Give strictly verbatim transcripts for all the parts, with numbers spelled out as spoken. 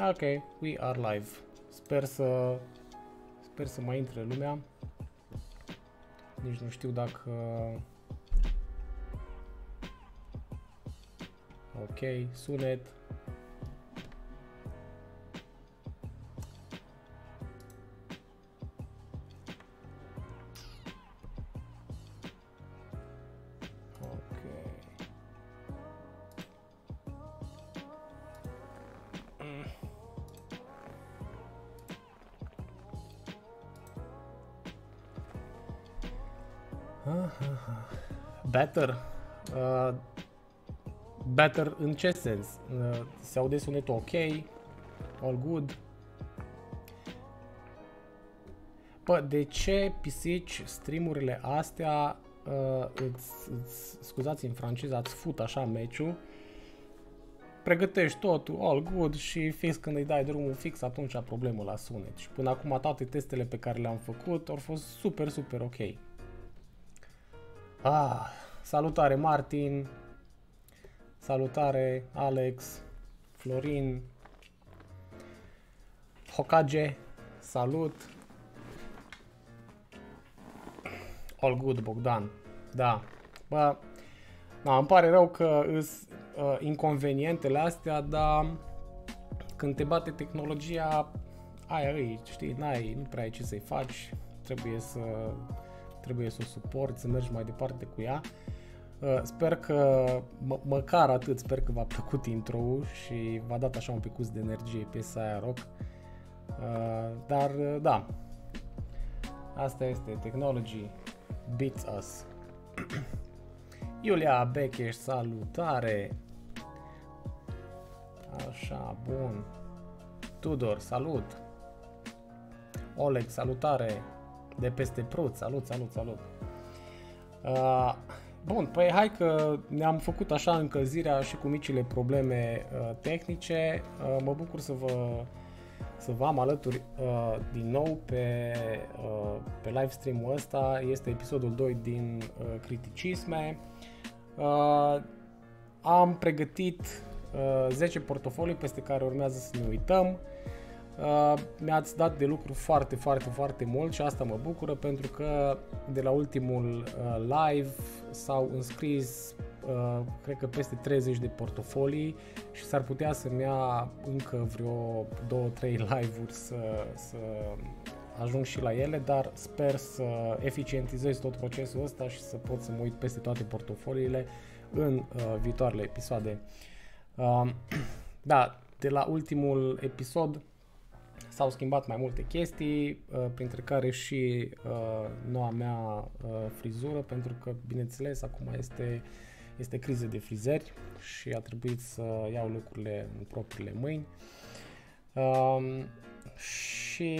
Ok, we are live. Sper să sper să mai intre lumea. Nici nu știu dacă ok, sunet. Better? Uh, better în ce sens? Uh, se aude sunetul ok? All good? Bă, de ce pisici streamurile astea uh, îți, îți, scuzați în franceză, îți fut așa meciul, pregătești totul, all good și fix când îi dai drumul fix atunci a problemă la sunet. Și până acum toate testele pe care le-am făcut au fost super, super ok. Ah, salutare Martin, salutare Alex, Florin, Hokage, salut, all good Bogdan, da, bă, da, îmi pare rău că îs uh, inconvenientele astea, dar când te bate tehnologia, aia îi, știi, n-ai, nu prea ai ce să-i faci, trebuie să... trebuie să o suporți, să mergi mai departe cu ea. Uh, sper că, mă, măcar atât, sper că v-a plăcut intro-ul și v-a dat așa un picuț de energie piesa aia rock. Uh, dar, uh, da, asta este, technology beats us. Iulia Becheș, salutare! Așa, bun. Tudor, salut! Oleg, salutare! De peste Prut, salut, salut, salut. Uh, bun, păi hai că ne-am făcut așa încălzirea și cu micile probleme uh, tehnice. Uh, mă bucur să vă, să vă am alături uh, din nou pe, uh, pe live stream-ul ăsta. Este episodul doi din uh, Criticisme. Uh, am pregătit uh, zece portofolii peste care urmează să ne uităm. Uh, mi-ați dat de lucru foarte, foarte, foarte mult și asta mă bucură pentru că de la ultimul uh, live s-au înscris uh, cred că peste treizeci de portofolii și s-ar putea să-mi ia încă vreo două trei live-uri să, să ajung și la ele, dar sper să eficientizez tot procesul ăsta și să pot să mă uit peste toate portofoliile în uh, viitoarele episoade. Uh, da, de la ultimul episod s-au schimbat mai multe chestii, printre care și uh, noua mea uh, frizură, pentru că, bineînțeles, acum este, este criză de frizeri și a trebuit să iau lucrurile în propriile mâini. Uh, și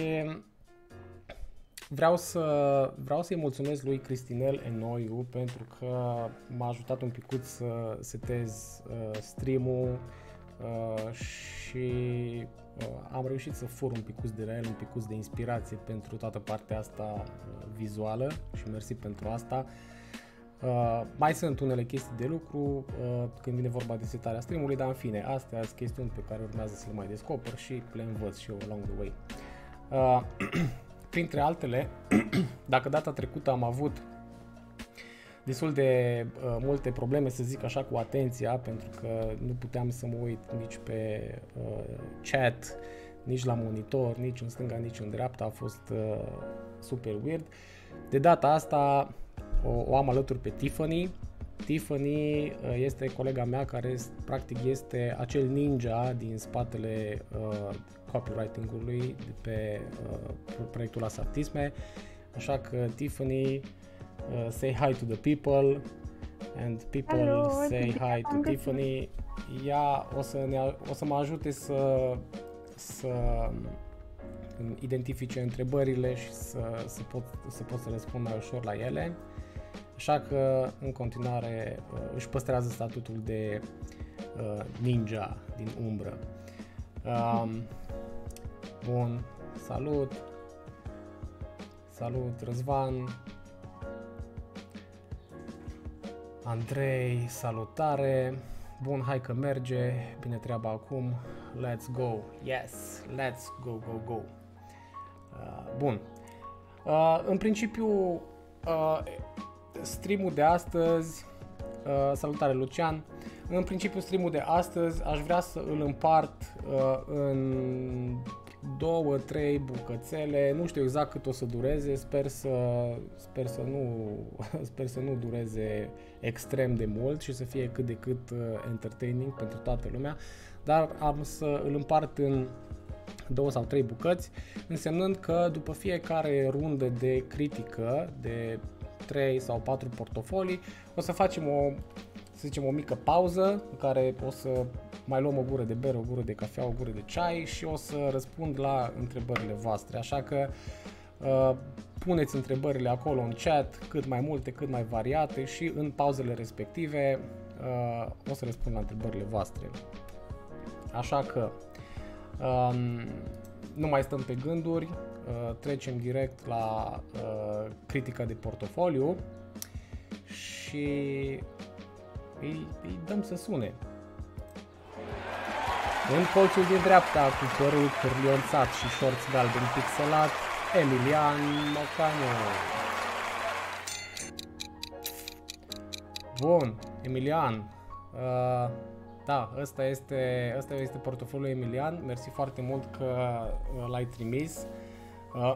vreau, să, vreau să-i mulțumesc lui Cristinel Enoiu pentru că m-a ajutat un picuț să setez uh, stream-ul uh, și Uh, am reușit să fur un picuț de la el, un picuț de inspirație pentru toată partea asta uh, vizuală și mersi pentru asta. Uh, mai sunt unele chestii de lucru uh, când vine vorba de setarea stream-ului, dar în fine, astea sunt chestiuni pe care urmează să le mai descoper și le învăț și eu along the way. Uh, printre altele, dacă data trecută am avut destul de uh, multe probleme, să zic așa, cu atenția, pentru că nu puteam să mă uit nici pe uh, chat, nici la monitor, nici în stânga, nici în dreapta, a fost uh, super weird. De data asta o, o am alături pe Tiffany. Tiffany uh, este colega mea care practic este acel ninja din spatele uh, copywriting-ului de pe uh, proiectul Asaptisme, așa că Tiffany, Uh, say hi to the people and people Hello, say hi to Tiffany. Ea o să, ne, o să mă ajute să, să identifice întrebările și să, să, pot, să pot să răspund mai ușor la ele. Așa că în continuare uh, își păstrează statutul de uh, ninja din umbră. Um, bun, salut! Salut Răzvan! Andrei, salutare! Bun, hai că merge, bine treaba acum, let's go, yes, let's go, go, go. Uh, bun, uh, în principiu, uh, streamul de astăzi, uh, salutare Lucian, în principiu streamul de astăzi aș vrea să îl împart uh, în două, trei bucățele, nu știu exact cât o să dureze, sper să, sper să, nu, sper să nu dureze extrem de mult și să fie cât de cât uh, entertaining pentru toată lumea, dar am să îl împart în două sau trei bucăți, însemnând că după fiecare rundă de critică de trei sau patru portofolii o să facem o, să zicem, o mică pauză în care o să mai luăm o gură de bere, o gură de cafea, o gură de ceai și o să răspund la întrebările voastre. Așa că uh, puneți întrebările acolo în chat, cât mai multe, cât mai variate, și în pauzele respective uh, o să răspund la întrebările voastre. Așa că um, nu mai stăm pe gânduri, uh, trecem direct la uh, critica de portofoliu și îi, îi dăm să sune. În colțul din dreapta, cu părul cârlionțat și șorț galben pixelat, Emilian Mocanu. Bun, Emilian. Uh, da, ăsta este, ăsta este portofoliul Emilian. Mersi foarte mult că uh, l-ai trimis. Uh,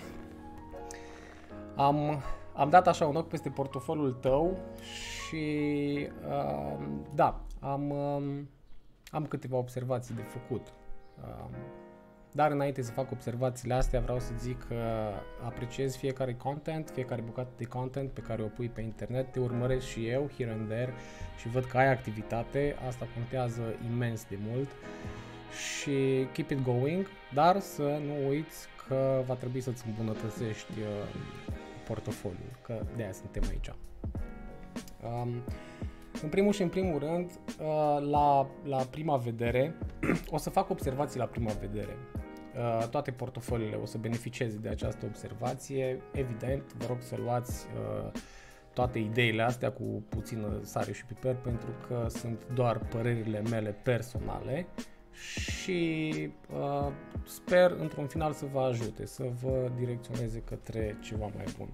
am, am dat așa un ochi peste portofoliul tău și uh, da, am... Uh, Am câteva observații de făcut, dar înainte să fac observațiile astea vreau să zic că apreciez fiecare content, fiecare bucată de content pe care o pui pe internet, te urmăresc și eu here and there și văd că ai activitate, asta contează imens de mult și keep it going, dar să nu uiți că va trebui să-ți îmbunătățești portofoliul, că de aia suntem aici. Um, În primul și în primul rând, la, la prima vedere, o să fac observații la prima vedere. Toate portofoliile o să beneficieze de această observație. Evident, vă rog să luați toate ideile astea cu puțină sare și piper, pentru că sunt doar părerile mele personale și sper într-un final să vă ajute, să vă direcționeze către ceva mai bun.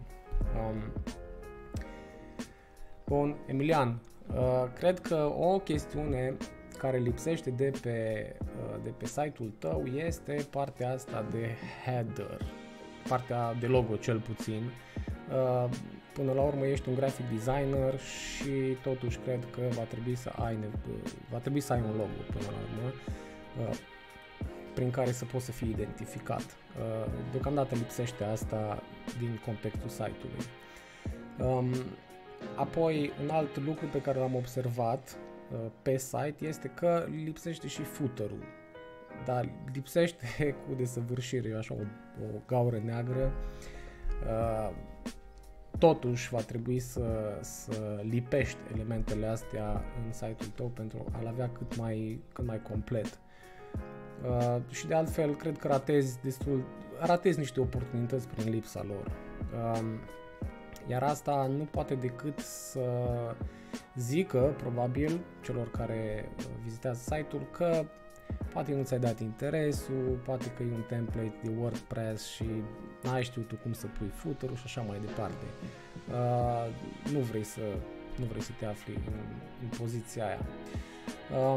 Bun, Emilian, Uh, cred că o chestiune care lipsește de pe, uh, de pe site-ul tău este partea asta de header, partea de logo cel puțin. Uh, până la urmă ești un graphic designer și totuși cred că va trebui să ai, va trebui să ai un logo până la urmă uh, prin care să poți să fii identificat. Uh, deocamdată lipsește asta din contextul site-ului. Um, Apoi, un alt lucru pe care l-am observat uh, pe site este că lipsește și footer-ul, dar lipsește cu desăvârșire, e așa o, o gaură neagră. Uh, totuși va trebui să, să lipești elementele astea în site-ul tău pentru a-l avea cât mai, cât mai complet. Uh, și de altfel, cred că ratezi destul, ratezi niște oportunități prin lipsa lor. Uh, Iar asta nu poate decât să zică, probabil, celor care vizitează site-ul că poate nu ți-ai dat interesul, poate că e un template de WordPress și n-ai știut tu cum să pui footer-ul și așa mai departe. Uh, nu vrei să, nu vrei să te afli în, în poziția aia. Uh,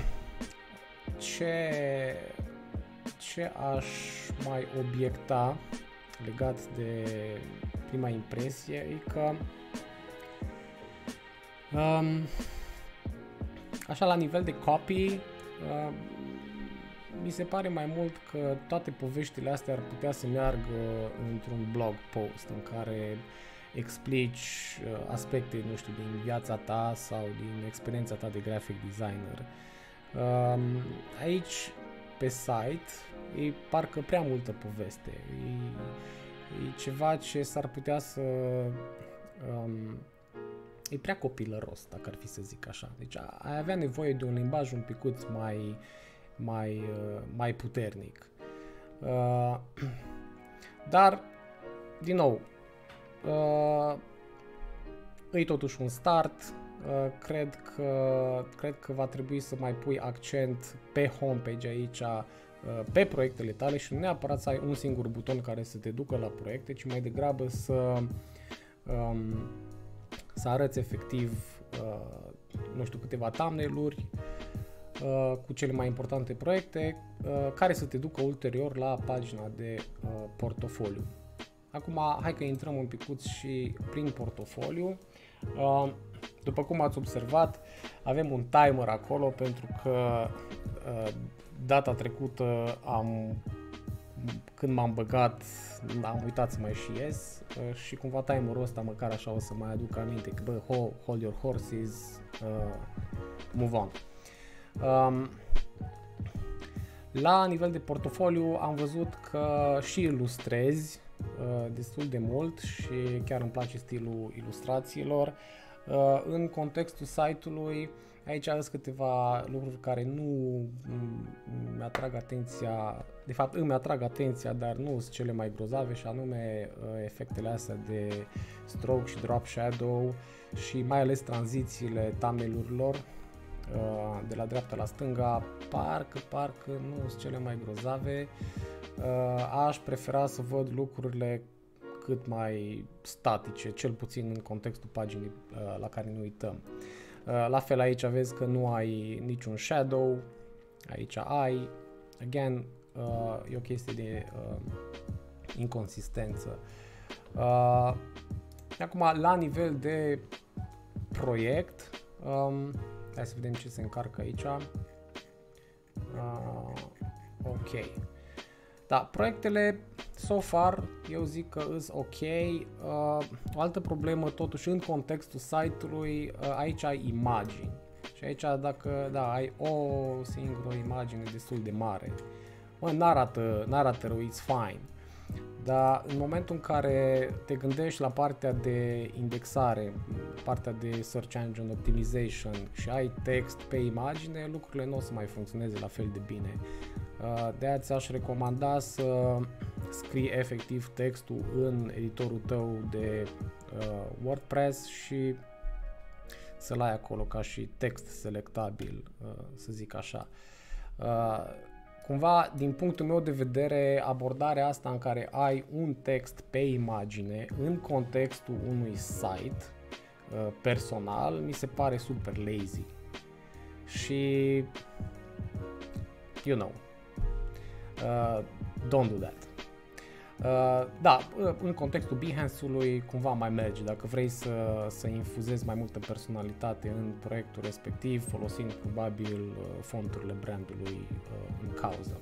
ce, ce aș mai obiecta legat de prima impresie e că um, așa la nivel de copy uh, mi se pare mai mult că toate poveștile astea ar putea să meargă într-un blog post în care explici uh, aspecte, nu știu, din viața ta sau din experiența ta de graphic designer. Um, aici pe site e parcă prea multă poveste. E, E ceva ce s-ar putea să... Um, e prea copilăros, dacă ar fi să zic așa. Deci ai avea nevoie de un limbaj un picuț mai, mai, uh, mai puternic. Uh, dar, din nou, uh, e totuși un start. uh, cred, că, cred că va trebui să mai pui accent pe homepage aici, uh, pe proiectele tale și nu neapărat să ai un singur buton care să te ducă la proiecte, ci mai degrabă să, um, să arăți efectiv, uh, nu știu, câteva thumbnail-uri uh, cu cele mai importante proiecte uh, care să te ducă ulterior la pagina de uh, portofoliu. Acum, hai că intrăm un picuț și prin portofoliu. Uh, după cum ați observat, avem un timer acolo pentru că uh, data trecută am, când m-am băgat, am uitat să mai și ies uh, și cumva timerul ăsta măcar așa o să mai aduc aminte că bă, hold your horses, uh, move on. Um, la nivel de portofoliu am văzut că și ilustrezi uh, destul de mult și chiar îmi place stilul ilustrațiilor. Uh, în contextul site-ului, aici aveți câteva lucruri care nu îmi atrag atenția, de fapt îmi atrag atenția, dar nu sunt cele mai grozave, și anume uh, efectele astea de stroke și drop shadow și mai ales tranzițiile thumbnail-urilor uh, de la dreapta la stânga, parcă, parcă nu sunt cele mai grozave. Uh, aș prefera să văd lucrurile cât mai statice, cel puțin în contextul paginii uh, la care ne uităm. Uh, la fel aici vezi că nu ai niciun shadow, aici ai, again, uh, e o chestie de uh, inconsistență. Uh, acum, la nivel de proiect, um, hai să vedem ce se încarcă aici. Uh, ok. Da, proiectele so far eu zic că îs ok. Uh, o altă problemă totuși în contextul site-ului, uh, aici ai imagini. Și aici dacă da, ai o singură imagine destul de mare, mă, n-arată, n-arată rău, it's fine. Dar în momentul în care te gândești la partea de indexare, partea de Search Engine Optimization și ai text pe imagine, lucrurile nu o să mai funcționeze la fel de bine. De aia ți-aș recomanda să scrii efectiv textul în editorul tău de WordPress și să-l ai acolo ca și text selectabil, să zic așa. Cumva, din punctul meu de vedere, abordarea asta în care ai un text pe imagine în contextul unui site uh, personal, mi se pare super lazy. Și, you know, uh, don't do that. Uh, da, în contextul Behance-ului cumva mai merge, dacă vrei să, să infuzezi mai multă personalitate în proiectul respectiv, folosind probabil uh, fonturile brandului uh, în cauză.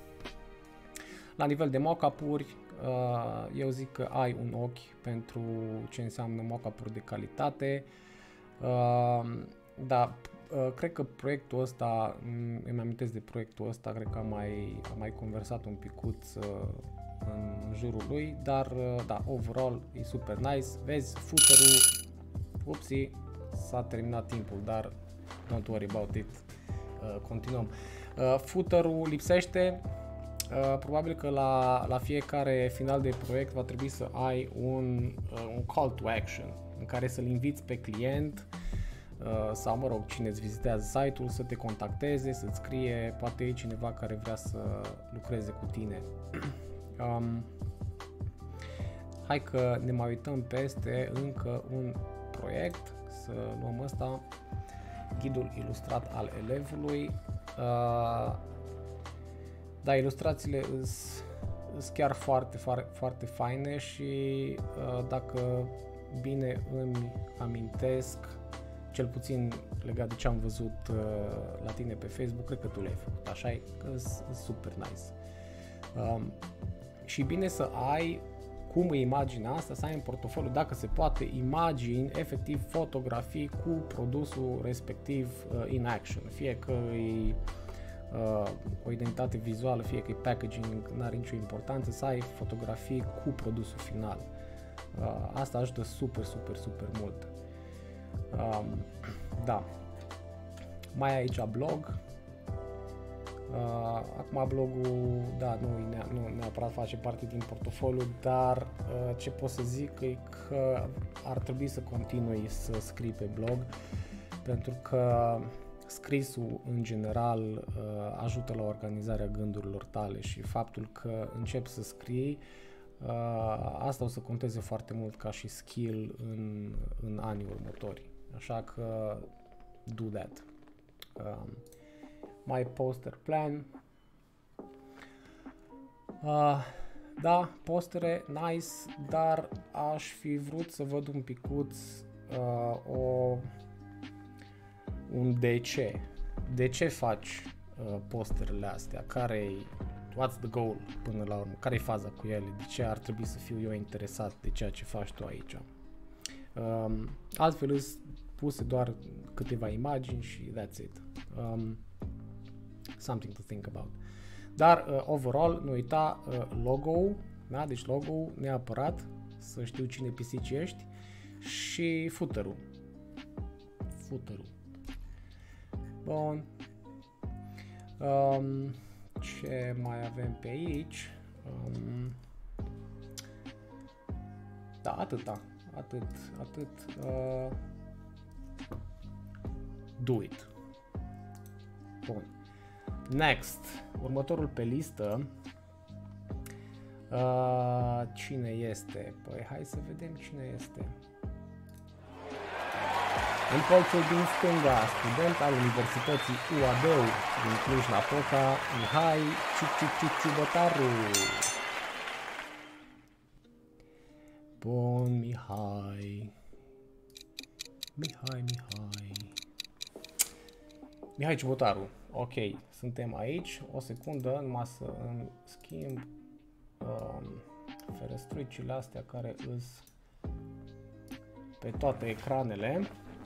La nivel de mock-up-uri, uh, eu zic că ai un ochi pentru ce înseamnă mock-up-uri de calitate. Uh, da, uh, cred că proiectul ăsta, îmi amintesc de proiectul ăsta, cred că am mai, am mai conversat un picuț uh, în jurul lui, dar da, overall e super nice. Vezi, footer-ul, upsi, s-a terminat timpul, dar don't worry about it, uh, continuăm. Uh, footer-ul lipsește, uh, probabil că la, la fiecare final de proiect va trebui să ai un, uh, un call to action în care să-l inviți pe client uh, sau, mă rog, cine îți vizitează site-ul să te contacteze, să-ți scrie, poate e cineva care vrea să lucreze cu tine. Um, hai că ne mai uităm peste încă un proiect, să luăm ăsta, ghidul ilustrat al elevului. Uh, da, ilustrațiile sunt chiar foarte, foarte, foarte faine și uh, dacă bine îmi amintesc, cel puțin legat de ce am văzut uh, la tine pe Facebook, cred că tu le-ai făcut, așa-i, că sunt super nice. Um, și bine să ai, cum e imaginea asta, să ai în portofoliu, dacă se poate, imagini, efectiv fotografii cu produsul respectiv uh, in action, fie că e uh, o identitate vizuală, fie că e packaging, n-are nicio importanță, să ai fotografii cu produsul final. Uh, asta ajută super, super, super mult. Um, da. Mai ai aici blog. Uh, acum blogul, da, nu, nu neapărat face parte din portofoliu, dar uh, ce pot să zic e că ar trebui să continui să scrii pe blog. pentru că scrisul în general ajută la organizarea gândurilor tale și faptul că începi să scrii, asta o să conteze foarte mult ca și skill în, în anii următori. Așa că do that. Um, my poster plan. Uh, da, postere nice, dar aș fi vrut să văd un picuț uh, o, un de ce. De ce faci uh, posterele astea? Care-i, what's the goal până la urmă? Care-i faza cu ele? De ce ar trebui să fiu eu interesat de ceea ce faci tu aici? Um, altfel îți puse doar câteva imagini și that's it. Um, something to think about. Dar, uh, overall, nu uita uh, logo-ul, da? Deci logo-ul neapărat, să știu cine pisici ești, și footer-ul. Footer-ul. Bun. Um, ce mai avem pe aici? Um, da, atâta. Atât, atât. Uh, do it. Bun. Next. Următorul pe listă. Uh, cine este? Păi hai să vedem cine este. În colțul din stânga, student al Universității U A B din Cluj-Napoca, Mihai Ciuciuciubătaru. Bun, Mihai. Mihai, Mihai. Mihai Ciubotaru. Ok, suntem aici. O secundă, numai să îmi schimb um, ferestruicile astea care îs pe toate ecranele.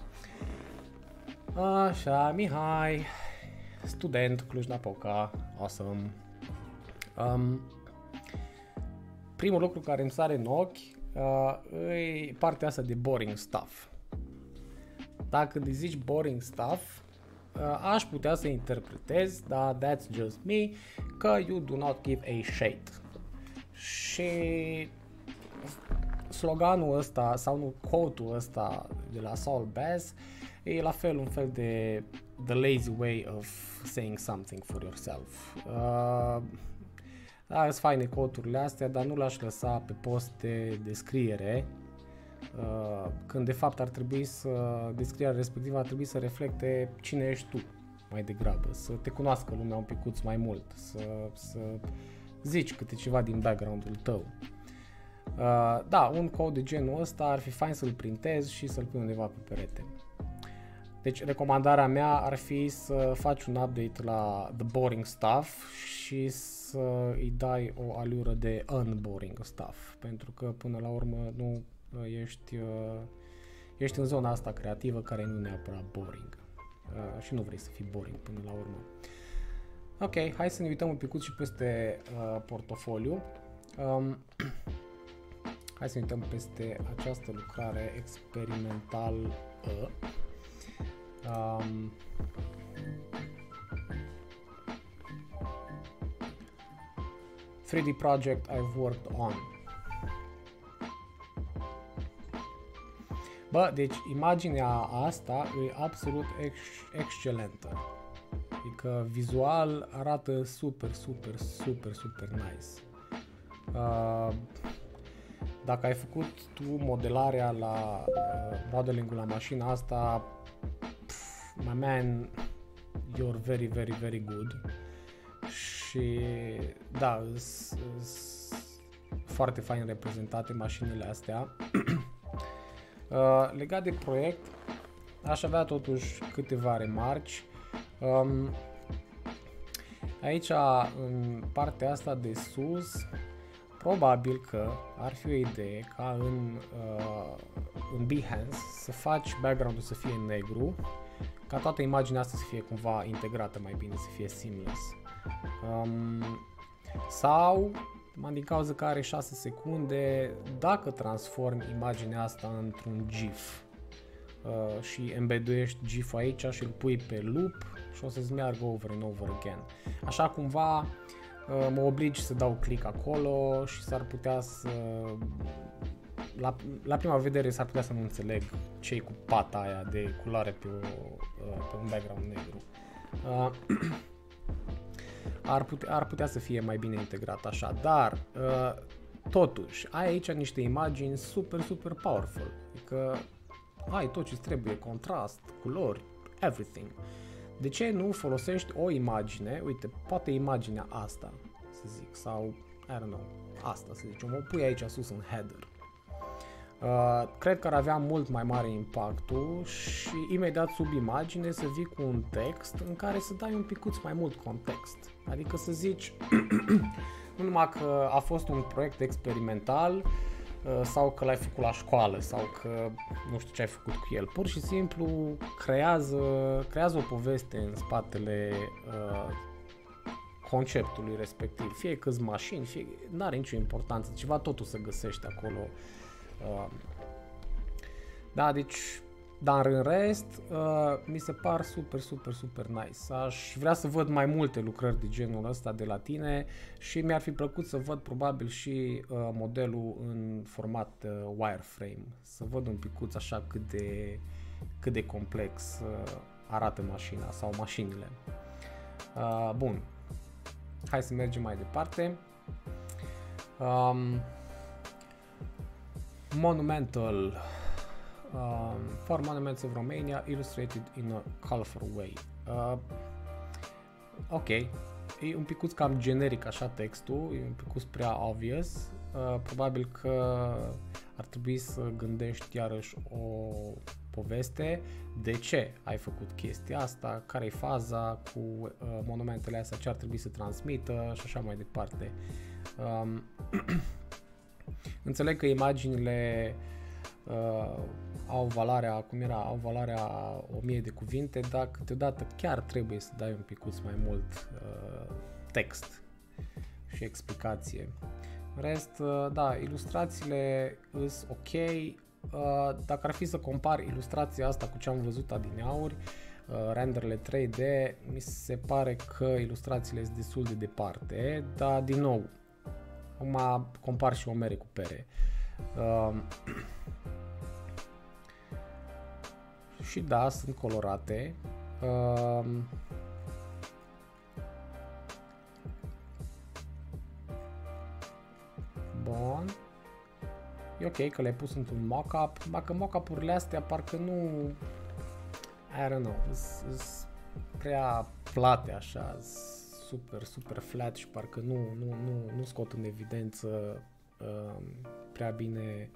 Așa, Mihai. Student, Cluj-Napoca. Awesome. Um, primul lucru care îmi sare în ochi uh, e partea asta de boring stuff. Dacă îți zici boring stuff, uh, aș putea să interpretez, dar that's just me, că you do not give a shit. Și sloganul ăsta, sau nu, quote-ul ăsta de la Saul Bass e la fel un fel de the lazy way of saying something for yourself. Uh, Da, sunt faine quote-urile astea, dar nu l-aș lăsa pe post de descriere, uh, când de fapt ar trebui să, descrierea respectivă ar trebui să reflecte cine ești tu mai degrabă, să te cunoască lumea un picuț mai mult, să, să zici câte ceva din background-ul tău. Uh, da, un quote de genul ăsta ar fi fain să-l printezi și să-l pui undeva pe perete. Deci recomandarea mea ar fi să faci un update la the boring stuff și să îi dai o alură de unboring stuff, pentru că până la urmă nu ești, ești în zona asta creativă care nu e neapărat boring și nu vrei să fii boring până la urmă. Ok, hai să ne uităm un picuț și peste uh, portofoliu. Um, hai să ne uităm peste această lucrare experimentală. Um, three D project I've worked on. Bă, deci imaginea asta e absolut ex excelentă. Adică vizual arată super, super, super, super nice. Uh, dacă ai făcut tu modelarea la uh, modeling-ul la mașina asta, my man, you're very, very, very good. Și da, sunt foarte fain reprezentate mașinile astea. uh, legat de proiect, aș avea totuși câteva remarci. Um, aici, în partea asta de sus, probabil că ar fi o idee ca în, uh, în Behance să faci background-ul să fie negru, ca toată imaginea asta să fie cumva integrată mai bine, să fie seamless. Um, sau, din cauza că are șase secunde, dacă transformi imaginea asta într-un GIF uh, și embeduiești GIF-ul aici și îl pui pe loop și o să-ți meargă over and over again. Așa cumva uh, mă obligi să dau click acolo și s-ar putea să la, la prima vedere s-ar putea să nu înțeleg ce-i cu pata aia de culoare pe, o, pe un background negru. Uh, ar, putea, ar putea să fie mai bine integrat așa, dar uh, totuși ai aici niște imagini super, super powerful. Adică ai tot ce trebuie, contrast, culori, everything. De ce nu folosești o imagine, uite, poate imaginea asta, să zic, sau, I don't know, asta, să zicem, o pui aici sus în header. Uh, cred că ar avea mult mai mare impactul și imediat sub imagine să vii cu un text în care să dai un picuț mai mult context. Adică să zici, nu numai că a fost un proiect experimental uh, sau că l-ai făcut la școală sau că nu știu ce ai făcut cu el. Pur și simplu creează, creează o poveste în spatele uh, conceptului respectiv. Fie că-s mașini, fie... n-are nicio importanță, ceva totul să găsești acolo. Uh, da, deci, dar în rest, uh, mi se par super, super, super nice. Aș vrea să văd mai multe lucrări de genul ăsta de la tine și mi-ar fi plăcut să văd probabil și uh, modelul în format uh, wireframe. Să văd un picuț așa cât de, cât de complex uh, arată mașina sau mașinile. Uh, bun, hai să mergem mai departe. Um, Monumental, um, for monuments of Romania, illustrated in a colorful way. Uh, ok, e un picuț cam generic așa textul, e un picuț prea obvious. Uh, probabil că ar trebui să gândești iarăși o poveste. De ce ai făcut chestia asta? Care e faza cu uh, monumentele astea? Ce ar trebui să transmită? Și așa mai departe. Um, Înțeleg că imaginile uh, au valoarea, cum era, au valoarea o mie de cuvinte, dar câteodată chiar trebuie să dai un picuț mai mult uh, text și explicație. În rest, uh, da, ilustrațiile sunt ok. Uh, dacă ar fi să compar ilustrația asta cu ce am văzut adineauri, uh, renderele trei D, mi se pare că ilustrațiile sunt destul de departe, dar din nou, acum compar și o mere cu pere. Uh, și da, sunt colorate. Uh, bun. E ok că le-ai pus într-un mock-up, dacă mock-up-urile astea parcă nu, I don't know, sunt prea plate așa, super, super flat și parcă nu, nu, nu, nu scot în evidență uh, prea bine,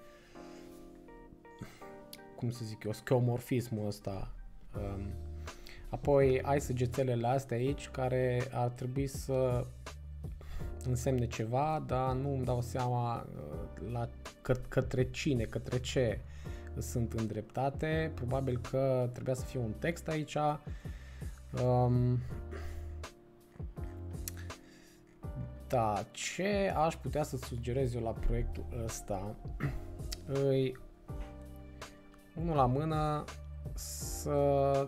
cum să zic eu, scheomorfismul ăsta. Um, apoi ai săgețelele astea aici care ar trebui să însemne ceva, dar nu îmi dau seama uh, la că, către cine, către ce sunt îndreptate. Probabil că trebuia să fie un text aici. Um, Da, ce aș putea să sugerez eu la proiectul ăsta? Îi, unul la mână, să,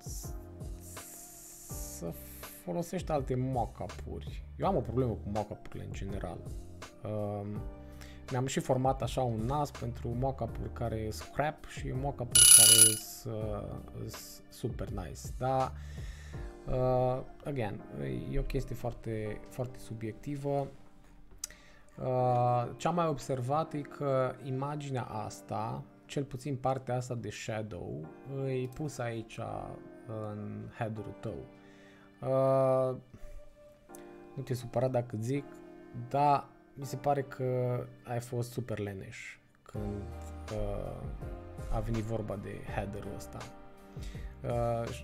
să folosești alte mock-up-uri. Eu am o problemă cu mock-up-urile în general. Um, mi-am și format așa un nas pentru mock-up-uri care sunt crap și mock-up-uri care sunt uh, super nice. Dar Uh, again, e o chestie foarte, foarte subiectivă. Uh, ce am mai observat e că imaginea asta, cel puțin partea asta de shadow, e pusă aici în header-ul tău. Uh, nu te supăra dacă zic, dar mi se pare că ai fost super leneș când uh, a venit vorba de header-ul ăsta. Uh,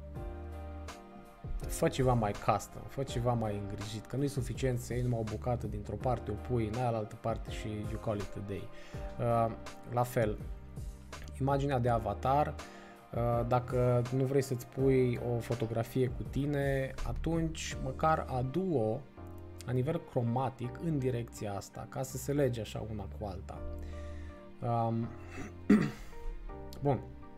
Fă ceva mai custom, fă ceva mai îngrijit, că nu e suficient să iei numai o bucată dintr-o parte, o pui în altă parte și you call it a day. Uh, la fel, imaginea de avatar, uh, dacă nu vrei să-ți pui o fotografie cu tine, atunci măcar adu-o la nivel cromatic în direcția asta, ca să se lege așa una cu alta. Um, bun.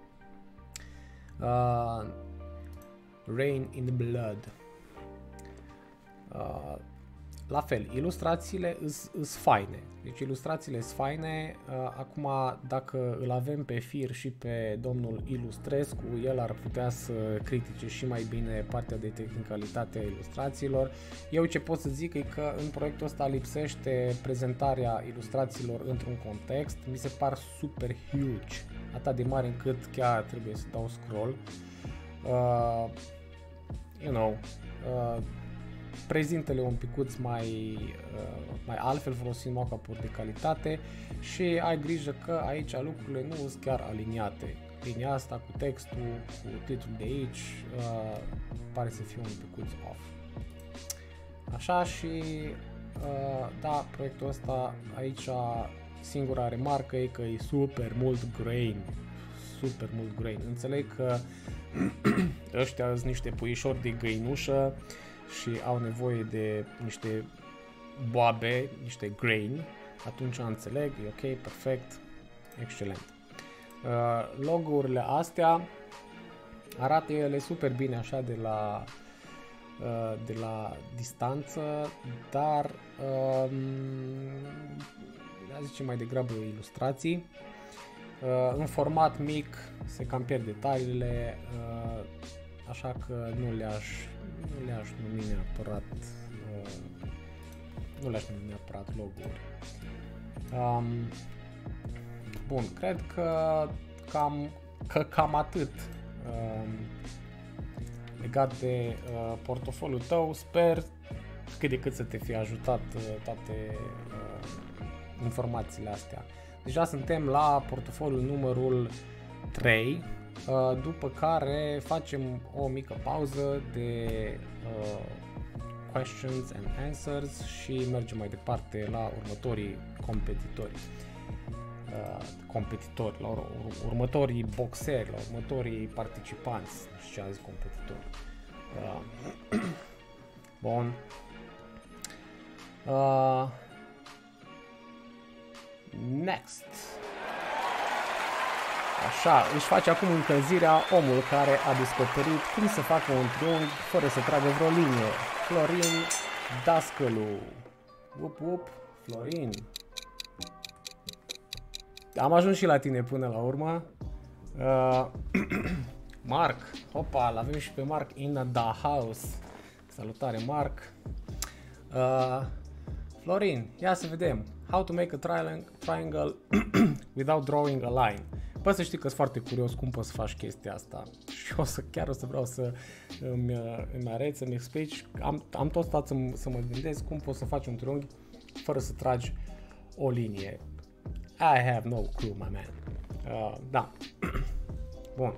Uh, Rain in the Blood. Uh, la fel, ilustrațiile sunt faine. Deci ilustrațiile sunt faine. Uh, acum, dacă îl avem pe fir și pe domnul Ilustrescu, el ar putea să critique și mai bine partea de tehnicalitate a ilustrațiilor. Eu ce pot să zic e că în proiectul ăsta lipsește prezentarea ilustrațiilor într-un context. Mi se par super huge, atât de mari încât chiar trebuie să dau scroll. Uh, you know, uh, prezintă-le un picuț mai, uh, mai altfel, folosind mockup-uri de calitate și ai grijă că aici lucrurile nu sunt chiar aliniate. Linia asta cu textul, cu titlul de aici, uh, pare să fie un picuț off. Așa și, uh, da, proiectul ăsta, aici singura remarcă e că e super mult grain, super mult grain. Înțeleg că ăștia sunt niște puișori de găinușă și au nevoie de niște boabe, niște grain, atunci înțeleg, e ok, perfect, excelent. Uh, logo-urile astea arată ele super bine așa de la, uh, de la distanță, dar uh, a zice mai degrabă ilustrații. Uh, în format mic se cam pierd detaliile, uh, așa că nu le-aș nu le-aș numi neapărat uh, nu le-aș numi neapărat logo-uri. Um, bun, cred că cam, că cam atât um, legat de uh, portofoliul tău. Sper cât de cât să te fie ajutat uh, toate uh, informațiile astea. Deja suntem la portofoliul numărul trei, după care facem o mică pauză de uh, questions and answers și mergem mai departe la următorii competitori. Uh, competitori, la ur- următorii boxeri, la următorii participanți, nu știu ce am zis competitori. Uh, bun. Uh, next. Așa, își face acum încălzirea omul care a descoperit cum să facă un triunghi fără să tragă vreo linie. Florin Dascălu. Up, up, Florin. Am ajuns și la tine până la urmă. Uh, Marc, hopa, l-avem și pe Marc in the house. Salutare, Marc. Uh, Florin, ia să vedem. How to make a tri- triangle without drawing a line. Păi să știi că sunt foarte curios cum poți să faci chestia asta și o să, chiar o să vreau să îmi, îmi arăți, să-mi explici. Am, am tot stat să, să mă gândesc cum poți să faci un triunghi fără să tragi o linie. I have no clue, my man. Uh, da. Bun.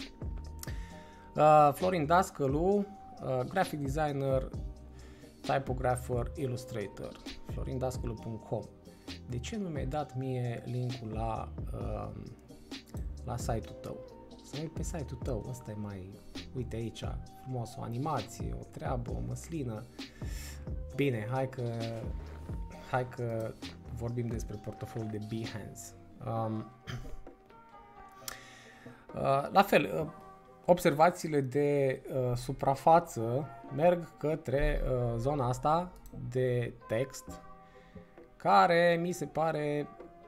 Uh, Florin Dascălu, uh, graphic designer, typographer, illustrator. florin dascălu punct com. De ce nu mi-ai dat mie linkul la uh, la site-ul tău? Să mă uit pe site-ul tău, ăsta e mai, uite aici, frumos, o animație, o treabă, o măslină. Bine, hai că, hai că vorbim despre portofoliul de Behance. Um, uh, la fel, uh, observațiile de uh, suprafață merg către uh, zona asta de text, care mi se pare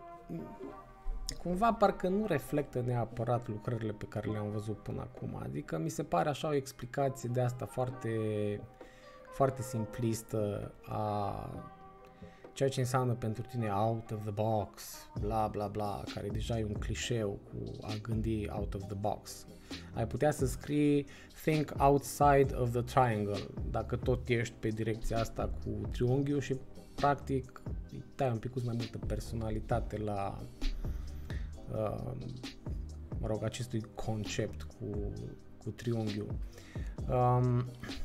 cumva parcă nu reflectă neapărat lucrările pe care le-am văzut până acum. Adică mi se pare așa o explicație de asta foarte, foarte simplistă a ceea ce înseamnă pentru tine out of the box, bla bla bla, care deja e un clișeu cu a gândi out of the box. Ai putea să scrii think outside of the triangle, dacă tot ești pe direcția asta cu triunghiul și practic dai un pic mai multă personalitate la uh, mă rog, acestui concept cu, cu triunghiul. Um,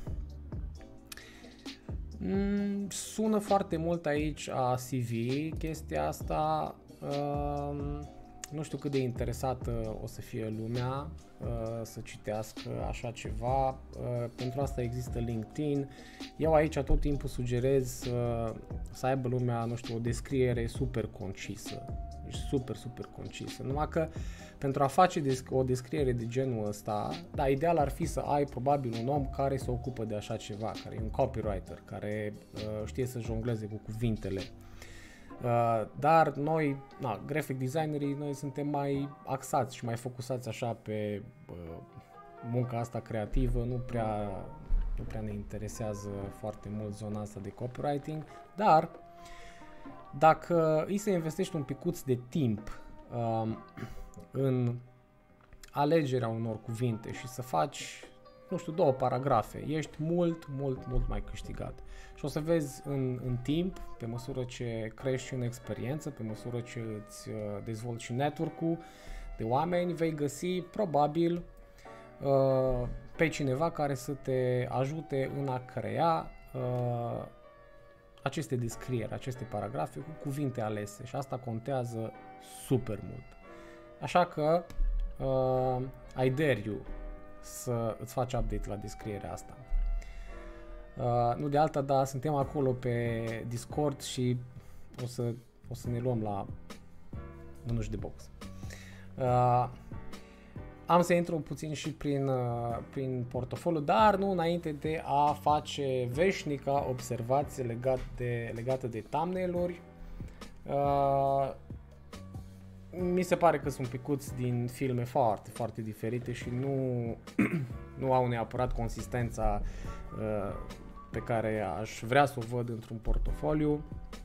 sună foarte mult aici a C V chestia asta. Um, nu știu cât de interesată o să fie lumea uh, să citească așa ceva. Uh, pentru asta există LinkedIn. Eu aici tot timpul sugerez uh, să aibă lumea, nu știu, o descriere super concisă. super, super concisă. Numai că pentru a face o descriere de genul ăsta, da, ideal ar fi să ai probabil un om care se ocupă de așa ceva, care e un copywriter, care uh, știe să jongleze cu cuvintele. Uh, dar noi, na, graphic designerii, noi suntem mai axați și mai focusați așa pe uh, munca asta creativă, nu prea, nu prea ne interesează foarte mult zona asta de copywriting, dar dacă îi să investești un picuț de timp uh, în alegerea unor cuvinte și să faci, nu știu, două paragrafe, ești mult, mult, mult mai câștigat. Și o să vezi în, în timp, pe măsură ce crești în experiență, pe măsură ce îți uh, dezvolți și network-ul de oameni, vei găsi probabil uh, pe cineva care să te ajute în a crea uh, aceste descrieri, aceste paragrafe cu cuvinte alese și asta contează super mult. Așa că uh, I dare you să îți faci update la descrierea asta. Uh, nu de alta, dar suntem acolo pe Discord și o să, o să ne luăm la mânuși de box. Uh, am să intru puțin și prin, uh, prin portofoliu, dar nu înainte de a face veșnica observație legat de, legată de thumbnail-uri. Uh, mi se pare că sunt picuți din filme foarte, foarte diferite și nu, nu au neapărat consistența uh, pe care aș vrea să o văd într-un portofoliu.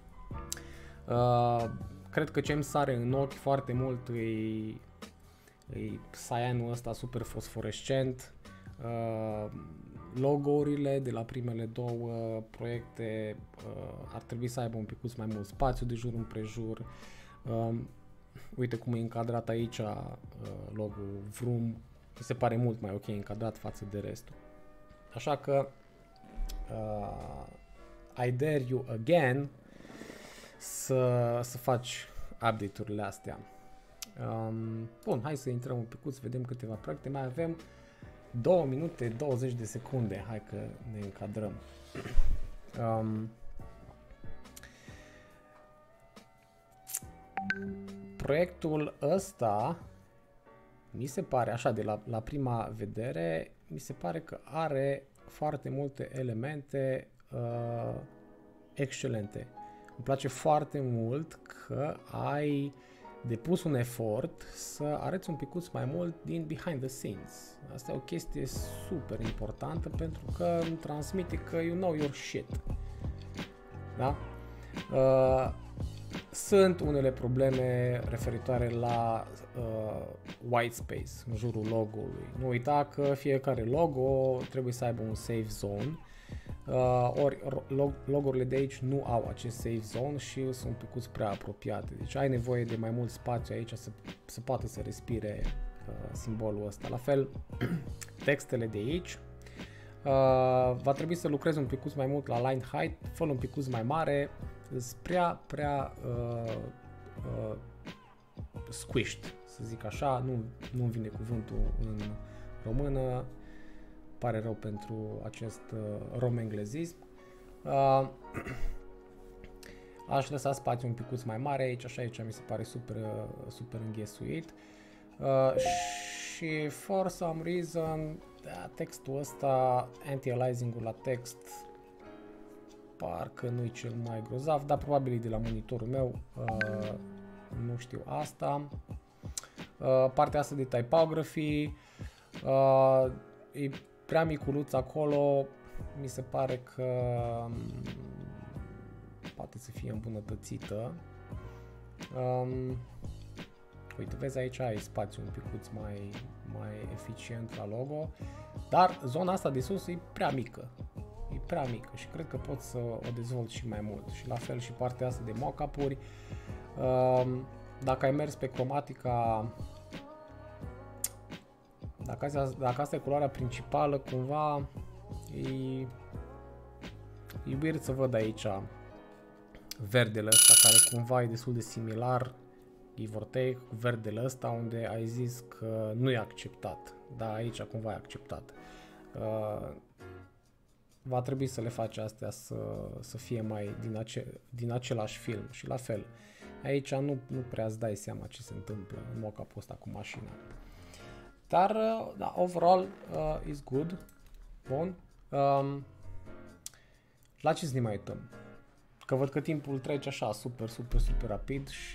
Uh, cred că ce îmi sare în ochi foarte mult e, e cyanul ăsta super fosforescent. Uh, Logo-urile de la primele două proiecte uh, ar trebui să aibă un picuț mai mult spațiu de jur împrejur. Uh, uite cum e încadrat aici uh, logo-ul Vroom, mi se pare mult mai ok încadrat față de restul. Așa că uh, I dare you again să, să faci update-urile astea. Um, bun, hai să intrăm un picuț, vedem câteva proiecte. Mai avem două minute douăzeci de secunde, hai că ne încadrăm. Um, proiectul ăsta mi se pare, așa de la, la prima vedere, mi se pare că are foarte multe elemente uh, excelente. Îmi place foarte mult că ai depus un efort să arăți un picuț mai mult din behind the scenes. Asta e o chestie super importantă pentru că îmi transmite că you know your shit. Da? Uh, sunt unele probleme referitoare la uh, white space în jurul logo-ului. Nu uita că fiecare logo trebuie să aibă un safe zone. Uh, ori logo-urile de aici nu au acest safe zone și sunt un picuț prea apropiate. Deci ai nevoie de mai mult spațiu aici să, să poată să respire uh, simbolul ăsta. La fel, textele de aici. Uh, va trebui să lucrezi un picuț mai mult la line height, fă-l un picuț mai mare, îți prea, prea uh, uh, squished, să zic așa, nu, nu-mi vine cuvântul în română. Pare rău pentru acest uh, rom-englezism. Uh, aș lăsa spațiu un picuț mai mare aici, așa aici mi se pare super, uh, super înghesuit. Uh, și for some reason, da, textul ăsta, anti-aliasing-ul la text, parcă nu e cel mai grozav, dar probabil e de la monitorul meu, uh, nu știu asta. Uh, partea asta de typography, uh, e prea miculuț acolo, mi se pare că um, poate să fie îmbunătățită. Um, uite, vezi aici ai spațiu un picuț mai, mai eficient la logo, dar zona asta de sus e prea mică. E prea mică și cred că pot să o dezvolt și mai mult. Și la fel și partea asta de mock-up-uri. Um, dacă ai mers pe cromatica, Dacă asta, dacă asta e culoarea principală, cumva e, e weird să văd aici verdele ăsta, care cumva e destul de similar, give or take, cu verdele ăsta, unde ai zis că nu e acceptat, dar aici cumva e acceptat. Uh, va trebui să le faci astea să, să fie mai din, ace, din același film și la fel. Aici nu, nu prea îți dai seama ce se întâmplă în mock-up-ul ăsta cu mașina. Dar, da, overall, uh, is good. Bun. Um, la ce să ne mai uităm? Că văd că timpul trece așa super, super, super rapid și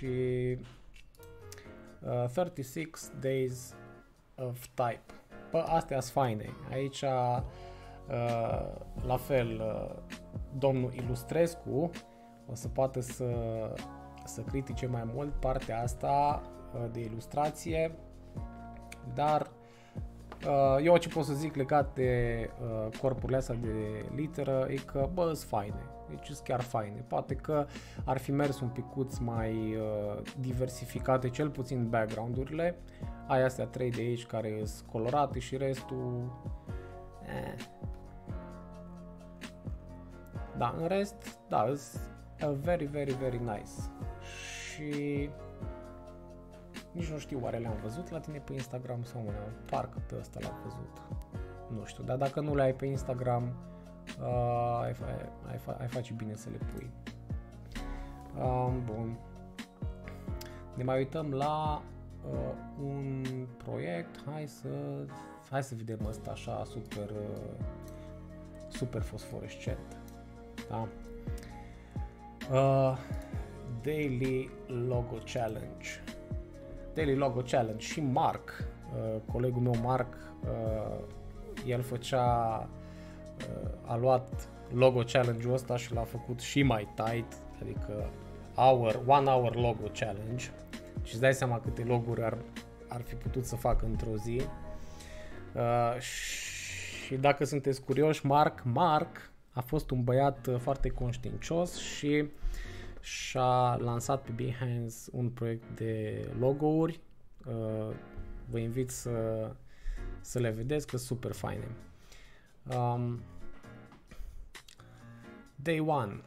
uh, thirty six days of type. Bă, astea sunt faine. Aici, uh, la fel, uh, domnul Ilustrescu o să poată să, să critique mai mult partea asta uh, de ilustrație, dar uh, eu ce pot să zic legat de uh, corpurile astea de literă e că, bă, sunt faine. Deci sunt chiar faine. Poate că ar fi mers un picuț mai uh, diversificate, cel puțin background-urile. Ai astea trei de aici care sunt colorate și restul... Eh. Da, în rest, da, sunt very, very, very nice. Și... nici nu știu, oare le-am văzut la tine pe Instagram sau nu? Parcă pe ăsta l-am văzut. Nu știu, dar dacă nu le ai pe Instagram, uh, ai, ai, ai, ai face bine să le pui. Uh, bun. Ne mai uităm la uh, un proiect. Hai să, hai să vedem ăsta așa super, uh, super fosforescent. Da? Uh, Daily Logo Challenge. Daily Logo Challenge și Mark, uh, colegul meu Mark, uh, el făcea, uh, a luat Logo Challenge-ul ăsta și l-a făcut și mai tight, adică hour, one hour Logo Challenge, și îți dai seama câte loguri ar, ar fi putut să facă într-o zi. Uh, și dacă sunteți curioși, Mark, Mark a fost un băiat foarte conștiincios și și-a lansat pe Behance un proiect de logo-uri. Uh, vă invit să, să le vedeți, că sunt super faine. Um, Day one.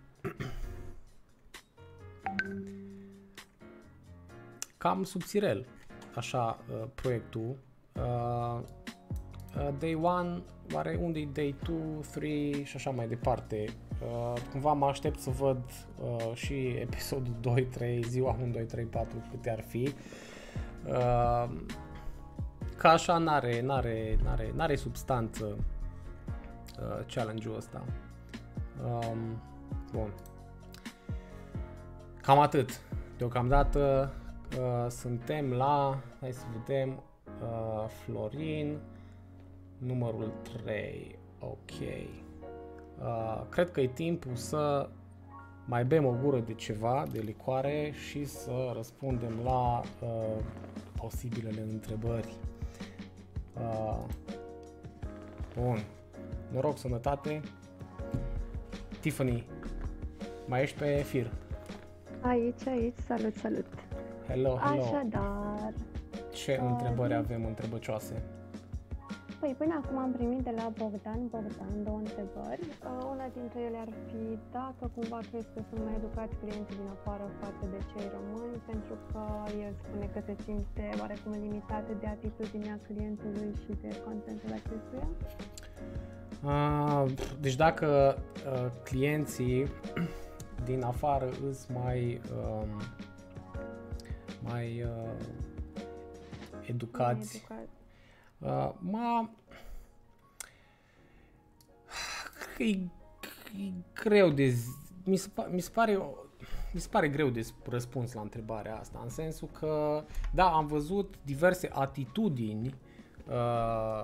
Cam subțirel, așa, uh, proiectul. Uh, uh, Day one, oare unde-i Day two, three și așa mai departe. Uh, cumva mă aștept să văd uh, și episodul doi, trei, ziua unu, doi, trei, patru, câte ar fi. Uh, ca așa n-are, n-are, n-are, n-are substanță uh, challenge-ul ăsta. Um, bun. Cam atât. Deocamdată uh, suntem la, hai să vedem, uh, Florin, numărul trei. Ok. Uh, cred că e timpul să mai bem o gură de ceva, de licoare, și să răspundem la uh, posibilele întrebări. Uh, bun. Noroc, sănătate. Tiffany, mai ești pe fir? Aici, aici, salut, salut. Hello, hello. Așadar... Ce uh, întrebări avem, întrebăcioase? Păi, până acum am primit de la Bogdan, Bogdan, două întrebări. Uh, una dintre ele ar fi dacă cumva crezi că sunt mai educați clienții din afară față de cei români, pentru că el spune că se simte oarecum limitate de atitudinea clientului și de contentul acestuia. Uh, deci dacă uh, clienții din afară îs mai um, mai uh, educați, Mai educat. uh, ma e, e greu de zi, mi se, mi se pare mi se pare greu de răspuns la întrebarea asta, în sensul că da, am văzut diverse atitudini, uh,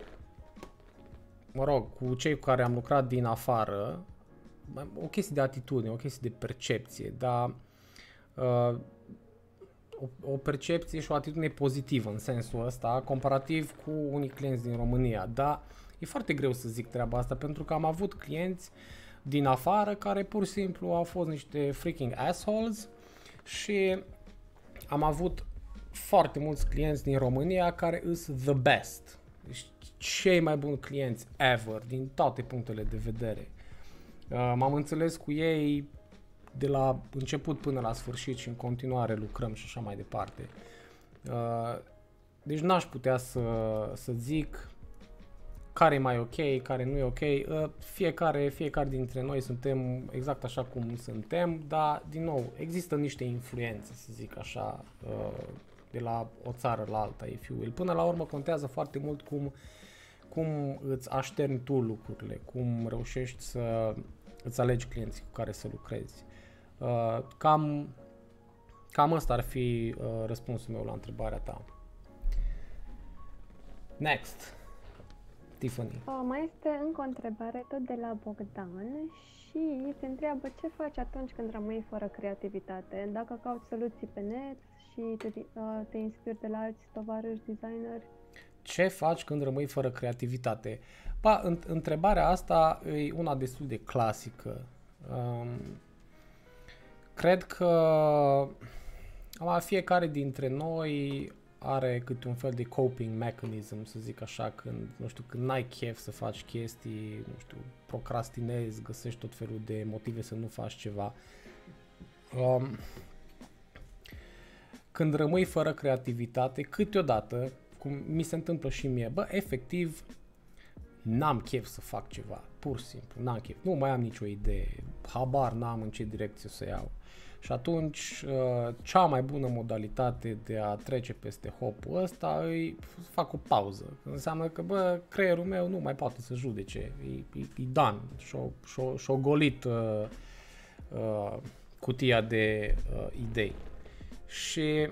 mă rog, cu cei cu care am lucrat din afară, o chestie de atitudine, o chestie de percepție, dar uh, o, o percepție și o atitudine pozitivă în sensul ăsta, comparativ cu unii clienți din România, dar e foarte greu să zic treaba asta, pentru că am avut clienți din afară care pur și simplu au fost niște freaking assholes și am avut foarte mulți clienți din România care sunt the best, deci cei mai buni clienți ever, din toate punctele de vedere. Uh, m-am înțeles cu ei de la început până la sfârșit și în continuare lucrăm și așa mai departe. Uh, deci n-aș putea să, să zic care e mai ok, care nu e ok. Uh, fiecare, fiecare dintre noi suntem exact așa cum suntem, dar, din nou, există niște influențe, să zic așa, uh, de la o țară la alta, if you will. Până la urmă contează foarte mult cum, cum îți așterni tu lucrurile, cum reușești să îți alegi clienții cu care să lucrezi. Uh, cam, cam ăsta ar fi uh, răspunsul meu la întrebarea ta. Next. Tiffany. Uh, mai este încă o întrebare tot de la Bogdan și se întreabă ce faci atunci când rămâi fără creativitate, dacă cauți soluții pe net și te, uh, te inspiri de la alți tovarăși designeri. Ce faci când rămâi fără creativitate? Ba, în- întrebarea asta e una destul de clasică. Um, cred că ama, fiecare dintre noi are câte un fel de coping mechanism, să zic așa, când, nu știu, când n-ai chef să faci chestii, nu știu, procrastinezi, găsești tot felul de motive să nu faci ceva. Um, când rămâi fără creativitate, câteodată, cum mi se întâmplă și mie, bă, efectiv, n-am chef să fac ceva, pur și simplu, n-am chef, nu mai am nicio idee, habar n-am în ce direcție să iau. Și atunci, cea mai bună modalitate de a trece peste hopul ăsta îi fac o pauză. Înseamnă că, bă, creierul meu nu mai poate să judece, e, e, e done, și-o, și-o, și-o golit uh, uh, cutia de uh, idei. Și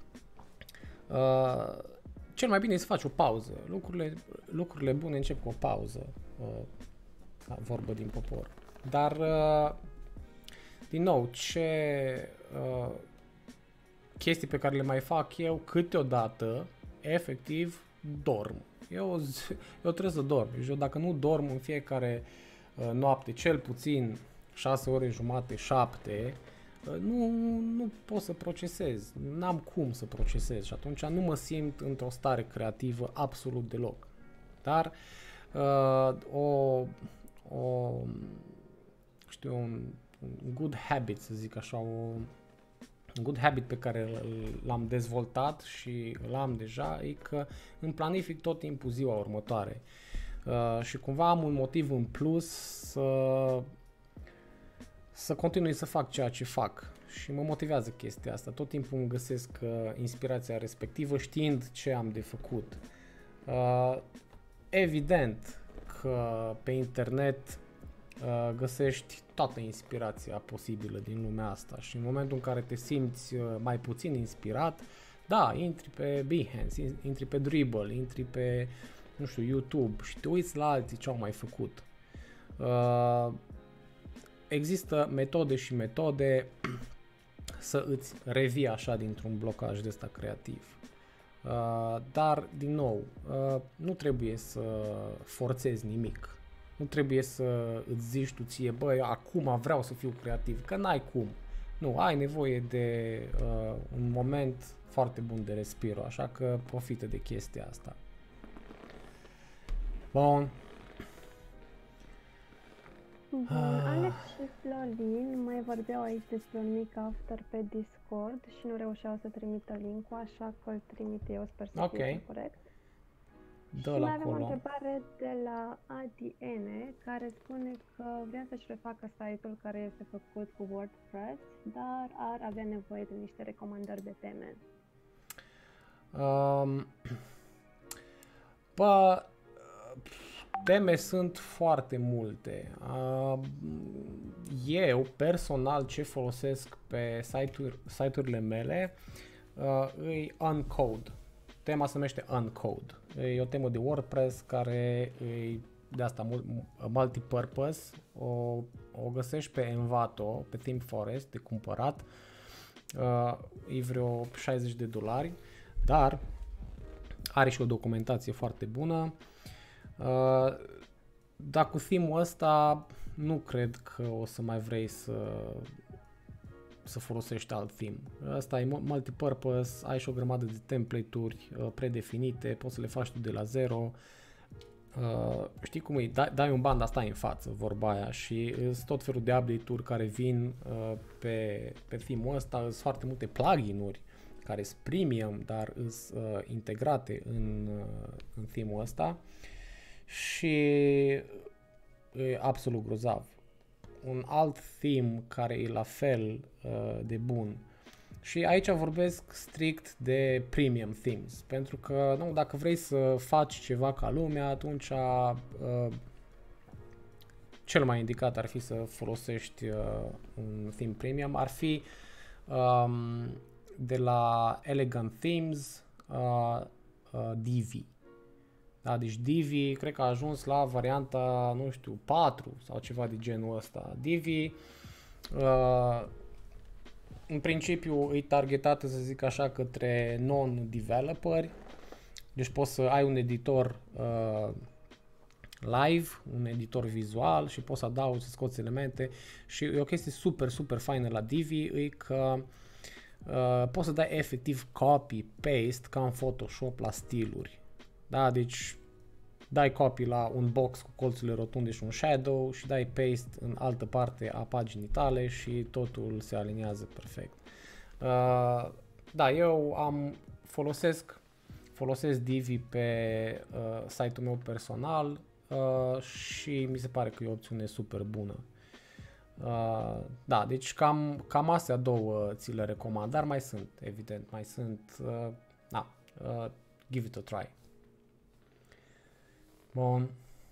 uh, cel mai bine e să faci o pauză. Lucrurile, lucrurile bune încep cu o pauză, uh, vorbă din popor. Dar... Uh, Din nou, ce uh, chestii pe care le mai fac eu, câteodată, efectiv, dorm. Eu, eu trebuie să dorm. Eu dacă nu dorm în fiecare uh, noapte, cel puțin șase ore jumate, șapte, uh, nu, nu pot să procesez. N-am cum să procesez și atunci nu mă simt într-o stare creativă absolut deloc. Dar uh, o, o, știu, un good habit, să zic așa, o, un good habit pe care l-am dezvoltat și l-am deja, e că îmi planific tot timpul ziua următoare. Uh, și cumva am un motiv în plus să, să continui să fac ceea ce fac. Și mă motivează chestia asta. Tot timpul îmi găsesc uh, inspirația respectivă știind ce am de făcut. Uh, evident că pe internet Uh, găsești toată inspirația posibilă din lumea asta și în momentul în care te simți uh, mai puțin inspirat, da, intri pe Behance, intri pe Dribbble, intri pe, nu știu, YouTube și te uiți la alții ce au mai făcut. Uh, există metode și metode să îți revii așa dintr-un blocaj de ăsta creativ. Uh, dar, din nou, uh, nu trebuie să forțezi nimic. Nu trebuie să îți zici tu ție, băi, acum vreau să fiu creativ, că n-ai cum. Nu, ai nevoie de uh, un moment foarte bun de respiro, așa că profită de chestia asta. Bun. Bun, Alex și Florin mai vorbeau aici despre un mic after pe Discord și nu reușeau să trimită link-ul, așa că îl trimit eu, sper să okay. fie corect. Dă și la mai avem acolo. o întrebare de la Adiene, care spune că vrea să-și refacă site-ul care este făcut cu WordPress, dar ar avea nevoie de niște recomandări de teme. Um, bă, teme sunt foarte multe. Uh, eu, personal, ce folosesc pe site-uri, site-urile mele uh, e Uncode. Tema se numește Uncode. E o temă de WordPress care e de asta multipurpose. O, o găsești pe Envato, pe ThemeForest, de cumpărat. Uh, e vreo șaizeci de dolari, dar are și o documentație foarte bună. Uh, dar cu theme-ul ăsta nu cred că o să mai vrei să să folosești alt theme. Asta e multipurpose, ai și o grămadă de template-uri uh, predefinite, poți să le faci tu de la zero. Uh, știi cum e? Dai, dai un ban, dar stai în față, vorba aia, și sunt tot felul de update-uri care vin uh, pe, pe theme-ul ăsta, sunt foarte multe plugin-uri care sunt premium, dar sunt uh, integrate în, uh, în theme-ul ăsta. și e absolut grozav. Un alt theme care e la fel uh, de bun. Și aici vorbesc strict de premium themes, pentru că nu, dacă vrei să faci ceva ca lumea, atunci uh, cel mai indicat ar fi să folosești uh, un theme premium. Ar fi um, de la Elegant Themes uh, uh, Divi. Da, deci Divi cred că a ajuns la varianta, nu știu, patru sau ceva de genul ăsta. Divi uh, în principiu e targetată, să zic așa, către non-developeri. Deci poți să ai un editor uh, live, un editor vizual și poți să adaugi, să scoți elemente. Și e o chestie super, super faină la Divi, e că uh, poți să dai efectiv copy-paste ca în Photoshop la stiluri. Da, deci dai copy la un box cu colțurile rotunde și un shadow și dai paste în altă parte a paginii tale și totul se aliniază perfect. Uh, da, eu am folosesc folosesc Divi pe uh, site-ul meu personal uh, și mi se pare că e o opțiune super bună. Uh, da, deci cam, cam astea două ți le recomand, dar mai sunt, evident, mai sunt, uh, da, uh, give it a try. Bun.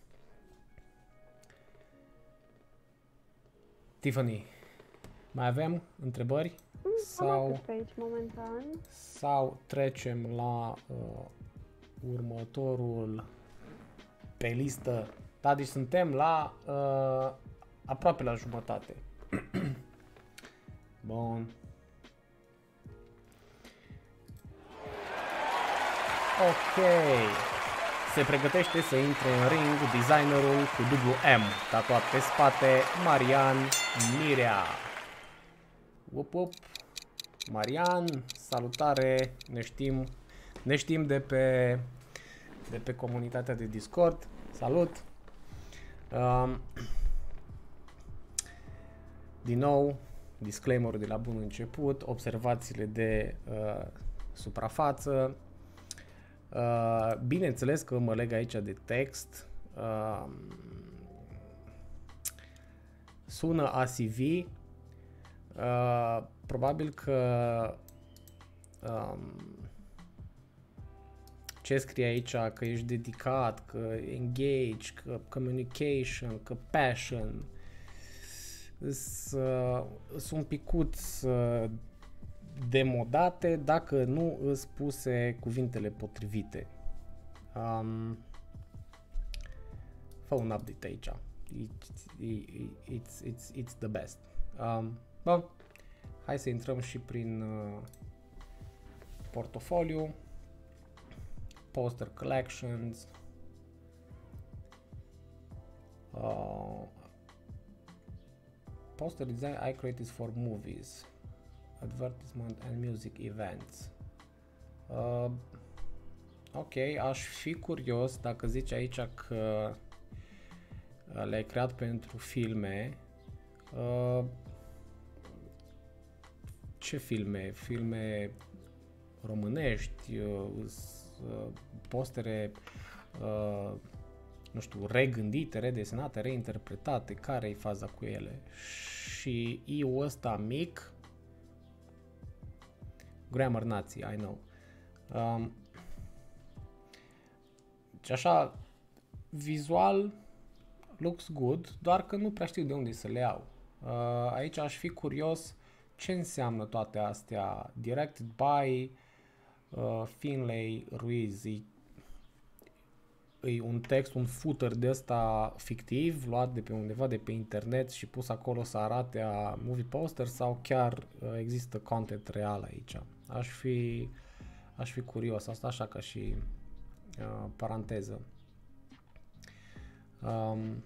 Tiffany, mai avem întrebări? Mm, sau, am pe aici momentan. Sau trecem la uh, următorul pe listă? Da, deci suntem la uh, aproape la jumătate. Bun. Ok. Se pregătește să intre în ring designerul cu dublu M, tatuat pe spate, Marian Mirea. Up, up. Marian, salutare, ne știm, ne știm de pe, de pe comunitatea de Discord. Salut! Um, din nou, disclaimer-ul de la bun început, observațiile de uh, suprafață. Uh, bineînțeles că mă leg aici de text. Uh, sună A C V. Uh, probabil că um, ce scrie aici, că ești dedicat, că engage, că communication, că passion, sunt un picuț uh, demodate dacă nu îți puse cuvintele potrivite. Um, fă un update aici. It's, it's, it's, it's the best. Um, bun, hai să intrăm și prin uh, portofoliu, poster collections, uh, poster design I created for movies, advertisement and music events. Uh, ok, aș fi curios dacă zici aici că uh, le-ai creat pentru filme. Uh, ce filme? Filme românești, uh, uh, postere, uh, nu știu, regândite, redesenate, reinterpretate, care e faza cu ele? Și I-ul ăsta mic, Grammar Nazi, I know. Um, și așa, vizual, looks good, doar că nu prea știu de unde să le iau. Uh, aici aș fi curios ce înseamnă toate astea. Directed by uh, Finlay Ruiz. E, e un text, un footer de ăsta fictiv, luat de pe undeva de pe internet și pus acolo să arate a movie poster, sau chiar uh, există content real aici. Aș fi, aș fi curios. Asta așa ca și uh, paranteză. Um,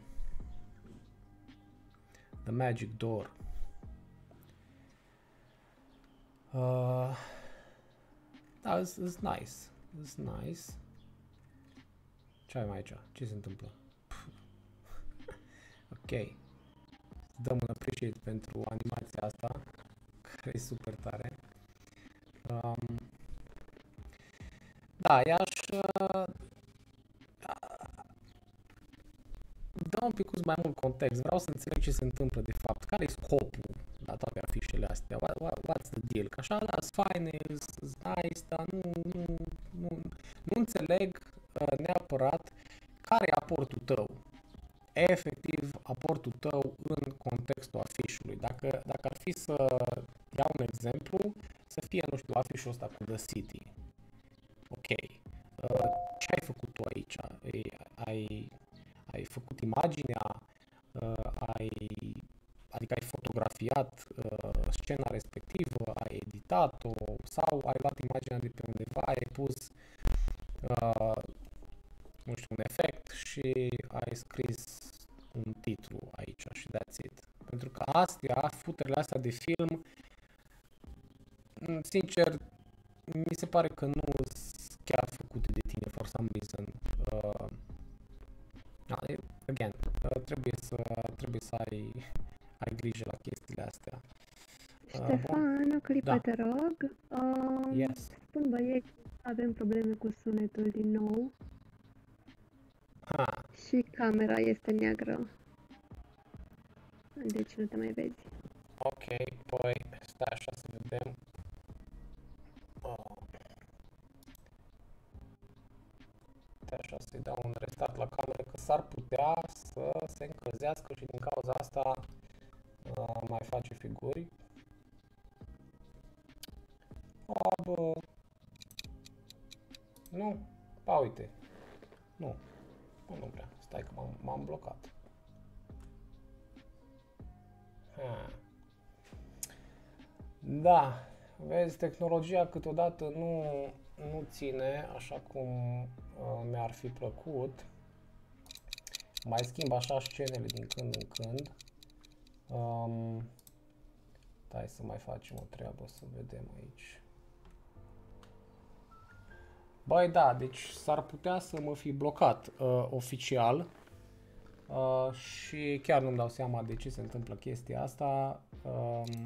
The Magic Door. Uh, da, it's, it's nice. It's nice. Ce avem aici? Ce se întâmplă? Ok. Dăm un appreciate pentru animația asta, care e super tare. Um, da, i-aș... Uh, pic mai mult context, vreau să înțeleg ce se întâmplă de fapt, care e scopul la toate afișele astea, what, what, what's the deal, că așa, da, sunt faine, sunt nice, dar nu, nu, nu, nu înțeleg uh, neapărat care e aportul tău, efectiv aportul tău în contextul afișului. Dacă, dacă ar fi să iau un exemplu, să fie, nu știu, afișul ăsta cu The City. Ok, uh, ce ai făcut tu aici? Ai, ai, ai făcut imaginea, uh, ai, adică ai fotografiat uh, scena respectivă, ai editat-o sau ai luat imaginea de pe undeva, ai pus uh, nu știu, un efect și ai scris un titlu aici și that's it. Pentru că astea, futerile astea de film, sincer, mi se pare că nu sunt chiar făcute de tine for some reason. Uh, again, uh, trebuie să trebuie să ai, ai grijă la chestiile astea. Ștefan, o clipă, da. te rog. Um, Yes. Spun băieți, avem probleme cu sunetul din nou. Ha. Și camera este neagră. Deci nu te mai vezi. Ok, păi stai așa să vedem. Oh. Stai așa să-i dau un restart la cameră, că s-ar putea să se încălzească și din cauza asta uh, mai face figuri. A, bă. Nu, pa, uite. Nu, nu, nu vrea. Stai că m-am blocat. Ha. Da, vezi, tehnologia câteodată nu, nu ține așa cum uh, mi-ar fi plăcut. Mai schimb așa scenele din când în când. Um, Hai să mai facem o treabă, să vedem aici. Băi, da, deci s-ar putea să mă fi blocat uh, oficial uh, și chiar nu-mi dau seama de ce se întâmplă chestia asta. Um,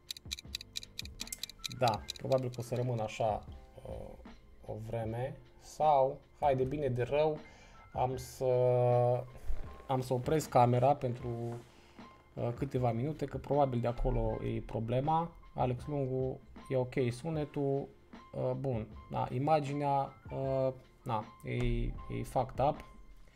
da, probabil că o să rămân așa uh, o vreme sau, hai de bine de rău, am să, am să opresc camera pentru uh, câteva minute, că probabil de acolo e problema. Alex Lungu, e ok sunetul. Uh, bun, da, imaginea, uh, na, e, e fucked up.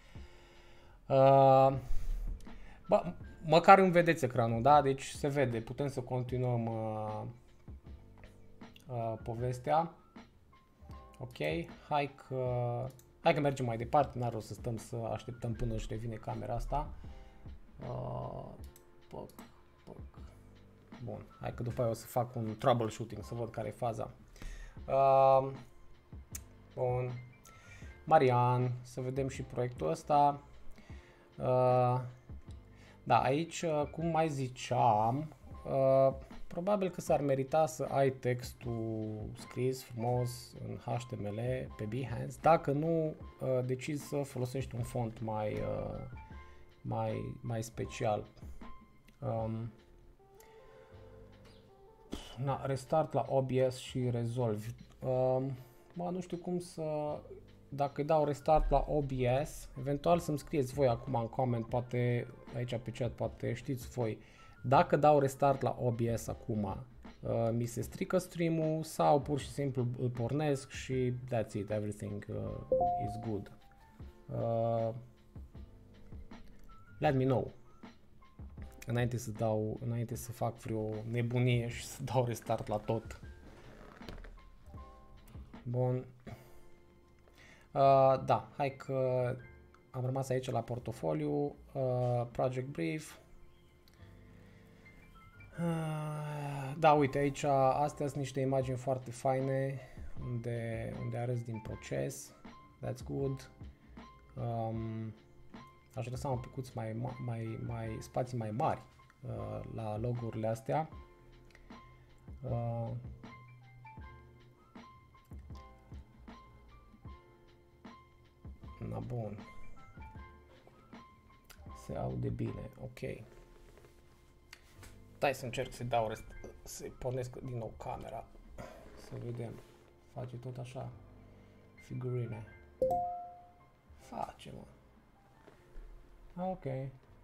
Uh, bă, măcar îmi vedeți ecranul, da? Deci se vede, putem să continuăm uh, uh, povestea. Ok, hai că, hai că mergem mai departe, n-ar rost să stăm să așteptăm până își revine camera asta. Uh, poc, poc. Bun, hai că după aia o să fac un troubleshooting, să văd care e faza. Uh, bun. Marian, să vedem și proiectul ăsta. Uh, da, aici, cum mai ziceam, uh, probabil că s-ar merita să ai textul scris frumos în H T M L pe Behance, dacă nu uh, decizi să folosești un font mai, uh, mai, mai special. Um, Na, restart la O B S și Resolve. Um, mă, nu știu cum să... Dacă îi dau restart la O B S, eventual să-mi scrieți voi acum în comment, poate aici pe chat, poate știți voi. Dacă dau restart la O B S acum, uh, mi se strică stream-ul sau pur și simplu îl pornesc și that's it, everything uh, is good. Uh, let me know. Înainte să dau, înainte să fac vreo nebunie și să dau restart la tot. Bun. Uh, da, hai că am rămas aici la portofoliu, uh, project brief. Uh, da, uite, aici astea sunt niște imagini foarte faine unde, unde arăți din proces. That's good. Um, Aș lăsa un picuț mai, mai, mai, spații mai mari uh, la logo-urile astea. Uh, na bun. Se aude bine, ok. Stai să încerc să dau rest, să pornesc din nou camera. Să vedem. Face tot așa. Figurine. Face, mă. Ok,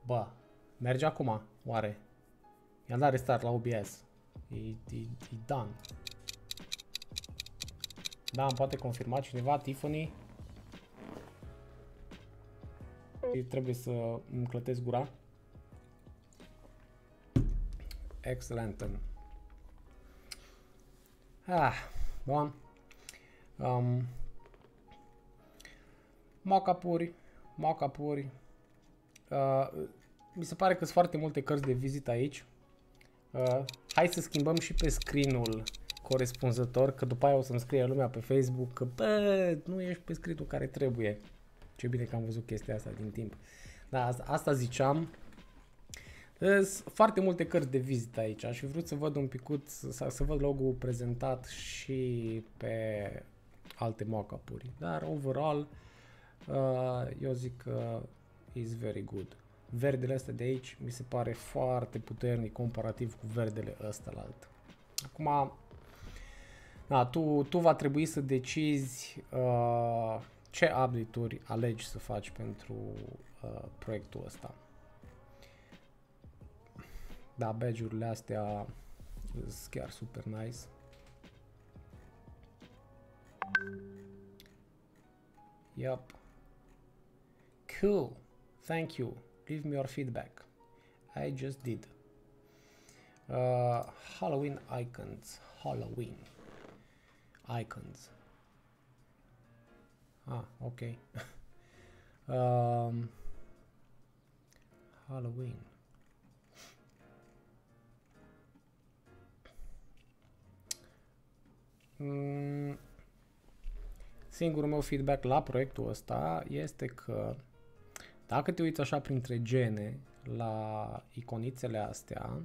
Bă, merge acum, oare? I-am dat restart la O B S. E, e, e done. Da, îmi poate confirma cineva, Tiffany? Trebuie să îmi clătesc gura. Excellent. Ah, bun. Um, mock-up-uri, mock-up-uri. Uh, mi se pare că sunt foarte multe cărți de vizită aici. Uh, hai să schimbăm și pe screen-ul corespunzător, că după aia o să-mi scrie lumea pe Facebook că bă, nu ești pe screen-ul care trebuie. Ce bine că am văzut chestia asta din timp. Da, asta ziceam. Sunt foarte multe cărți de vizită aici. Aș fi vrut să văd un picuț, să, să văd logo-ul prezentat și pe alte mock-up-uri. Dar, overall, uh, eu zic că is very good. Verdele astea de aici mi se pare foarte puternic comparativ cu verdele ăsta la alt. Acum, da, tu, tu va trebui să decizi uh, ce update-uri alegi să faci pentru uh, proiectul ăsta. Da, badge-urile astea sunt chiar super nice. Yup. Cool. Thank you. Leave me your feedback. I just did. Uh, Halloween icons. Halloween icons. Ah, ok. um, Halloween. Mm, singurul meu feedback la proiectul ăsta este că dacă te uiți așa printre gene la iconițele astea,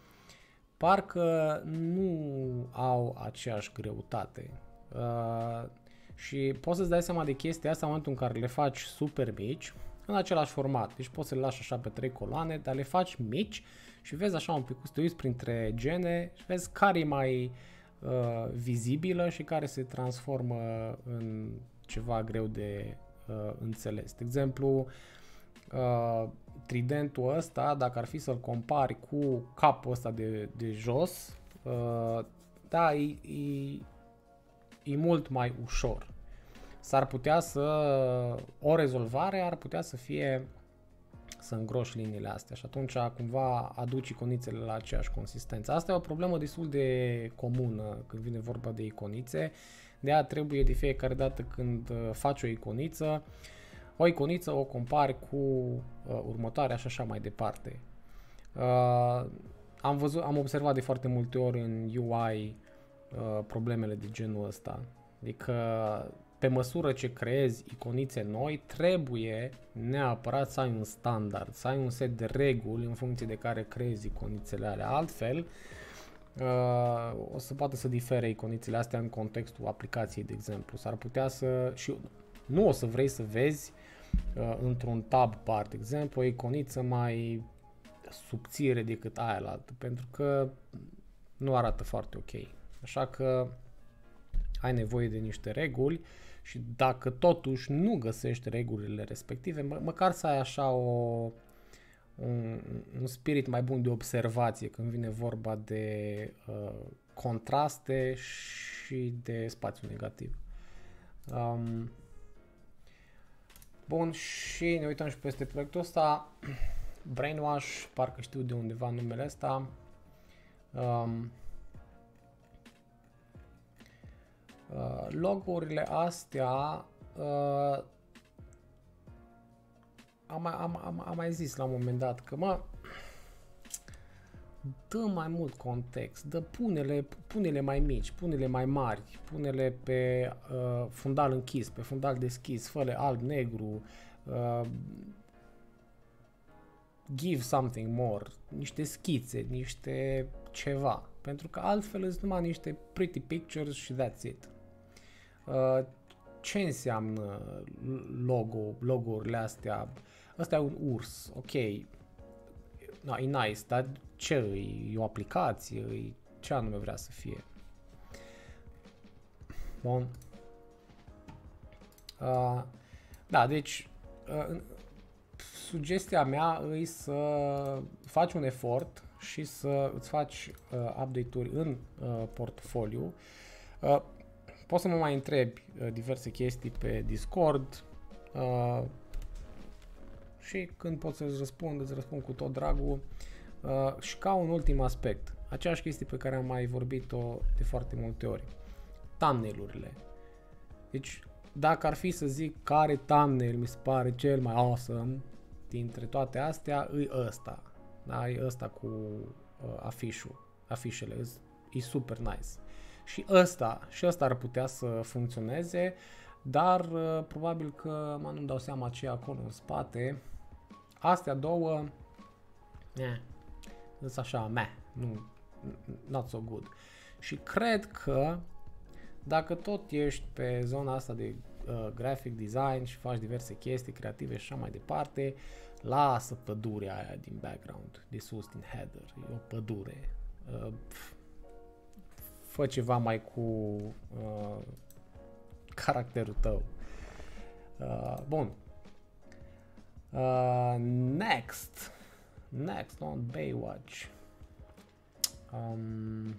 parcă nu au aceeași greutate. Uh, și poți să-ți dai seama de chestia asta în momentul în care le faci super mici, în același format. Deci poți să le lași așa pe trei coloane, dar le faci mici și vezi așa un pic, te uiți printre gene și vezi care e mai uh, vizibilă și care se transformă în ceva greu de uh, înțeles. De exemplu, uh, tridentul ăsta, dacă ar fi să-l compari cu capul ăsta de, de jos, uh, da, e, e, e mult mai ușor. S-ar putea să, o rezolvare ar putea să fie să îngroși liniile astea și atunci cumva aduci iconițele la aceeași consistență. Asta e o problemă destul de comună când vine vorba de iconițe. De aia trebuie de fiecare dată când faci o iconiță, o iconiță o compari cu uh, următoarea și așa mai departe. Uh, am văzut, am observat de foarte multe ori în U I uh, problemele de genul ăsta. Adică pe măsură ce creezi iconițe noi, trebuie neapărat să ai un standard, să ai un set de reguli în funcție de care creezi iconițele alea. Altfel, uh, o să poată să difere iconițele astea în contextul aplicației, de exemplu. S-ar putea să... și nu o să vrei să vezi uh, într-un tab bar, de exemplu, o iconiță mai subțire decât aia la altă, pentru că nu arată foarte ok. Așa că ai nevoie de niște reguli și dacă totuși nu găsești regulile respective, mă, măcar să ai așa o, un, un spirit mai bun de observație când vine vorba de uh, contraste și de spațiu negativ. Um, bun, și ne uităm și peste proiectul ăsta. Brainwash, parcă știu de undeva numele ăsta. Um, Uh, logo-urile astea uh, am, am, am, am mai zis la un moment dat că mă dă mai mult context, dă pune-le, pune-le mai mici, pune-le mai mari, pune-le pe uh, fundal închis, pe fundal deschis, fă-le alb-negru, uh, give something more, niște schițe, niște ceva, pentru că altfel sunt numai niște pretty pictures și that's it. Uh, ce înseamnă logo, logo-urile astea? Ăsta e un urs, ok, no, e nice, dar ce e? E o aplicație? E ce anume vrea să fie? Bun. Uh, da, deci uh, sugestia mea e să faci un efort și să îți faci uh, update-uri în uh, portofoliu. Uh, poți să mă mai întrebi uh, diverse chestii pe Discord uh, și când pot să-ți răspund, îți răspund cu tot dragul. Uh, și ca un ultim aspect, aceeași chestie pe care am mai vorbit-o de foarte multe ori, thumbnail-urile. Deci, dacă ar fi să zic care thumbnail mi se pare cel mai awesome dintre toate astea, e ăsta. Da? E ăsta cu uh, afișul, afișele, e, e super nice. Și ăsta, și ăsta ar putea să funcționeze, dar uh, probabil că mă nu-mi dau seama ce e acolo în spate. Astea două, eh, sunt așa, meh, nu, not so good. Și cred că dacă tot ești pe zona asta de uh, graphic design și faci diverse chestii creative și așa mai departe, lasă pădurea aia din background, de sus, din header, e o pădure. Uh, fă ceva mai cu uh, caracterul tău. Uh, bun. Uh, next. Next on Baywatch. Um,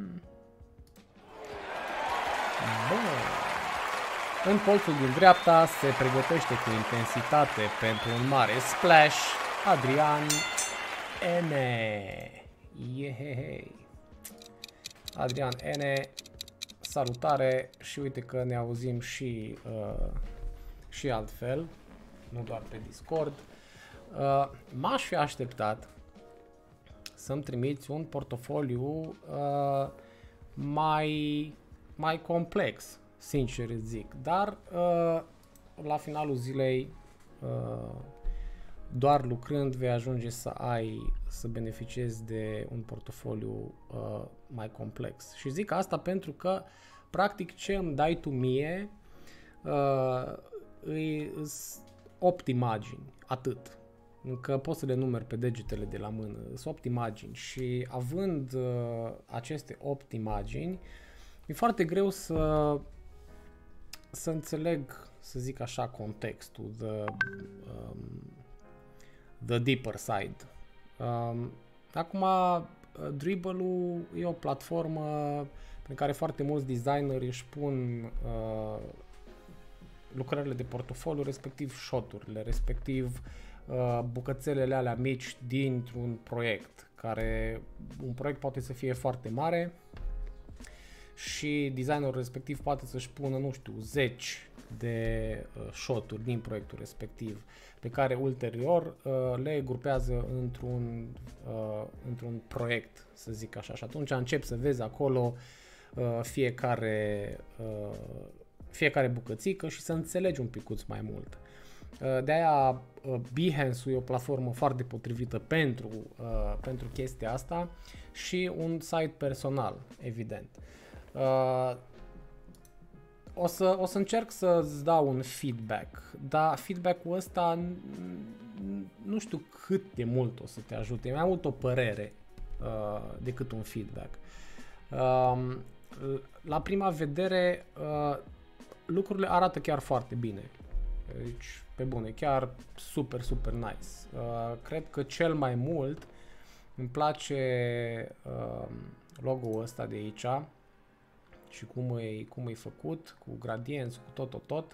Bun. În colțul din dreapta se pregătește cu intensitate pentru un mare splash Adrian N. Yehehei. Adrian N. Salutare și uite că ne auzim și, uh, și altfel, nu doar pe Discord. Uh, m-aș fi așteptat să-mi trimiți un portofoliu uh, mai, mai complex, sincer îți zic, dar uh, la finalul zilei uh, doar lucrând vei ajunge să ai, să beneficiezi de un portofoliu uh, mai complex. Și zic asta pentru că practic ce îmi dai tu mie uh, îi opt imagini, atât. Încă poți să le numeri pe degetele de la mână, sunt opt imagini și având uh, aceste opt imagini, e foarte greu să, să înțeleg, să zic așa, contextul, the, um, the deeper side. Um, acum, Dribbble-ul e o platformă pe care foarte mulți designeri își pun uh, lucrările de portofoliu, respectiv shot-urile, respectiv uh, bucățelele alea mici dintr-un proiect, care un proiect poate să fie foarte mare și designerul respectiv poate să-și pună, nu știu, zeci de uh, shot-uri din proiectul respectiv, pe care ulterior uh, le grupează într-un, uh, într-un proiect, să zic așa. Și atunci încep să vezi acolo uh, fiecare, uh, fiecare bucățică și să înțelegi un picuț mai mult. Uh, de-aia uh, Behance-ul e o platformă foarte potrivită pentru, uh, pentru chestia asta și un site personal, evident. Uh, O să, o să încerc să-ți dau un feedback, dar feedback-ul ăsta nu știu cât de mult o să te ajute, mai mult o părere uh, decât un feedback. Uh, la prima vedere, uh, lucrurile arată chiar foarte bine, deci pe bune, chiar super, super nice. Uh, cred că cel mai mult îmi place uh, logo-ul ăsta de aici, și cum e, cum e făcut, cu gradienți, cu tot, tot, tot.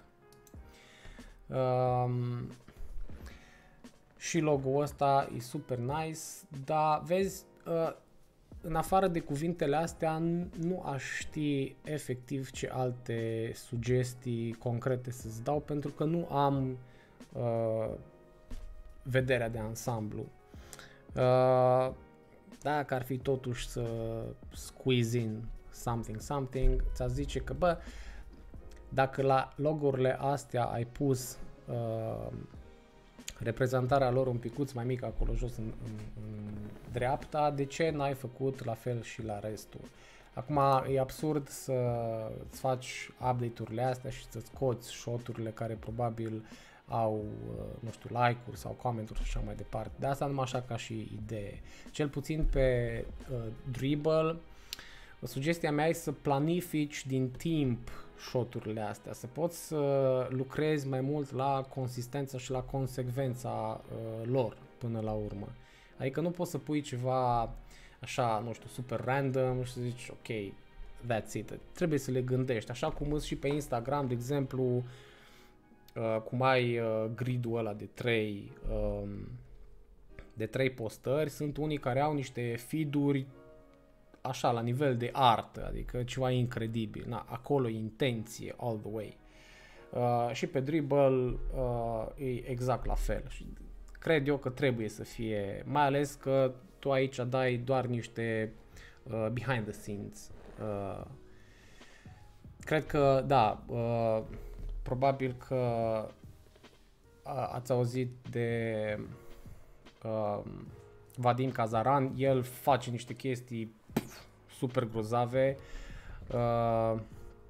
Um, și logo-ul ăsta e super nice, dar vezi, uh, în afară de cuvintele astea, nu aș ști efectiv ce alte sugestii concrete să-ți dau, pentru că nu am uh, vederea de ansamblu. Uh, dacă ar fi totuși să squeeze in something, something, ți-a zice că, bă, dacă la logo-urile astea ai pus uh, reprezentarea lor un picuț mai mic acolo jos în, în, în dreapta, de ce n-ai făcut la fel și la restul? Acum e absurd să-ți faci update-urile astea și să scoți shot-urile care probabil au, nu știu, like-uri sau comment-uri și așa mai departe. De asta numai așa ca și idee. Cel puțin pe uh, Dribbble, sugestia mea e să planifici din timp shoturile astea, să poți să lucrezi mai mult la consistența și la consecvența uh, lor până la urmă. Adică nu poți să pui ceva așa, nu știu, super random și să zici ok, that's it. Trebuie să le gândești, așa cum îți și pe Instagram, de exemplu, uh, cum ai uh, grid-ul ăla de trei uh, de trei postări, sunt unii care au niște feed-uri așa, la nivel de artă, adică ceva incredibil. Na, acolo e intenție, all the way. Uh, și pe Dribbble uh, e exact la fel. Și cred eu că trebuie să fie, mai ales că tu aici dai doar niște uh, behind the scenes. Uh, cred că, da, uh, probabil că uh, ați auzit de uh, Vadim Cazaran, el face niște chestii pf, super grozave uh,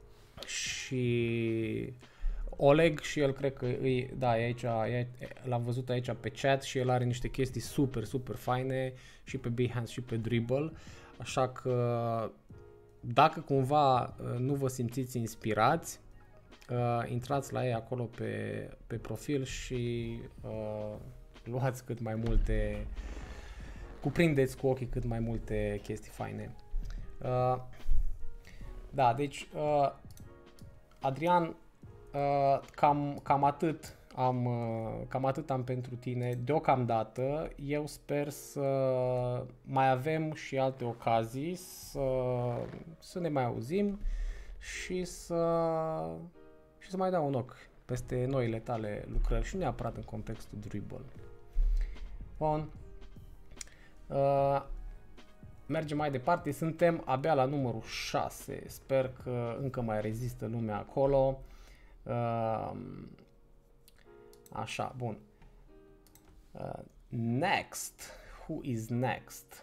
și Oleg și el cred că îi, da, e aici, e, l-am văzut aici pe chat și el are niște chestii super, super faine și pe Behance și pe Dribbble, așa că dacă cumva nu vă simțiți inspirați, uh, intrați la ei acolo pe, pe profil și uh, luați cât mai multe, cuprindeți cu ochii cât mai multe chestii faine. Uh, da, deci uh, Adrian, uh, cam, cam atât am, uh, cam atât am pentru tine deocamdată. Eu sper să mai avem și alte ocazii să, să ne mai auzim și să, și să mai dau un ochi peste noile tale lucrări și neapărat în contextul Dribbble. Bun. Uh, mergem mai departe, suntem abia la numărul șase, sper că încă mai rezistă lumea acolo. Uh, așa, bun. Uh, next, who is next?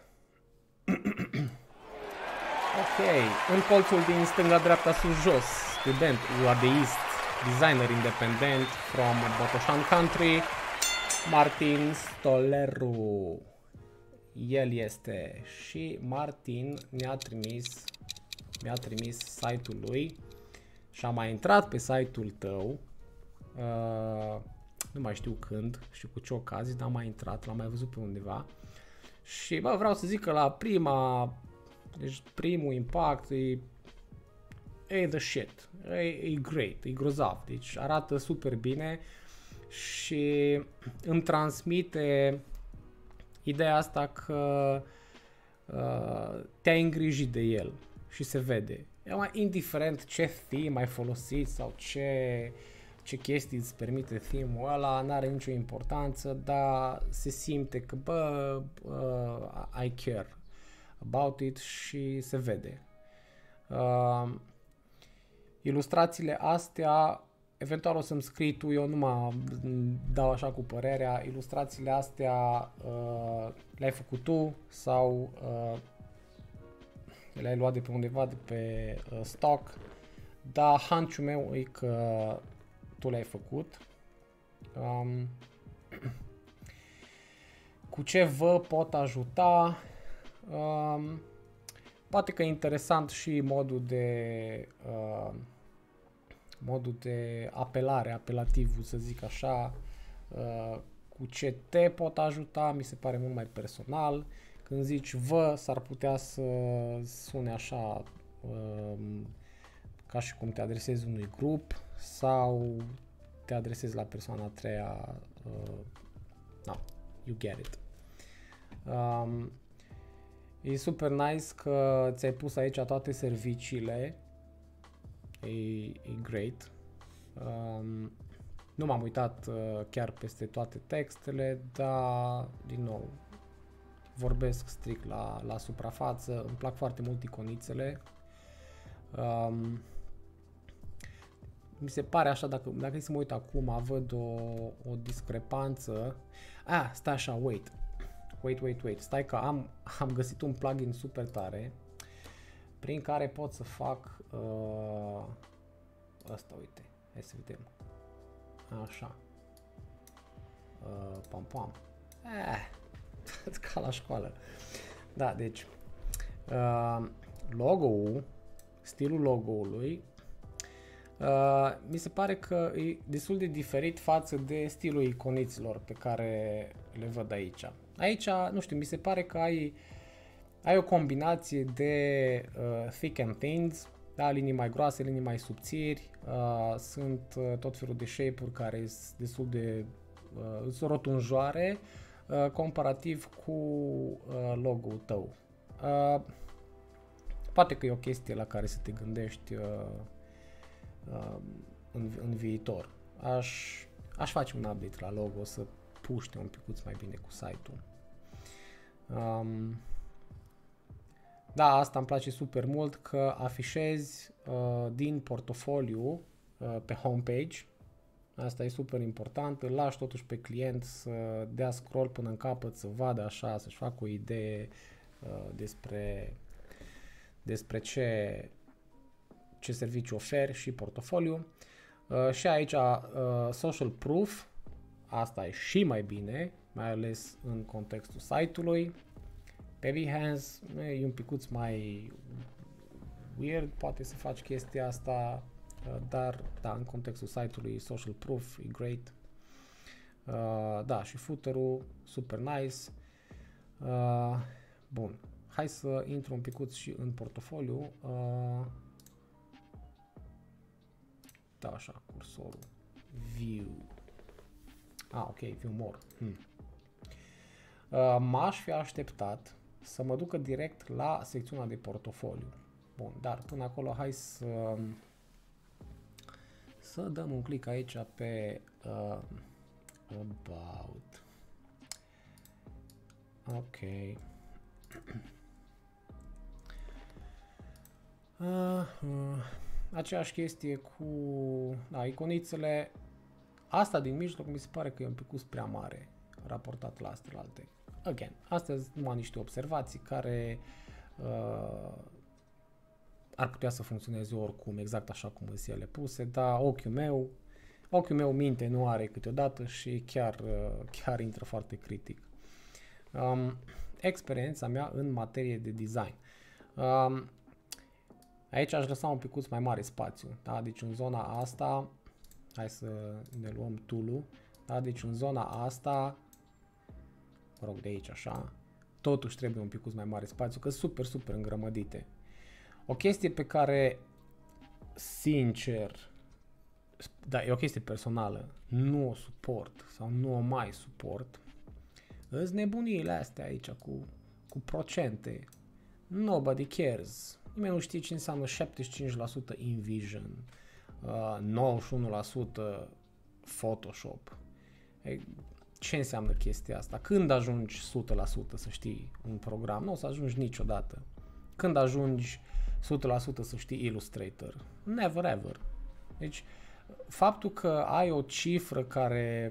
Ok, în colțul din stânga-dreapta sus jos, student U A D ist, designer independent from Botoșan Country, Martin Stoleru. El este și Martin ne-a trimis mi-a trimis site-ul lui și am mai intrat pe site-ul tău, uh, nu mai știu când și cu ce ocazie, dar am mai intrat, l-am mai văzut pe undeva și bă, vreau să zic că la prima, deci primul impact e, e the shit, e, e great, e grozav, deci arată super bine și îmi transmite ideea asta că uh, te-ai îngrijit de el și se vede. E mai indiferent ce theme ai folosit sau ce, ce chestii îți permite theme-ul ăla, n-are nicio importanță, dar se simte că bă, uh, I care about it și se vede. Uh, ilustrațiile astea, eventual o să-mi scrii tu, eu nu mă dau așa cu părerea, ilustrațiile astea uh, le-ai făcut tu sau uh, le-ai luat de pe undeva, de pe uh, stock, dar hunch-ul meu e că tu le-ai făcut. Um, cu ce vă pot ajuta? Um, poate că e interesant și modul de uh, modul de apelare, apelativul să zic așa, uh, cu ce te pot ajuta, mi se pare mult mai personal. Când zici vă, s-ar putea să sune așa uh, ca și cum te adresezi unui grup sau te adresezi la persoana a treia, uh, no, you get it. Um, e super nice că ți-ai pus aici toate serviciile. E, e great. Um, nu m-am uitat uh, chiar peste toate textele, dar, din nou, vorbesc strict la, la suprafață. Îmi plac foarte mult iconițele. Um, mi se pare așa, dacă, dacă să mă uit acum, văd o, o discrepanță. Ah, stai așa, wait. Wait, wait, wait. Stai că am, am găsit un plugin super tare prin care pot să fac uh, asta, uite, hai să vedem, așa, uh, pam, pam, eh, ca la școală, da, deci, uh, logo-ul, stilul logo-ului, Uh, mi se pare că e destul de diferit față de stilul iconiților pe care le văd aici. Aici, nu știu, mi se pare că ai, ai o combinație de uh, thick and thins, da, linii mai groase, linii mai subțiri, uh, sunt uh, tot felul de shape-uri care sunt destul de uh, sunt rotunjoare, uh, comparativ cu uh, logo-ul tău. Uh, poate că e o chestie la care să te gândești uh, uh, în, în viitor. Aș, aș face un update la logo să puște un picuț mai bine cu site-ul. Um, da, asta îmi place super mult, că afișezi uh, din portofoliu uh, pe homepage. Asta e super important, îl lași totuși pe client să dea scroll până în capăt, să vadă așa, să-și facă o idee uh, despre, despre ce, ce serviciu oferi și portofoliu. Uh, și aici uh, social proof, asta e și mai bine, mai ales în contextul site-ului. Pe Behance e un picuț mai weird, poate să faci chestia asta, dar da, în contextul site-ului social proof e great. Uh, da, și footer-ul super nice. Uh, bun, hai să intru un picuț și în portofoliu. Uh, da, așa, cursorul. View. Ah, ok, view more. Hmm. Uh, m-aș fi așteptat să mă ducă direct la secțiunea de portofoliu. Bun, dar până acolo hai să să dăm un click aici pe uh, about. Ok. Uh, uh, aceeași chestie cu da, iconițele. Asta din mijloc mi se pare că e un pic prea mare raportat la astea alte. Again, astea sunt numai niște observații care uh, ar putea să funcționeze oricum, exact așa cum sunt ele puse, dar ochiul meu, ochiul meu minte nu are câteodată și chiar, uh, chiar intră foarte critic. Um, experiența mea în materie de design. Um, aici aș lăsa un picuț mai mare spațiu, da? Deci în zona asta, hai să ne luăm tool-ul, da? Deci în zona asta, mă rog, de aici așa, totuși trebuie un picuț mai mare spațiu, că sunt super, super îngrămădite. O chestie pe care, sincer, da, e o chestie personală, nu o suport sau nu o mai suport, îs nebuniile astea aici cu, cu procente. Nobody cares. Nimeni nu știe ce înseamnă șaptezeci și cinci la sută InVision, uh, nouăzeci și unu la sută Photoshop. E, ce înseamnă chestia asta? Când ajungi o sută la sută să știi un program? Nu o să ajungi niciodată. Când ajungi o sută la sută să știi Illustrator? Never ever. Deci, faptul că ai o cifră care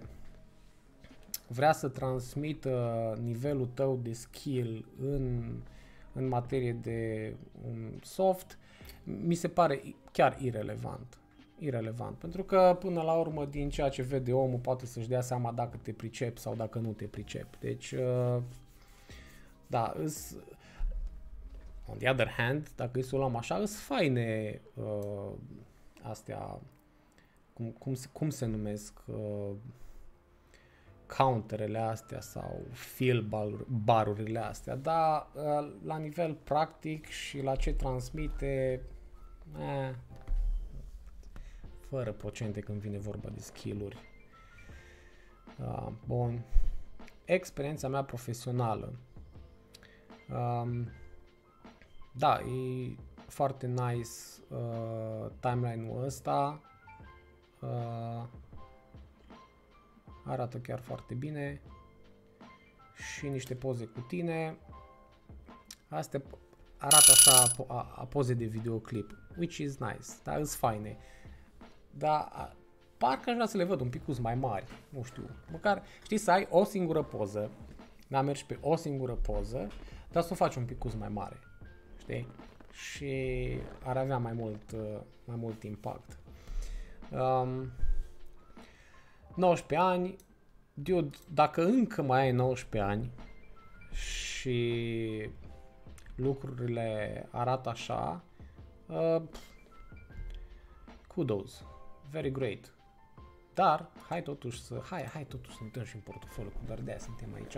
vrea să transmită nivelul tău de skill în, în materie de un soft, mi se pare chiar irelevant. Irelevant. Pentru că, până la urmă, din ceea ce vede omul, poate să-și dea seama dacă te pricepi sau dacă nu te pricepi. Deci, uh, da, îs, on the other hand, dacă îi să o luăm așa, îs faine uh, astea, cum, cum, se, cum se numesc, uh, counterele astea sau fill barurile astea, dar uh, la nivel practic și la ce transmite, eh, fără procente când vine vorba de skill-uri. Uh, bun. Experiența mea profesională. Um, da, e foarte nice uh, timeline-ul ăsta. Uh, arată chiar foarte bine. Și niște poze cu tine. Astea arată așa a, a poze de videoclip, which is nice, dar sunt faine. Dar parcă aș vrea să le văd un pic mai mari, nu știu, măcar, știi, să ai o singură poză, da, mergi pe o singură poză, dar să o faci un pic mai mare, știi? Și ar avea mai mult, mai mult impact. Um, nouăsprezece ani, dude, dacă încă mai ai nouăsprezece ani și lucrurile arată așa, uh, kudos, very great. Dar, hai totuși să, hai, hai totuși să intrăm și în portofoliu, că doar de-aia suntem aici.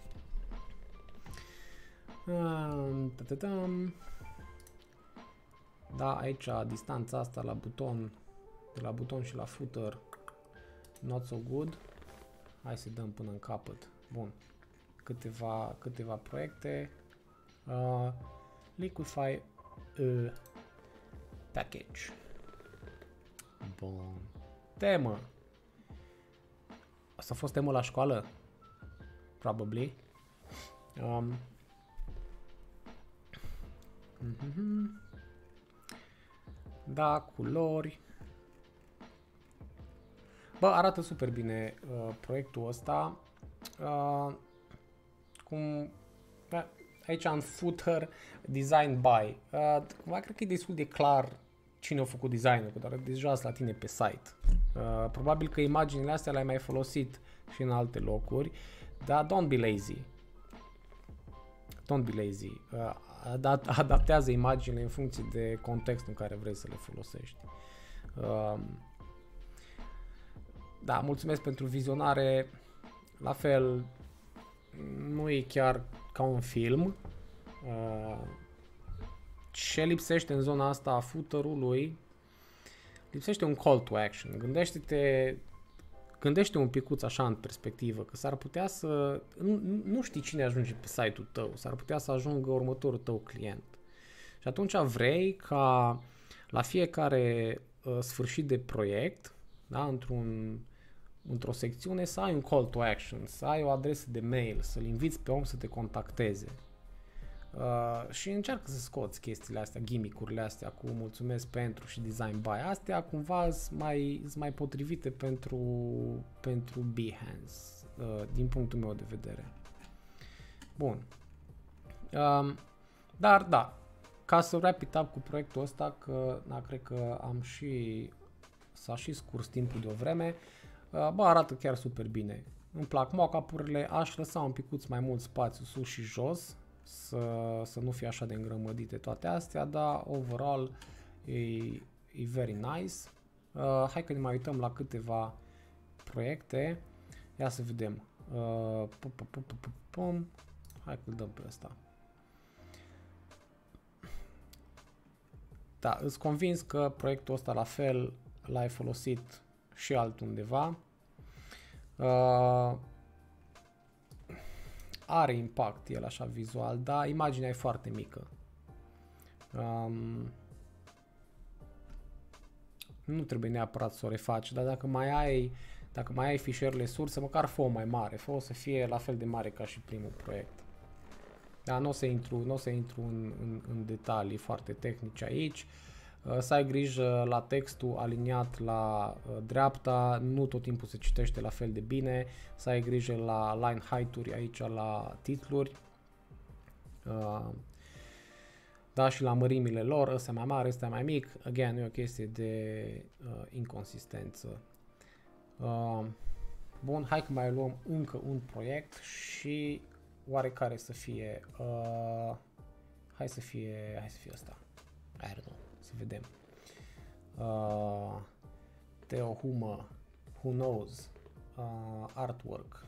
Da, aici distanța asta la buton, de la buton și la footer, not so good. Hai să dăm până în capăt. Bun. Câteva, câteva proiecte. Uh, Liquify uh, package. Bun. Temă. Asta a fost temă la școală? Probably. Um. Mm-hmm. Da, culori. Bă, arată super bine uh, proiectul ăsta. Uh, cum... Uh, aici în footer, design by. Uh, cumva cred că e destul de clar cine a făcut designul, că doar deja la tine pe site. Uh, probabil că imaginile astea le-ai mai folosit și în alte locuri, dar don't be lazy. Don't be lazy. Uh, adaptează imaginile în funcție de contextul în care vrei să le folosești. Uh, da, mulțumesc pentru vizionare. La fel, nu e chiar ca un film. Uh, ce lipsește în zona asta a footer-ului? Lipsește un call to action. Gândește-te, gândește un picuț așa în perspectivă, că s-ar putea să... Nu, nu știi cine ajunge pe site-ul tău, s-ar putea să ajungă următorul tău client. Și atunci vrei ca la fiecare uh, sfârșit de proiect, da, într-un, într-o secțiune, să ai un call to action, să ai o adresă de mail, să-l inviți pe om să te contacteze. Uh, și încearcă să scoți chestiile astea, gimmick-urile astea cu mulțumesc pentru și design by. Astea cumva sunt mai, mai potrivite pentru, pentru Behance, uh, din punctul meu de vedere. Bun. Um, dar da, ca să wrap it up cu proiectul ăsta, că da, cred că am și s-a și scurs timpul de o vreme, uh, bă, arată chiar super bine. Îmi plac mock-up-urile, aș lăsa un picuț mai mult spațiu sus și jos, Să, să nu fie așa de îngrămădite toate astea, dar overall e, e very nice. Uh, hai că ne mai uităm la câteva proiecte. Ia să vedem. Uh, pum, pum, pum, pum, pum. Hai că-l dăm pe ăsta. Da, îți convins că proiectul ăsta la fel l-ai folosit și altundeva. Uh, Are impact el așa vizual, dar imaginea e foarte mică. Um, nu trebuie neapărat să o refaci, dar dacă mai ai, dacă mai ai fișierele sursă, măcar fă-o mai mare, fă-o să fie la fel de mare ca și primul proiect. Dar nu o să intru, nu o să intru în, în, în detalii foarte tehnice aici. Uh, să ai grijă la textul aliniat la uh, dreapta, nu tot timpul se citește la fel de bine, să ai grijă la line height-uri aici la titluri, uh, da, și la mărimile lor, ăsta mai mare, ăsta mai mic, again, e o chestie de uh, inconsistență. Uh, bun, hai că mai luăm încă un proiect și oarecare să fie, uh, hai să fie, hai să fie ăsta, I don't know. Să vedem. Uh, Theo Humă, Who Knows, uh, Artwork.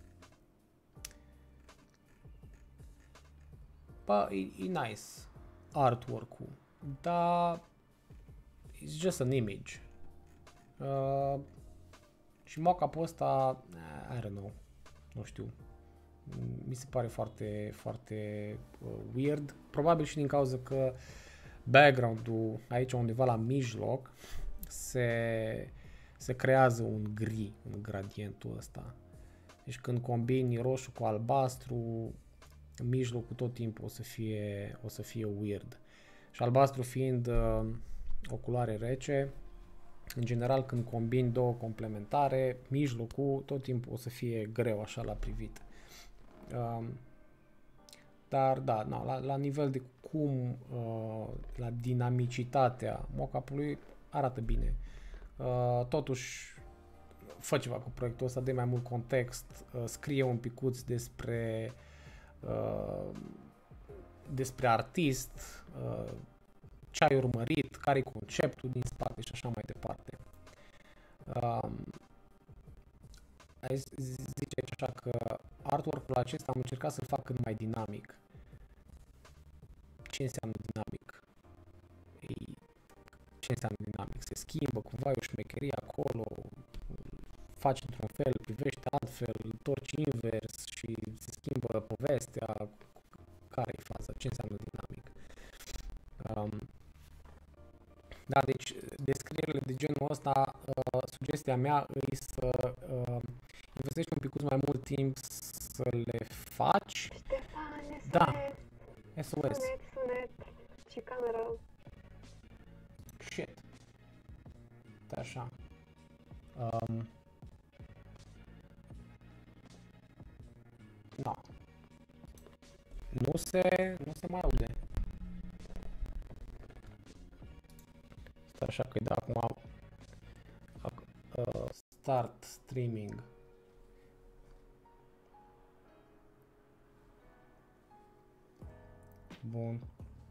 Bă, e, e nice artwork-ul, dar it's just an image. Uh, și mock-up-ul ăsta, I don't know, nu știu. Mi se pare foarte, foarte uh, weird. Probabil și din cauza că background-ul aici undeva la mijloc se, se creează un gri în gradientul ăsta. Deci când combini roșu cu albastru, mijlocul tot timpul o să fie, o să fie weird. Și albastru fiind uh, o culoare rece, în general când combini două complementare, mijlocul tot timpul o să fie greu așa la privit. Uh, Dar da, na, la, la nivel de cum, uh, la dinamicitatea mock-up-ului arată bine. Uh, totuși, fă ceva cu proiectul ăsta, dă mai mult context, uh, scrie un picuț despre, uh, despre artist, uh, ce ai urmărit, care e conceptul din spate și așa mai departe. Um, zice aici așa că artwork-ul acesta am încercat să-l fac cât mai dinamic. Ce înseamnă dinamic? E, ce înseamnă dinamic? Se schimbă cumva, e o șmecherie acolo, faci într-un fel, privește altfel, torci invers și se schimbă povestea. Care e faza? Ce înseamnă dinamic? Um, da, deci descrierile de genul ăsta, uh, sugestia mea e să uh, investești un pic mai mult timp să le faci. Ștefan, S O S. Da, S O S. Sunet, sunet și camera. Shit. Da, așa. Um, no. Nu se, nu se mai aude. Stai așa că-i da acum uh, start streaming. Bun.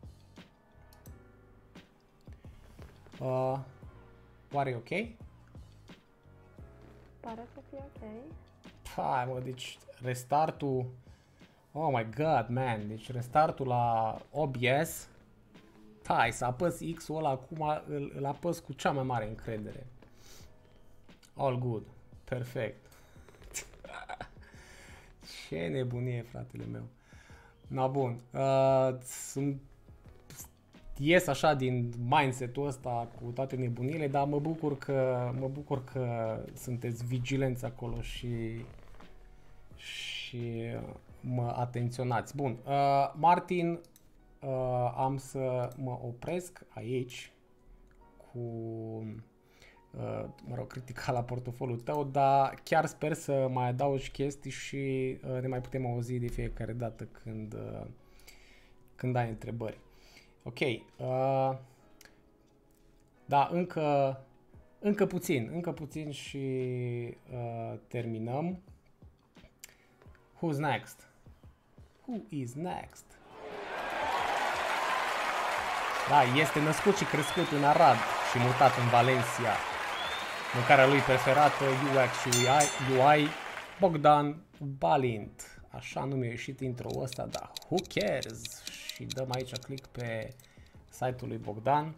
Uh, oare e ok? Pare să fie ok. Hai mă, deci restartul... Oh my god, man, deci restartul la O B S... Hai, să apăs X-ul ăla acum, îl, îl apăs cu cea mai mare încredere. All good. Perfect. Ce nebunie, fratele meu. Na, bun. Uh, sunt... Ies așa din mindset-ul ăsta cu toate nebunile, dar mă bucur că, mă bucur că sunteți vigilenți acolo și... și mă atenționați. Bun. Uh, Martin... Uh, am să mă opresc aici cu, uh, mă rog, critica la portofoliul tău, dar chiar sper să mai adaugi chestii și uh, ne mai putem auzi de fiecare dată când, uh, când ai întrebări. Ok. Uh, da, încă, încă puțin, încă puțin și uh, terminăm. Who's next? Who is next? Da, este născut și crescut în Arad și mutat în Valencia. Mâncarea lui preferată, U X și U I, Bogdan Balint. Așa nu mi-a ieșit intro-ul ăsta, dar who cares? Și dăm aici click pe site-ul lui Bogdan.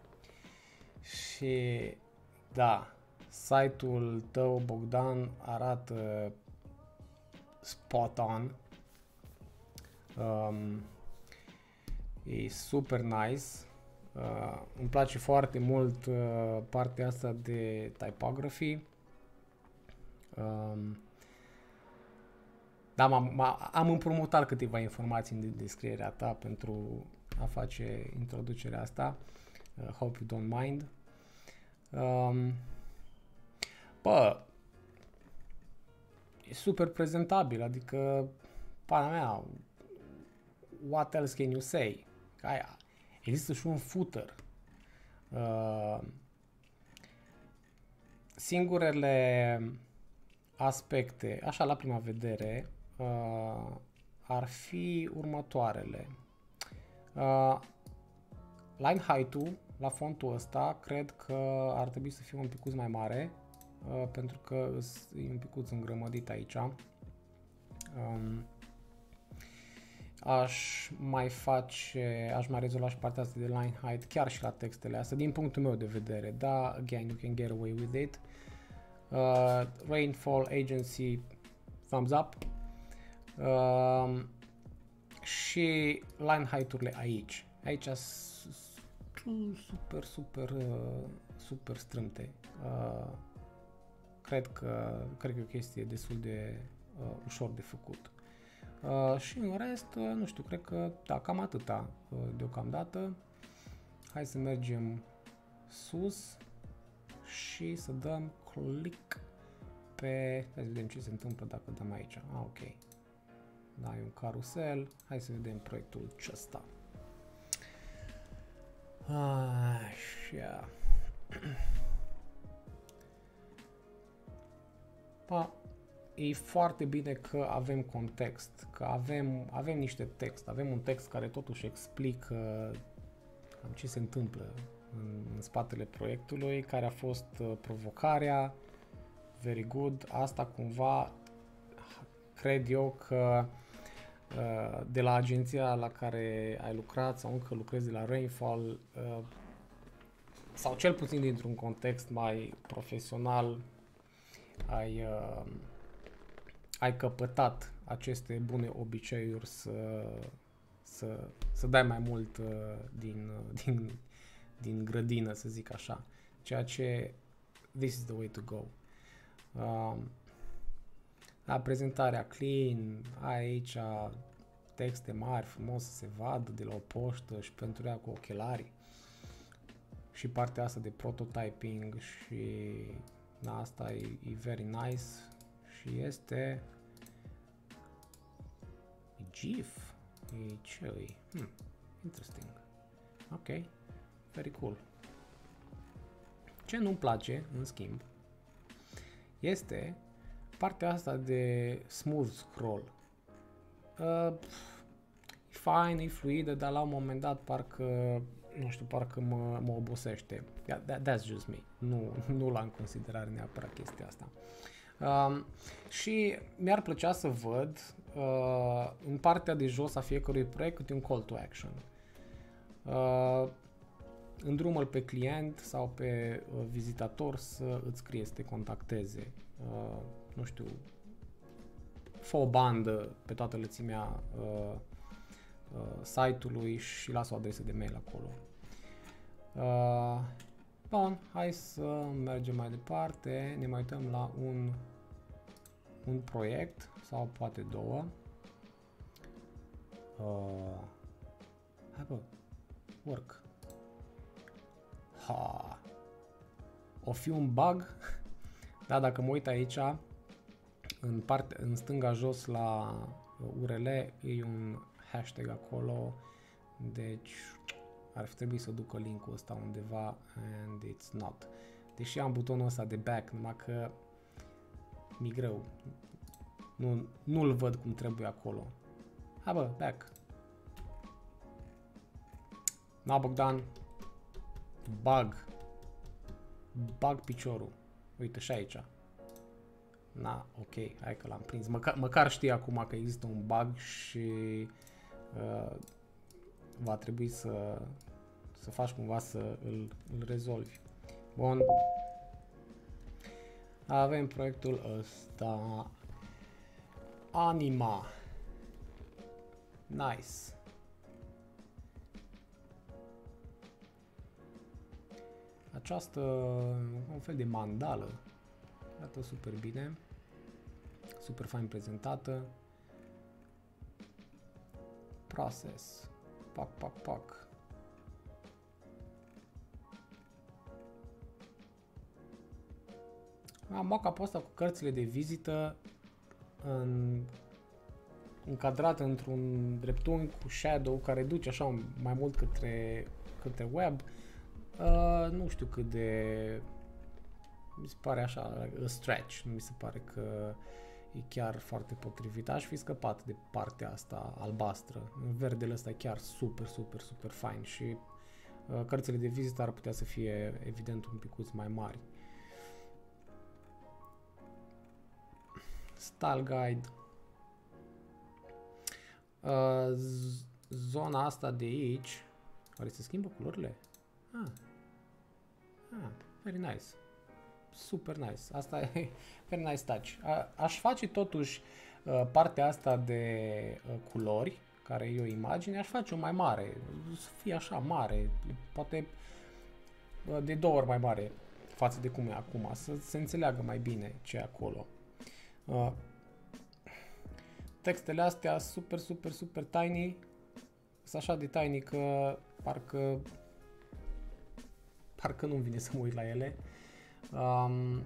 Și da, site-ul tău, Bogdan, arată spot on. Um, E super nice. Uh, îmi place foarte mult uh, partea asta de typography. Um, da, m-am, am împrumutat câteva informații în descrierea ta pentru a face introducerea asta. Uh, hope you don't mind. Um, bă, e super prezentabil, adică, pana mea, what else can you say? Aia. Există și un footer. Uh, singurele aspecte, așa la prima vedere, uh, ar fi următoarele. Uh, line height-ul la fontul ăsta cred că ar trebui să fie un picuț mai mare, uh, pentru că e un picuț îngrămădit aici. Um, Aș mai face, aș mai rezolva și partea asta de line height chiar și la textele astea, din punctul meu de vedere, da, again, you can get away with it. Uh, Rainfall Agency, thumbs up. Uh, și line height-urile aici. Aici sunt super, super, super strâmte. Uh, cred că, cred că e o chestie destul de uh, ușor de făcut. Uh, și în rest, uh, nu știu, cred că, da, cam atâta uh, deocamdată. Hai să mergem sus și să dăm click pe... Hai să vedem ce se întâmplă dacă dăm aici. Ah, ok. Da, e un carusel. Hai să vedem proiectul acesta. Așa. Pa. E foarte bine că avem context, că avem, avem niște text, avem un text care totuși explică cam ce se întâmplă în, în spatele proiectului, care a fost uh, provocarea. Very good. Asta cumva cred eu că uh, de la agenția la care ai lucrat sau încă lucrezi de la Rainfall, uh, sau cel puțin dintr-un context mai profesional, ai, uh, ai căpătat aceste bune obiceiuri să, să, să dai mai mult uh, din, uh, din, din grădină, să zic așa. Ceea ce this is the way to go. Uh, la prezentarea clean, ai aici texte mari, frumos să se vadă de la o poștă și pentru ea cu ochelari. Și partea asta de prototyping și na, asta e, e very nice și este e GIF, e ce e? Hmm, interesting. Ok, very cool. Ce nu-mi place, în schimb, este partea asta de smooth scroll. Uh, e fine, e fluidă, dar la un moment dat parcă, nu știu, parcă mă, mă obosește. Yeah, that, that's just me. Nu, nu l-am în considerare neapărat chestia asta. Um, și mi-ar plăcea să văd uh, în partea de jos a fiecărui proiect câte un call to action. Uh, îndrumă-l pe client sau pe uh, vizitator să îți scrie, să te contacteze. Uh, nu știu, fă o bandă pe toată lățimea uh, uh, site-ului și lasă o adresă de mail acolo. Uh, bun, hai să mergem mai departe, ne mai uităm la un, un proiect sau poate două. Uh, hai bă, work. Ha. O fi un bug? Da, dacă mă uit aici, în, parte, în stânga jos la U R L e un hashtag acolo, deci ar fi trebuit să ducă linkul ăsta undeva and it's not. Deși am butonul ăsta de back, numai că mi-e greu. Nu, nu-l văd cum trebuie acolo. Ha bă, back. Na, Bogdan. Bug. Bug piciorul. Uite și aici. Na, ok, hai că l-am prins. Măcar, măcar știi acum că există un bug și uh, va trebui să, să faci cumva să îl, îl rezolvi. Bun. Avem proiectul ăsta. Anima. Nice. Această, un fel de mandală, arată super bine, super fain prezentată. Process, pac, pac, pac. Am mock-up-ul ăsta cu cărțile de vizită în, încadrat într-un dreptunghi cu shadow care duce așa mai mult către, către web. Uh, nu știu cât de... mi se pare așa, a stretch, nu mi se pare că e chiar foarte potrivit. Aș fi scăpat de partea asta albastră. Verdele ăsta e chiar super, super, super fain și uh, cărțile de vizită ar putea să fie evident un picuț mai mari. Style guide. Uh, zona asta de aici, oare se schimbă culorile? Ah. Ah, very nice. Super nice. Asta e very nice touch. A, aș face totuși uh, partea asta de uh, culori, care e o imagine, aș face o mai mare. Să fie așa mare, poate uh, de două ori mai mare față de cum e acum, să se înțeleagă mai bine ce e acolo. Uh, textele astea super, super, super tiny. Sunt așa de tiny că parcă Parcă nu-mi vine să mă uit la ele. Um,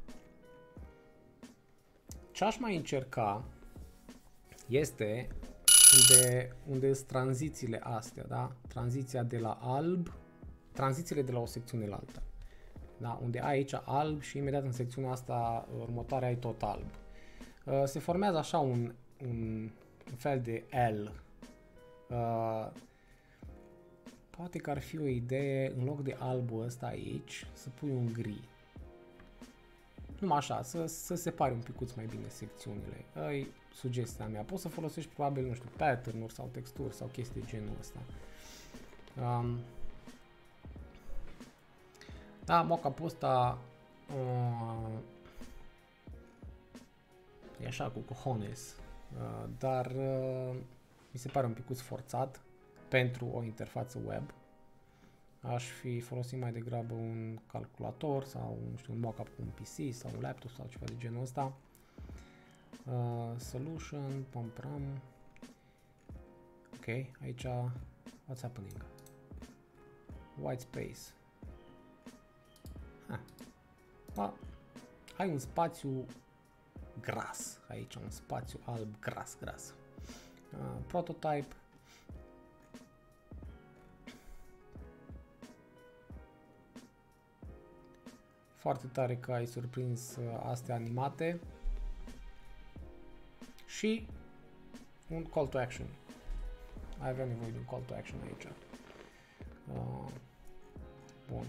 ce aș mai încerca este unde, unde sunt tranzițiile astea, da? Tranziția de la alb, tranzițiile de la o secțiune la alta. Da? Unde ai aici alb și imediat în secțiunea asta următoare ai tot alb. Uh, se formează așa un, un, un fel de L. Uh, poate că ar fi o idee, în loc de albul ăsta aici, să pui un gri. Numai așa, să, să separi un picuț mai bine secțiunile. E sugestia mea. Poți să folosești probabil, nu știu, pattern-uri sau texturi sau chestii de genul ăsta. Um, da, mock-up-ul ăsta uh, e așa cu cojones, uh, dar uh, mi se pare un picuț forțat pentru o interfață web. Aș fi folosit mai degrabă un calculator sau nu știu, un mock-up cu un P C sau un laptop sau ceva de genul ăsta. Uh, solution, pom-pom. Ok, aici what's happening? White space. Ha. Ah, ai un spațiu gras aici, un spațiu alb gras, gras. Uh, prototype. Foarte tare că ai surprins uh, astea animate. Și un call to action. Ai avea nevoie de un call to action aici. Uh, bun.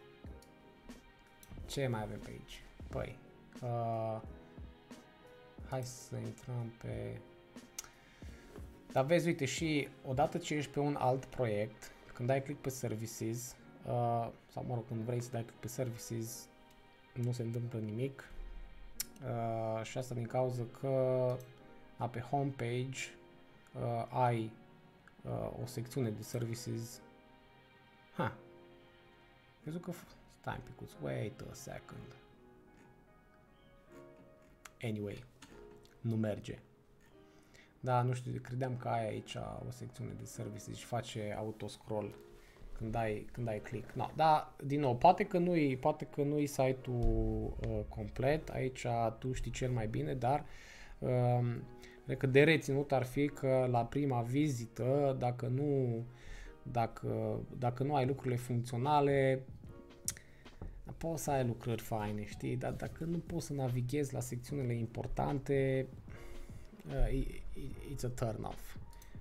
Ce mai avem pe aici? Păi, uh, hai să intrăm pe... Dar vezi, uite, și odată ce ești pe un alt proiect, când dai click pe services, uh, sau mă rog, când vrei să dai click pe services, nu se întâmplă nimic. Uh, și asta din cauza că a, pe homepage uh, ai uh, o secțiune de services. Ha. Crezut că... Stai un picuț. Wait a second. Anyway. Nu merge. Da, nu știu, credeam că ai aici o secțiune de services și face autoscroll când ai, când ai click. No, da, din nou, poate că nu-i, poate că nu-i site-ul uh, complet, aici tu știi cel mai bine, dar uh, cred că de reținut ar fi că la prima vizită, dacă nu, dacă, dacă nu ai lucrurile funcționale, poți să ai lucrări faine, știi, dar dacă nu poți să navighezi la secțiunile importante, uh, it's a turn off.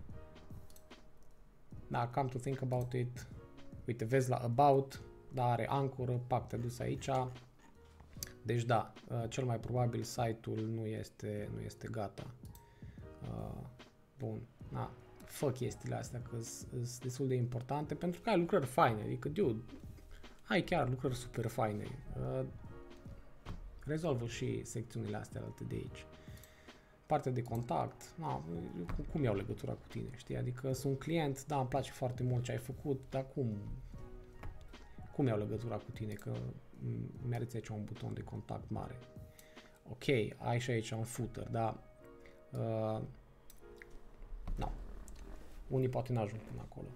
Da, come to think about it. Uite, vezi la about, da, are ancoră, pac, te-a dus aici. Deci da, cel mai probabil site-ul nu este, nu este gata. Uh, bun, da, fă chestiile astea că sunt destul de importante pentru că ai lucrări faine, adică, dude, ai chiar lucrări super faine. Uh, rezolvă și secțiunile astea alte de aici. Partea de contact, na, cum iau legătura cu tine, știi? Adică sunt client, da, îmi place foarte mult ce ai făcut, dar cum, cum iau legătura cu tine? Că meriți aici un buton de contact mare. Ok, ai și aici un footer, dar uh, no. Unii poate n-ajung până acolo.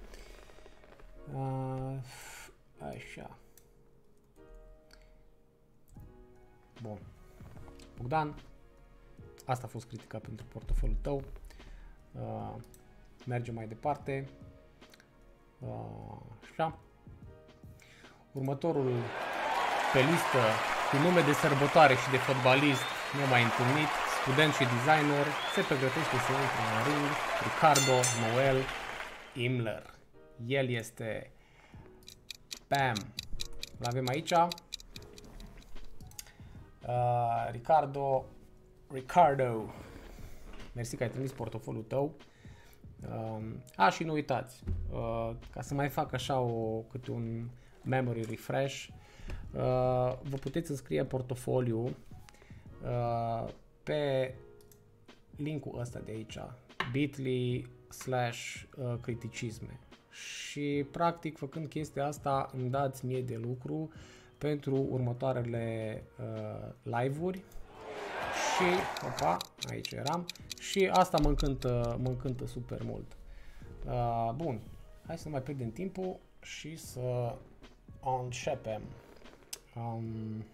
Uh, așa. Bun. Bogdan, asta a fost critica pentru portofoliul tău. Uh, mergem mai departe. Uh, așa. Următorul pe listă cu nume de sărbătoare și de fotbalist nemai întâlnit, student și designer, se pregătește să intre în ring, Ricardo Noel Imler. El este, bam, l-avem aici. Uh, Ricardo Ricardo, mersi că ai trimis portofoliul tău. Uh, a, și nu uitați, uh, ca să mai fac așa o, câte un memory refresh, uh, vă puteți înscrie portofoliu uh, pe linkul ăsta de aici, bit.ly slash criticisme. Și practic făcând chestia asta îmi dați mie de lucru pentru următoarele uh, live-uri. Și, opa, aici eram, și asta mă încântă, mă încântă super mult. Uh, bun, hai să nu mai pierdem timpul și să începem. Um,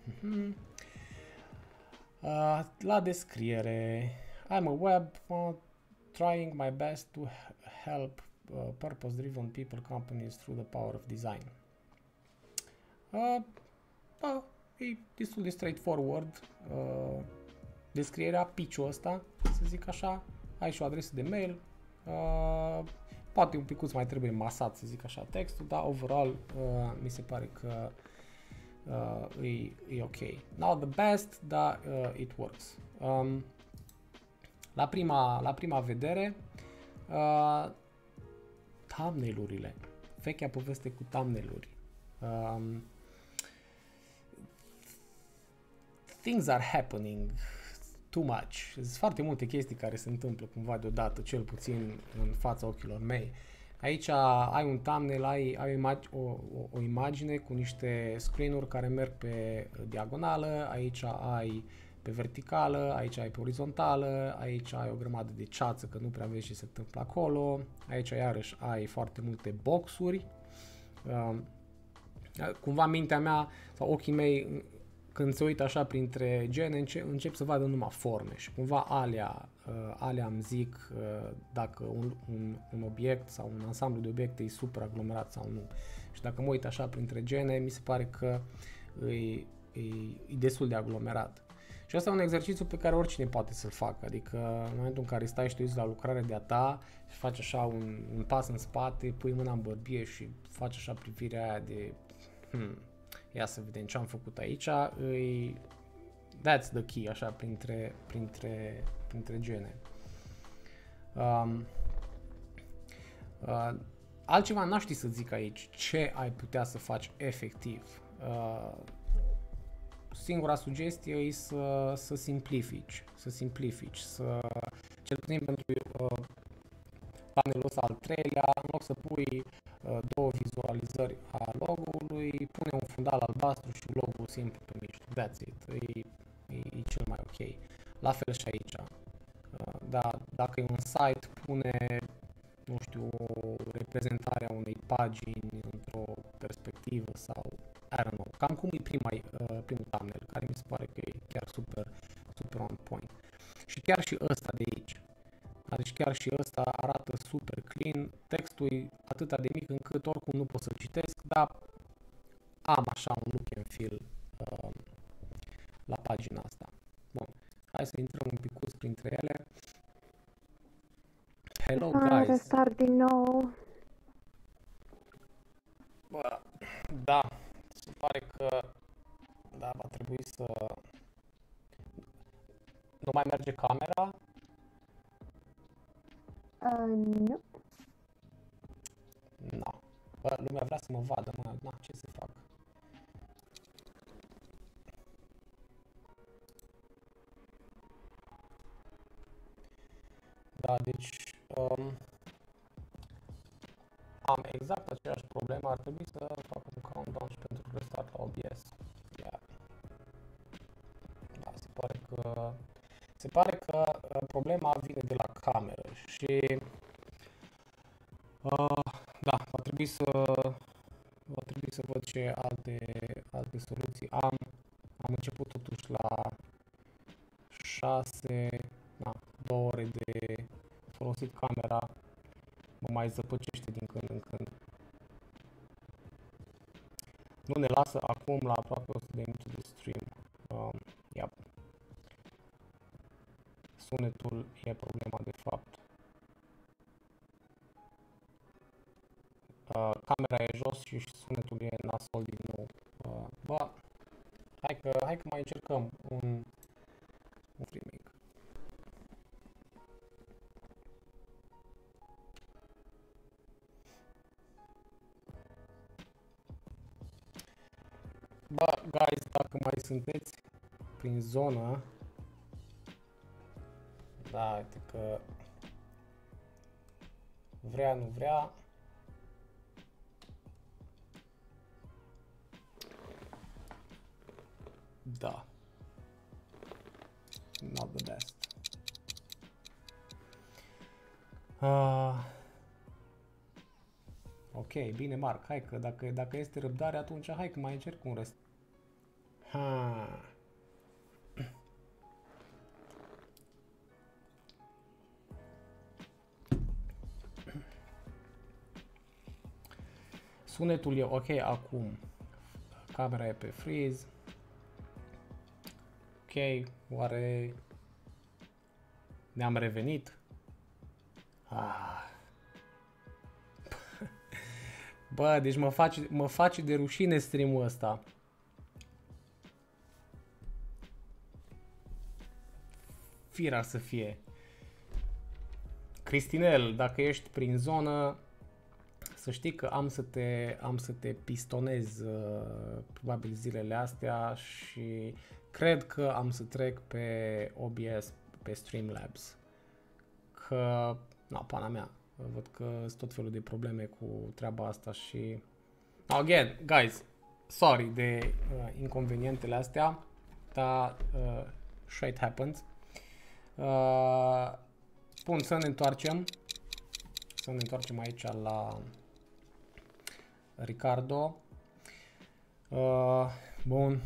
uh, la descriere, I'm a web uh, trying my best to help uh, purpose-driven people companies through the power of design. Uh, uh, e destul de straightforward. Uh, Descrierea, pitch-ul ăsta, să zic așa, ai și o adresă de mail, uh, Poate un picuț mai trebuie masat, să zic așa, textul, dar overall uh, mi se pare că uh, e, e ok. Not the best, dar uh, it works. Um, la, prima, la prima vedere, uh, thumbnail-urile. Vechea poveste cu thumbnail-uri. Um, things are happening too much. Sunt foarte multe chestii care se întâmplă cumva deodată, cel puțin în fața ochilor mei. Aici ai un thumbnail, ai, ai o, imag- o, o, o imagine cu niște screen-uri care merg pe diagonală, aici ai pe verticală, aici ai pe orizontală, aici ai o grămadă de ceață că nu prea vezi ce se întâmplă acolo, aici iarăși ai foarte multe boxuri. Uh, cumva mintea mea sau ochii mei când se uită așa printre gene, încep, încep să vadă numai forme și cumva alea, uh, alea îmi zic uh, dacă un, un, un obiect sau un ansamblu de obiecte e super aglomerat sau nu. Și dacă mă uit așa printre gene, mi se pare că e, e, e destul de aglomerat. Și asta e un exercițiu pe care oricine poate să-l facă, adică în momentul în care stai și te uiți la lucrarea de-a ta și faci așa un, un pas în spate, pui mâna în bărbie și faci așa privirea aia de hmm, ia să vedem ce am făcut aici, îi, that's the key, așa, printre, printre, printre gene. Um, uh, altceva n-aș ști să zic aici, ce ai putea să faci efectiv. Uh, singura sugestie e să, să simplifici, să simplifici, să, cel puțin pentru uh, panelul ăsta al treilea, în loc să pui uh, două vizualizări a logo-ului, pune un fundal albastru și logo-ul simplu pe mijloc. That's it. E, e, e cel mai ok. La fel și aici. Uh, da, dacă e un site, pune, nu știu, o reprezentare a unei pagini într-o perspectivă sau, I don't know, cam cum e prima, uh, primul thumbnail, care mi se pare că e chiar super, super on point. Și chiar și ăsta de aici. Deci chiar și ăsta arată super clean, textul e atât de mic încât oricum nu pot să-l citesc, dar am așa un look and feel uh, la pagina asta. Bun, hai să intrăm un picuț printre ele. Hello guys! Restart din nou. Bă, da, se pare că da, va trebui să... Nu mai merge camera? Uh, nu. No. Bă, lumea vrea să mă vadă, mă, na, ce să fac? Da, deci um, am exact aceeași problemă, ar trebui să fac un countdown și pentru restart la O B S. Yeah. Da, se pare că se pare că uh, problema vine de la cameră și uh, da, va trebui să va trebui să văd ce alte alte soluții am. Am început totuși la șase, da, două ore de folosit camera, mă mai zăpăcește din când în când. Nu ne lasă acum la aproape o sută de minute de stream. Um, yep. Sunetul e problema de fapt. Uh, camera e jos și sunetul e nasol din nou. Uh, bă, hai că, hai că mai încercăm un, un filmic. Bă, guys, dacă mai sunteți prin zonă, da, uite că vrea, nu vrea. Da. Not the best. Uh, ok, bine, Marc, hai că dacă, dacă este răbdare, atunci hai că mai încerc un rest. Ha. Sunetul e ok acum. Camera e pe freeze. Ok, oare ne-am revenit? Ah. Bă, deci mă face, mă face de rușine stream-ul ăsta. Fira să fie. Cristinel, dacă ești prin zonă, să știi că am să te, am să te pistonez uh, probabil zilele astea și cred că am să trec pe O B S, pe Streamlabs. Că, na, pana mea, văd că sunt tot felul de probleme cu treaba asta și... Again, guys, sorry de uh, inconvenientele astea, dar uh, shit happens. Uh, bun, să ne întoarcem. Să ne întoarcem aici la Ricardo. Uh, bun.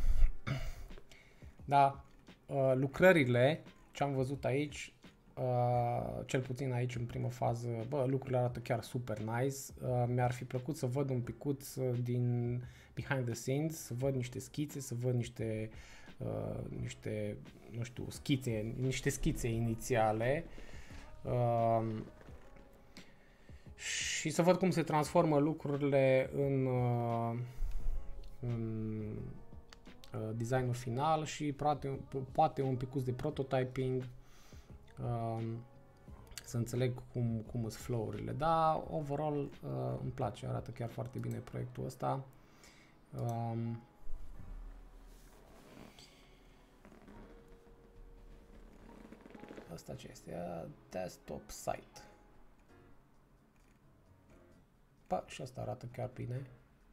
Da, uh, lucrările, ce am văzut aici, uh, cel puțin aici în primă fază, bă, lucrurile arată chiar super nice. Uh, mi-ar fi plăcut să văd un picuț din behind the scenes, să văd niște schițe, să văd niște uh, niște, nu știu, schițe, niște schițe inițiale. Uh, și să văd cum se transformă lucrurile în, uh, în uh, designul final și poate, poate un picuț de prototyping, uh, să înțeleg cum, cum sunt flow-urile, dar overall uh, îmi place, arată chiar foarte bine proiectul ăsta. Um, asta ce este? Desktop site. Pa, și asta arată chiar bine.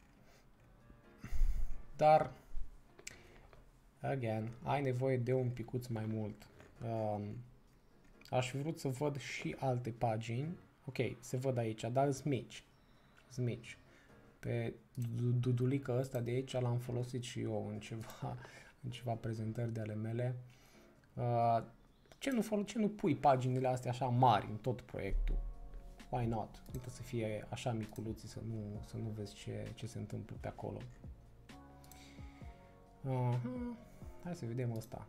Dar, again, ai nevoie de un picuț mai mult. Um, aș fi vrut să văd și alte pagini. Ok, se văd aici, dar sunt mici. Sunt mici. Pe dudulică ăsta de aici l-am folosit și eu în ceva, în ceva prezentări de ale mele. Uh, ce, nu fol- ce nu pui paginile astea așa mari în tot proiectul? Why not? Nu trebuie să fie așa miculuții, să nu, să nu vezi ce, ce se întâmplă pe acolo. Uh-huh. Hai să vedem ăsta.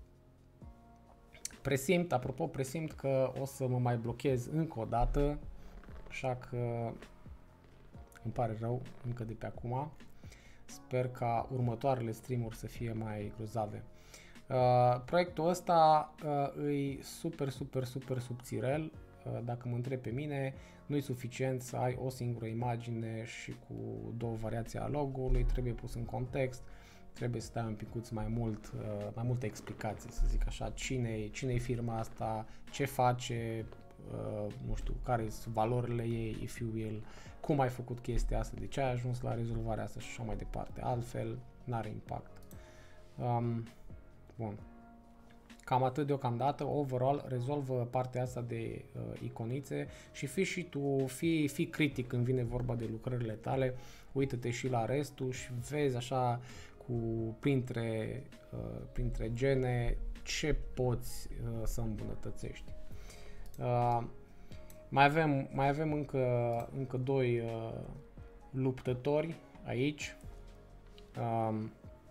Presimt, apropo, presimt că o să mă mai blochez încă o dată, așa că îmi pare rău încă de pe acum. Sper ca următoarele stream-uri să fie mai grozave. Uh, proiectul ăsta uh, e super, super, super subțirel. Uh, dacă mă întreb pe mine, nu e suficient să ai o singură imagine și cu două variații a logo-ului, trebuie pus în context, trebuie să dai un picuț mai mult, uh, mai multe explicații, să zic așa, cine cine-i firma asta, ce face, uh, nu știu, care sunt valorile ei, if you will, cum ai făcut chestia asta, de ce ai ajuns la rezolvarea asta și așa mai departe. Altfel, n-are impact. Um, bun. Cam atât deocamdată. Overall, rezolvă partea asta de uh, iconițe și fii și tu, fii, fii critic când vine vorba de lucrările tale. Uită-te și la restul și vezi așa cu printre, uh, printre gene ce poți uh, să îmbunătățești. Uh, mai avem, mai avem încă, încă doi uh, luptători aici. Um,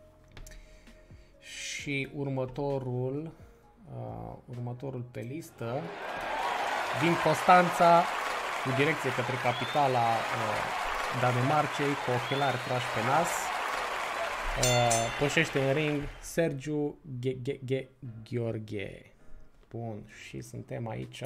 și următorul uh, următorul pe listă din Constanța cu direcție către capitala uh, Danemarcei cu ochelari trași pe nas. Uh, pășește în ring Sergiu Gheorghe. Bun, și suntem aici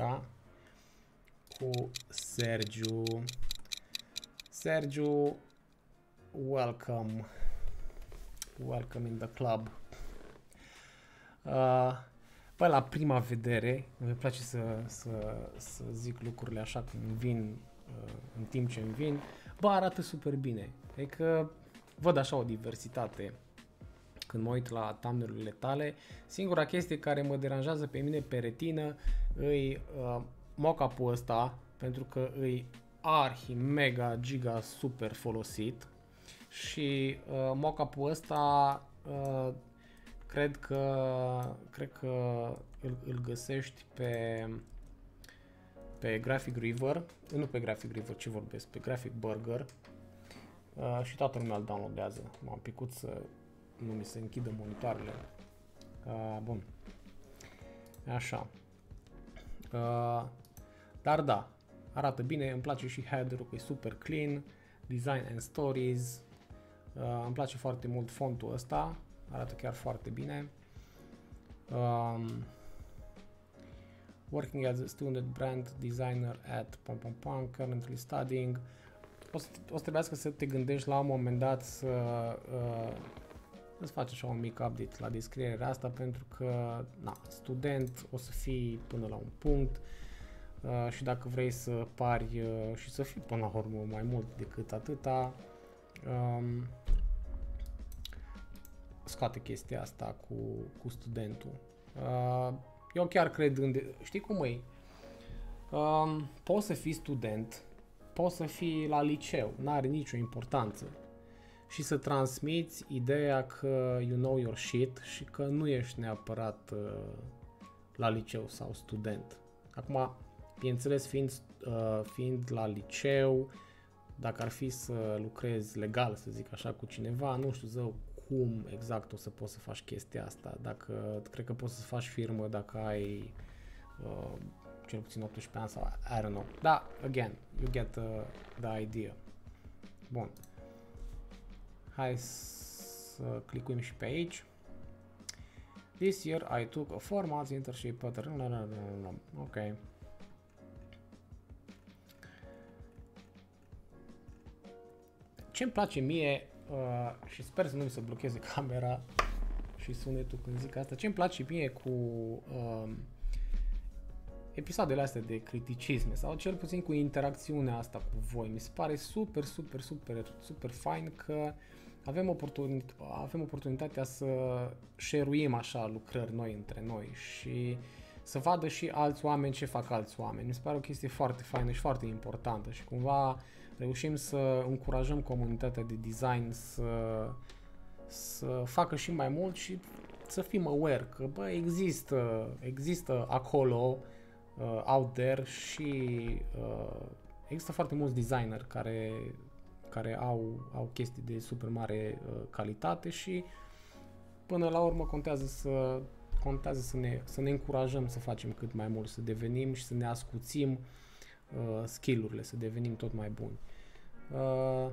cu Sergiu. Sergiu, welcome. Welcome in the club. Uh, Bă, la prima vedere, îmi place să, să, să zic lucrurile așa cum îmi vin, uh, în timp ce îmi vin. Bă, arată super bine. Adică văd așa o diversitate când mă uit la thumbnail-urile tale. Singura chestie care mă deranjează pe mine pe retină îi uh, mock-up-ul ăsta, pentru că îi arhi, mega, giga, super folosit. Și uh, mock-up-ul ăsta uh, cred că cred că îl, îl găsești pe pe Graphic River, nu pe Graphic River, ce vorbesc, pe Graphic Burger. Uh, și toată lumea îl downloadează. M-am picut să nu mi se închidă monitoarele. Uh, bun. Așa. Uh, dar da, arată bine, îmi place și header-ul, că e super clean. Design and Stories. Uh, îmi place foarte mult fontul ăsta, arată chiar foarte bine. Um, working as a student brand designer at pom pom pom, currently studying. O să, o să trebuiască să te gândești la un moment dat să uh, îți faci așa un mic update la descrierea asta, pentru că na, student o să fii până la un punct uh, și dacă vrei să pari uh, și să fii până la urmă mai mult decât atâta, um, scoate chestia asta cu, cu studentul. Uh, eu chiar cred în... De- știi cum e? Uh, poți să fii student, poți să fii la liceu, n-are nicio importanță. Și să transmiți ideea că you know your shit și că nu ești neapărat uh, la liceu sau student. Acum, bineînțeles, fiind, uh, fiind la liceu, dacă ar fi să lucrezi legal, să zic așa, cu cineva, nu știu zău cum exact o să poți să faci chestia asta. Dacă, cred că poți să faci firmă dacă ai uh, cel puțin optsprezece ani sau I don't know. Da, again, you get the, the idea. Bun. Hai să clicăm și pe aici. This year I took a four months internship pattern. Ok. Ce-mi place mie, uh, și sper să nu mi se blocheze camera și sunetul când zic asta, ce-mi place mie cu uh, episoadele astea de criticisme sau cel puțin cu interacțiunea asta cu voi, mi se pare super, super, super, super fain că avem, oportunit- avem oportunitatea să share-uim așa lucrări noi între noi și să vadă și alți oameni ce fac alți oameni. Mi se pare o chestie foarte faină și foarte importantă și cumva reușim să încurajăm comunitatea de design să, să facă și mai mult și să fim aware că bă, există, există acolo, uh, out there și uh, există foarte mulți designeri care care au, au chestii de super mare uh, calitate și până la urmă contează să contează să ne, să ne încurajăm să facem cât mai mult, să devenim și să ne ascuțim uh, skill-urile, să devenim tot mai buni. Uh,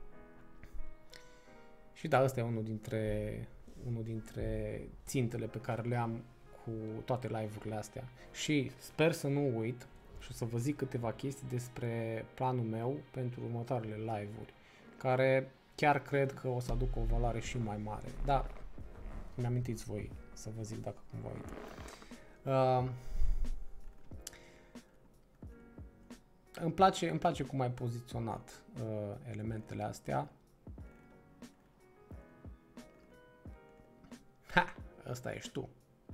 și da, ăsta e unul dintre, unul dintre țintele pe care le am cu toate live-urile astea. Și sper să nu uit și o să vă zic câteva chestii despre planul meu pentru următoarele live-uri, care chiar cred că o să aducă o valoare și mai mare. Da, mi-amintiți voi să vă zic dacă cumva uit. Uh, îmi place, îmi place cum ai poziționat uh, elementele astea. Ha! Ăsta ești tu.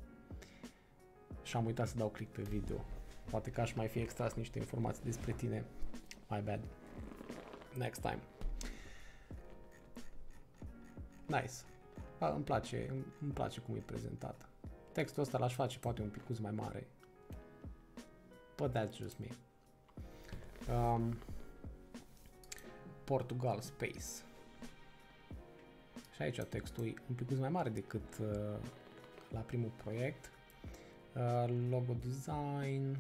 Și am uitat să dau click pe video. Poate că aș mai fi extras niște informații despre tine. My bad. Next time. Nice. A, îmi place, îmi, îmi place cum e prezentat. Textul ăsta l-aș face poate un picuț mai mare. But that's just me. Um, Portugal Space. Și aici textul e un picuț mai mare decât uh, la primul proiect. Uh, logo design.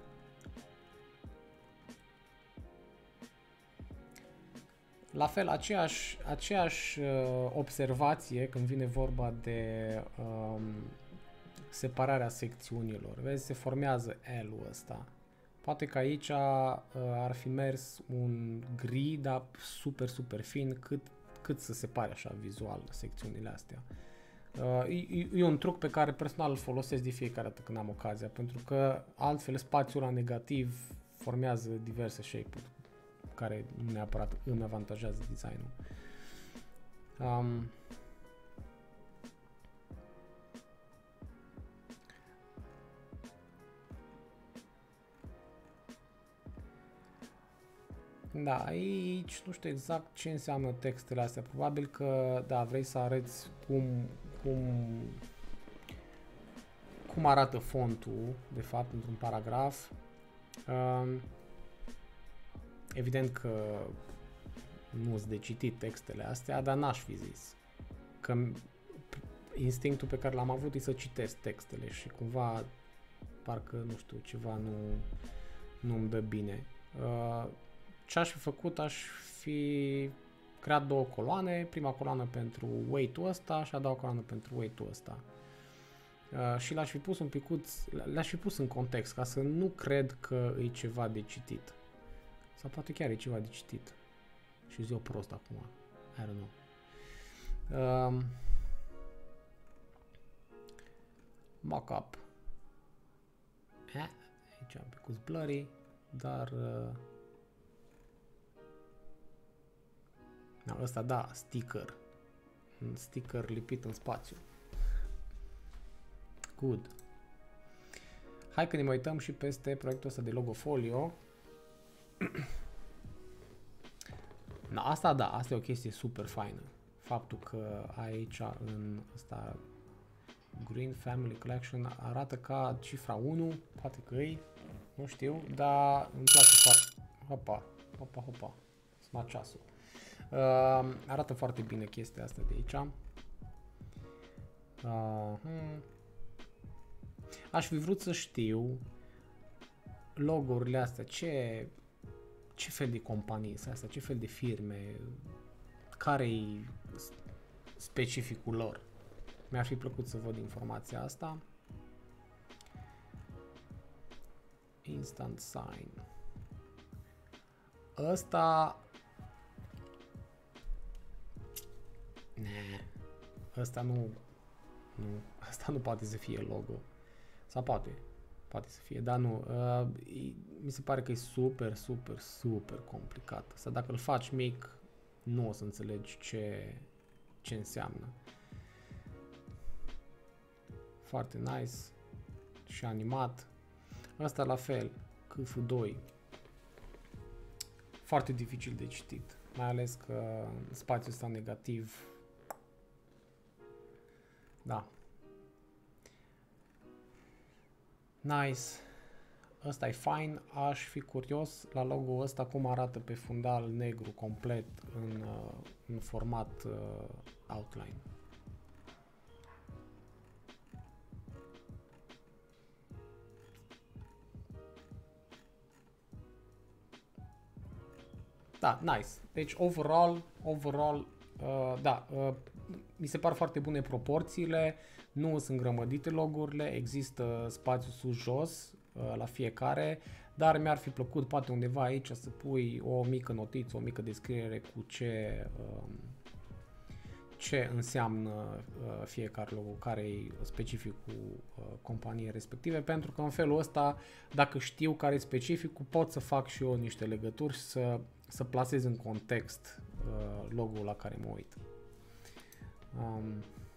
La fel, aceeași, aceeași uh, observație când vine vorba de um, separarea secțiunilor. Vezi, se formează L-ul ăsta. Poate că aici uh, ar fi mers un gri, dar super, super fin, cât, cât să separe așa vizual secțiunile astea. Uh, e, e un truc pe care personal îl folosesc de fiecare dată când am ocazia, pentru că altfel spațiul ăla negativ formează diverse shape-uri care nu neapărat îmi avantajează designul. Um, da, aici nu știu exact ce înseamnă textele astea. Probabil că, da, vrei să arăți cum, cum, cum arată fontul, de fapt, într-un paragraf. Um, Evident că nu-s de citit textele astea, dar n-aș fi zis. Că instinctul pe care l-am avut e să citesc textele și cumva parcă, nu știu, ceva nu, nu-mi dă bine. Uh, ce aș fi făcut, aș fi creat două coloane, prima coloană pentru weight-ul ăsta și a doua coloană pentru weight-ul ăsta. Uh, și l-aș fi pus un picuț, le-aș fi pus în context, ca să nu cred că e ceva de citit. Sau poate chiar e ceva de citit. Și zi eu prost acum. I don't know. Um, Mock-up. Eh, aici un picuț blurry, dar... Uh, na, ăsta da, sticker. Un sticker lipit în spațiu. Good. Hai că ne mai uităm și peste proiectul ăsta de logofolio. Na, asta da, asta e o chestie super faină. Faptul că aici în ăsta Green Family Collection arată ca cifra unu, poate că e, nu știu, dar îmi place foarte... Hopa, hopa, hopa, sma ceasul. Uh, arată foarte bine chestia asta de aici. Uh, hmm. Aș fi vrut să știu logo-urile astea, ce, ce fel de companii sunt astea, ce fel de firme, care-i specificul lor. Mi-ar fi plăcut să văd informația asta. Instant sign. Ăsta... Ne, ăsta nu... Nu, asta nu poate să fie logo. Sau poate, poate să fie, dar nu. Uh, mi se pare că e super, super, super complicat. Sau dacă îl faci mic, nu o să înțelegi ce, ce înseamnă. Foarte nice și animat. Asta la fel, C F doi. Foarte dificil de citit, mai ales că spațiul ăsta negativ. Da. Nice. Ăsta e fine. Aș fi curios la logo ăsta cum arată pe fundal negru complet în, în format uh, outline. Da, nice. Deci overall, overall, uh, da, uh, mi se par foarte bune proporțiile, nu sunt îngrămădite logo-urile, există spațiu sus-jos uh, la fiecare, dar mi-ar fi plăcut poate undeva aici să pui o mică notiță, o mică descriere cu ce, uh, ce înseamnă uh, fiecare logo, care e specificul uh, companiei respective, pentru că în felul ăsta, dacă știu care e specificul, pot să fac și eu niște legături și să, să plasez în context uh, logo-ul la care mă uit. Um,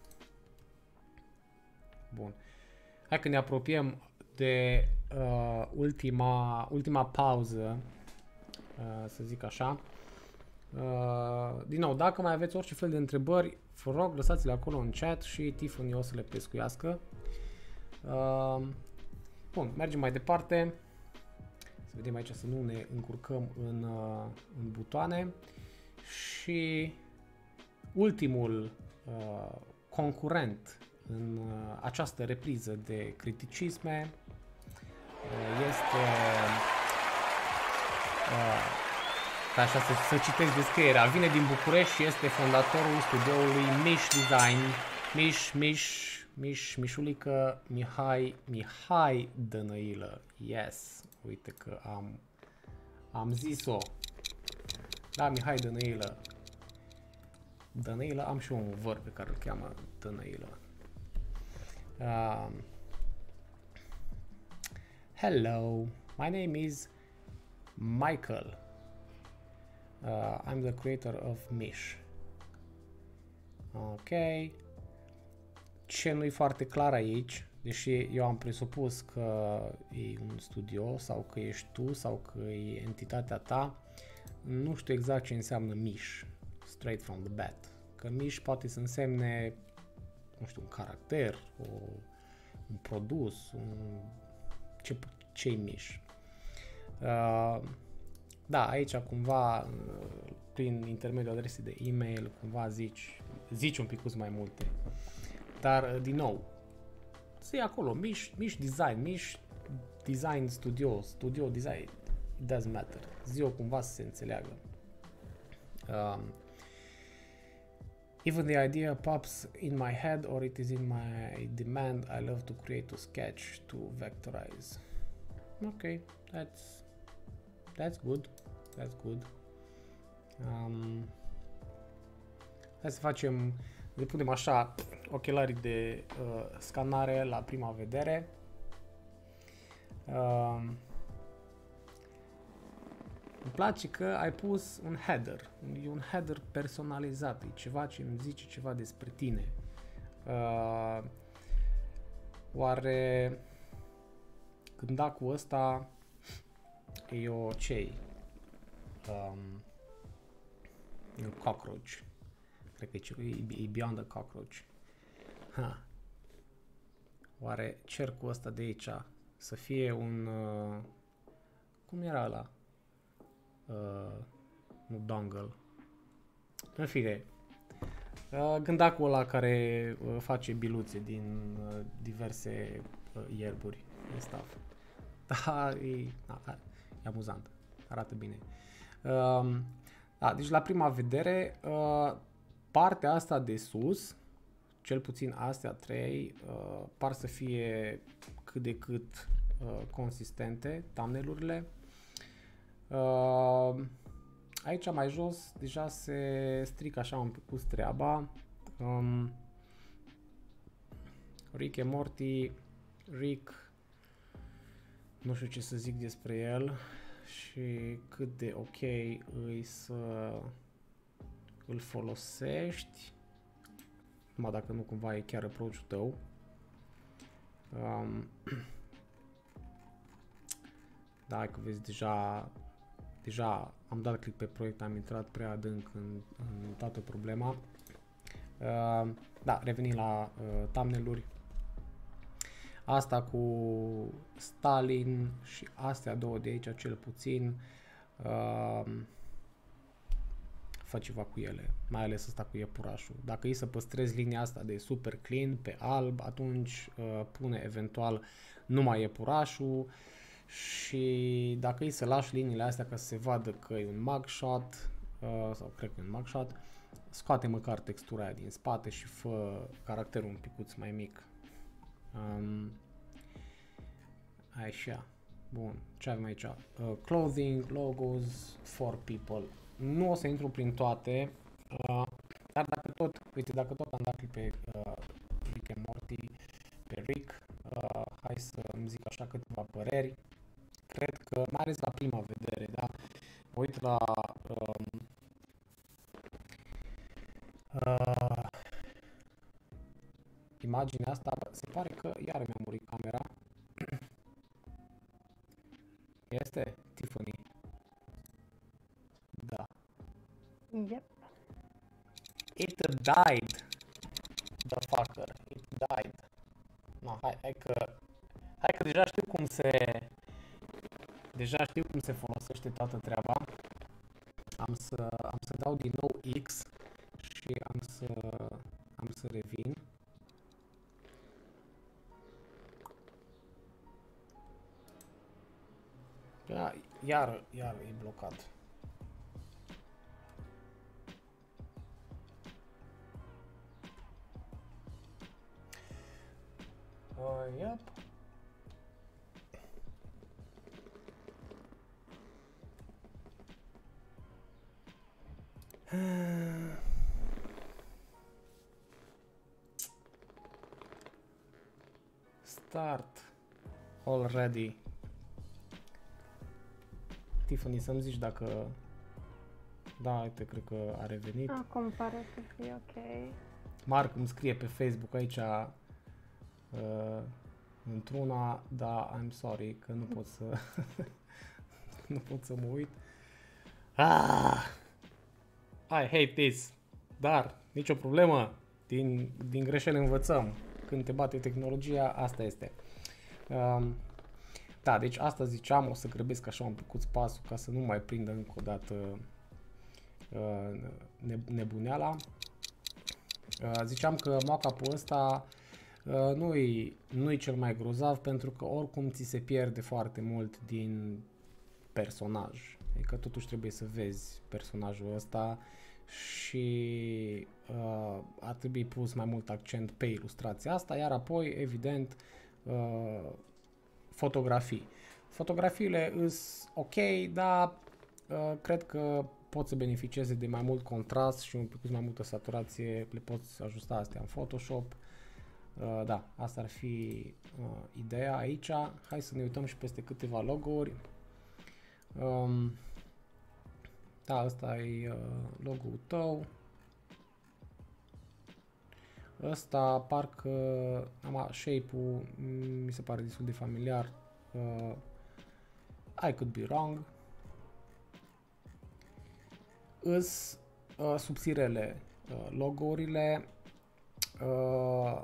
bun. Hai că ne apropiem de uh, ultima, ultima pauză, uh, să zic așa. Uh, din nou, dacă mai aveți orice fel de întrebări, vă rog, lăsați-le acolo în chat și Tiffany o să le pescuiască. Uh, bun, mergem mai departe. Să vedem aici să nu ne încurcăm în, uh, în butoane. Și ultimul uh, concurent în uh, această repriză de criticisme uh, este uh, așa să, să citesc descrierea. Vine din București și este fondatorul studioului Miș Design. Miș, Miș, Miș, Mișulică, Mihai, Mihai Dănăilă. Yes, uite că am, am zis-o. Da, Mihai Dănăilă. Dănăilă, am și un văr pe care îl cheamă Dănăilă. Uh, hello, my name is Michael. Uh, I'm the creator of Miș. Ok. Ce nu-i foarte clar aici, deși eu am presupus că e un studio sau că ești tu sau că e entitatea ta, nu știu exact ce înseamnă Miș, straight from the bat. Că Miș poate să însemne, nu știu, un caracter, o, un produs, un, ce, ce-i Miș. Uh, da, aici cumva, prin intermediul adresei de e-mail, cumva zici, zici un pic mai multe. Dar, din nou, să acolo, Miș, Miș Design, Miș Design Studio, Studio Design, It doesn't matter. Zi-o cumva să se înțeleagă. Um, even the idea pops in my head or it is in my demand. I love to create a sketch to vectorize. Ok, that's that's good. That's good. Um, hai să facem, le punem așa ochelarii de uh, scanare la prima vedere. Uh, îmi place că ai pus un header. E un header personalizat. E ceva ce îmi zice ceva despre tine. Uh, oare cândacul ăsta e o ce-i? Um, e un cockroach. Cred că e, e beyond the cockroach. Ha. Oare cercul ăsta de aici să fie un... Uh, cum era ăla? Uh, nu dongle. În fine. Uh, gândacul ăla care uh, face biluțe din uh, diverse uh, ierburi în stuff. Da, e, da, e amuzant. Arată bine. Uh, da, deci la prima vedere, uh, partea asta de sus, cel puțin astea trei, uh, par să fie cât de cât uh, consistente, thumbnail-urile. Uh, aici mai jos deja se strică așa un pic cu treaba. Um, Rick and Morty, Rick, nu știu ce să zic despre el și cât de ok îi să îl folosești, numai dacă nu cumva e chiar approach-ul tău. Um, da, hai că vezi, deja, deja am dat click pe proiect, am intrat prea adânc în, în toată problema. Uh, da, revenim la uh, thumbnail-uri. Asta cu Stalin și astea două de aici cel puțin. Uh, fă ceva cu ele, mai ales asta cu iepurașul. Dacă e să păstrezi linia asta de super clean pe alb, atunci uh, pune eventual numai iepurașul și dacă e să lași liniile astea ca să se vadă că e un mugshot, uh, sau cred că e un mugshot, scoate măcar textura aia din spate și fă caracterul un picuț mai mic. Um, așa. Bun, ce avem aici? Uh, clothing, logos, for people. Nu o să intru prin toate, uh, dar dacă tot, uite, dacă tot am dat pe uh, Rick and Morty, pe Rick, uh, hai să îmi zic așa câteva păreri. Cred că, mai ales la prima vedere, da, mă uit la um, uh, imaginea asta, se pare că iar mi-a murit camera. Este Tiffany. Da. Yep. It died. The fucker. It died. No, hai, hai că hai că deja știu cum se deja știu cum se folosește toată treaba. Am să am să dau din nou X și am să am să revin. Ia, iar, iar e blocat. Uh, yep. Start already. Tiffany, să-mi zici dacă... Da, uite, cred că a revenit. Acum pare să fie ok. Marc îmi scrie pe Facebook aici uh, într-una, da, I'm sorry că nu pot să nu pot să mă uit. Ah! I hate this. Dar nicio problemă. Din, din greșeli învățăm. Când te bate tehnologia, asta este. Um, da, deci asta ziceam, o să grăbesc așa un picuț pasul ca să nu mai prindă încă o dată uh, nebuneala. Uh, ziceam că mock-up-ul ăsta uh, nu-i nu-i cel mai grozav pentru că oricum ți se pierde foarte mult din personaj. Adică totuși trebuie să vezi personajul ăsta și uh, ar trebui pus mai mult accent pe ilustrația asta, iar apoi, evident, uh, fotografii. Fotografiile îs ok, dar uh, cred că pot să beneficieze de mai mult contrast și un pic mai multă saturație, le poți ajusta astea în Photoshop. Uh, da, asta ar fi uh, ideea aici. Hai să ne uităm și peste câteva logo-uri. Um, da, ăsta e uh, logo-ul tău. Ăsta parcă, am shape-ul mi se pare destul de familiar. Uh, I could be wrong. Îs uh, subțirele uh, logo-urile. Uh,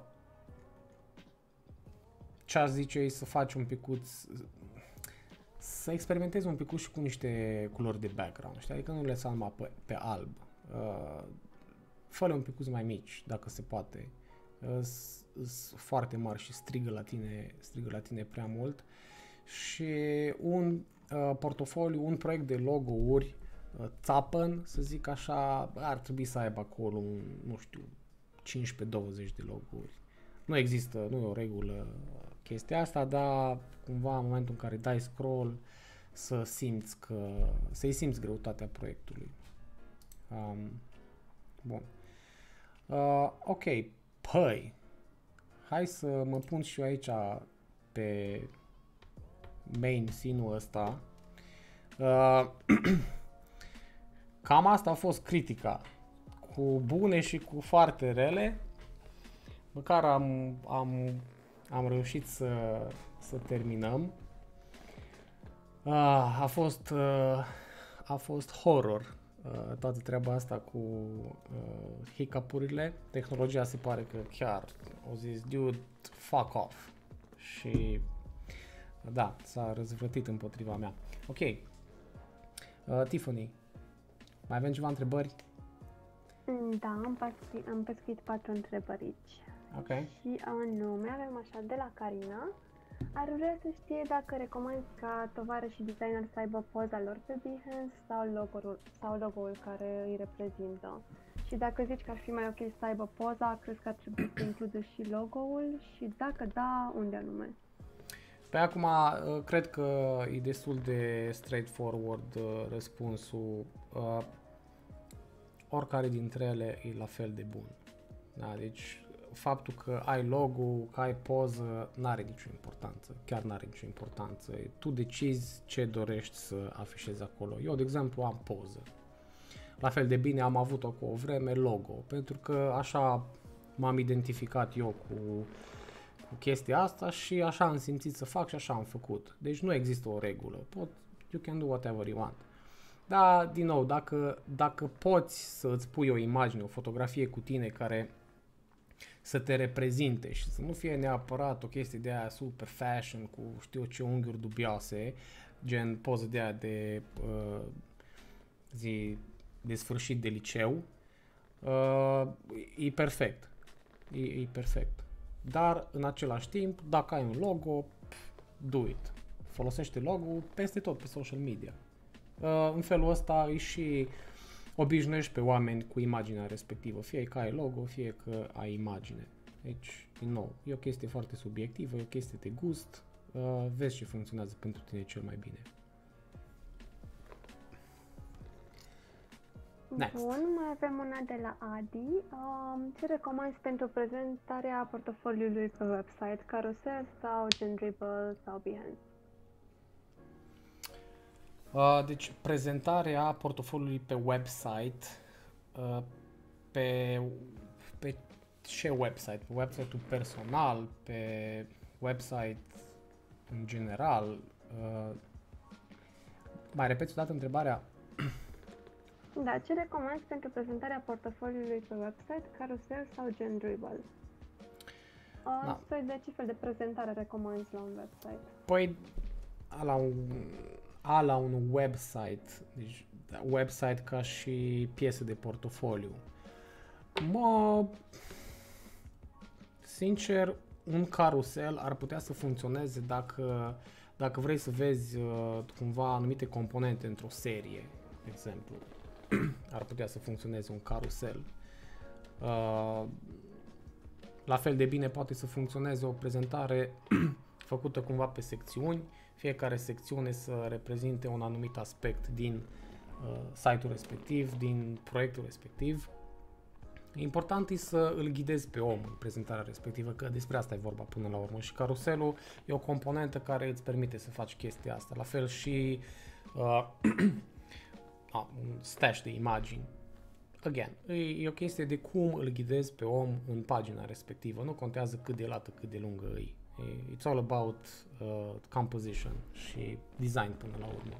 ce aș zice e să faci un picuț, să experimentezi un picuț și cu niște culori de background, știi? Adică nu le lăsa numai pe, pe alb. Uh, fă-le un picuț mai mici, dacă se poate. Sunt foarte mari și strigă la tine, strigă la tine prea mult. Și un uh, portofoliu, un proiect de logo-uri uh, țapăn, să zic așa, ar trebui să aibă acolo, un, nu știu, cincisprezece douăzeci de logo-uri. Nu există, nu e o regulă chestia asta, dar cumva în momentul în care dai scroll să simți că, să-i simți greutatea proiectului. Um, bun. Uh, ok, păi, hai să mă pun și eu aici pe main scene-ul ăsta. Uh, cam asta a fost critica, cu bune și cu foarte rele. Măcar am, am, am reușit să, să terminăm. Uh, a fost, uh, a fost horror uh, toată treaba asta cu uh, hiccup-urile. Tehnologia se pare că chiar au zis, dude, fuck off. Și da, s-a răzvrătit împotriva mea. Ok. Uh, Tiffany, mai avem ceva întrebări? Da, am, pescuit, am pescuit patru întrebări aici. Ok. Și anume, avem așa, de la Carina. Ar vrea să știe dacă recomand ca tovarășii designer să aibă poza lor pe Behance sau logo-ul, sau logo-ul care îi reprezintă. Și dacă zici că ar fi mai ok să aibă poza, crezi că ar trebui să includă și logo-ul? Și dacă da, unde anume? Pe acum, cred că e destul de straightforward răspunsul. Oricare dintre ele e la fel de bun. Da, deci faptul că ai logo, că ai poză, n-are nicio importanță. Chiar n-are nicio importanță. Tu decizi ce dorești să afișezi acolo. Eu, de exemplu, am poză. La fel de bine am avut-o cu o vreme logo, pentru că așa m-am identificat eu cu, cu chestia asta și așa am simțit să fac și așa am făcut. Deci nu există o regulă. Pot, you can do whatever you want. Dar, din nou, dacă, dacă poți să îți pui o imagine, o fotografie cu tine care să te reprezinte și să nu fie neapărat o chestie de aia super fashion cu știu ce unghiuri dubioase, gen poză de aia de uh, zi de sfârșit de liceu, uh, e perfect. E, e perfect. Dar, în același timp, dacă ai un logo, do it. Folosește logo peste tot pe social media. Uh, în felul ăsta îi și obișnuiești pe oameni cu imaginea respectivă, fie că ai logo, fie că ai imagine. Deci, din nou, e o chestie foarte subiectivă, e o chestie de gust, uh, vezi ce funcționează pentru tine cel mai bine. Next. Bun, mai avem una de la Adi. Um, ce recomanzi pentru prezentarea portofoliului pe website, Carousel sau Gendribble sau Behance? Uh, deci, prezentarea portofoliului pe website, uh, pe, pe ce website? Pe website-ul personal, pe website în general? Uh, mai repeți o dată întrebarea? Da, ce recomanzi pentru prezentarea portofoliului pe website, Carousel sau Gendribble? Uh, Da. Spre de ce fel de prezentare recomanzi la un website? Păi, la un, a la un website, deci website ca și piesă de portofoliu. Mă, sincer, un carusel ar putea să funcționeze dacă, dacă vrei să vezi uh, cumva anumite componente într-o serie, de exemplu, ar putea să funcționeze un carusel. Uh, la fel de bine poate să funcționeze o prezentare făcută cumva pe secțiuni, fiecare secțiune să reprezinte un anumit aspect din uh, site-ul respectiv, din proiectul respectiv. Important e să îl ghidezi pe om în prezentarea respectivă, că despre asta e vorba până la urmă. Și caruselul e o componentă care îți permite să faci chestia asta. La fel și uh, ah, un stash de imagini. Again, e, e o chestie de cum îl ghidezi pe om în pagina respectivă. Nu contează cât de lată, cât de lungă e. It's all about uh, composition și design până la urmă.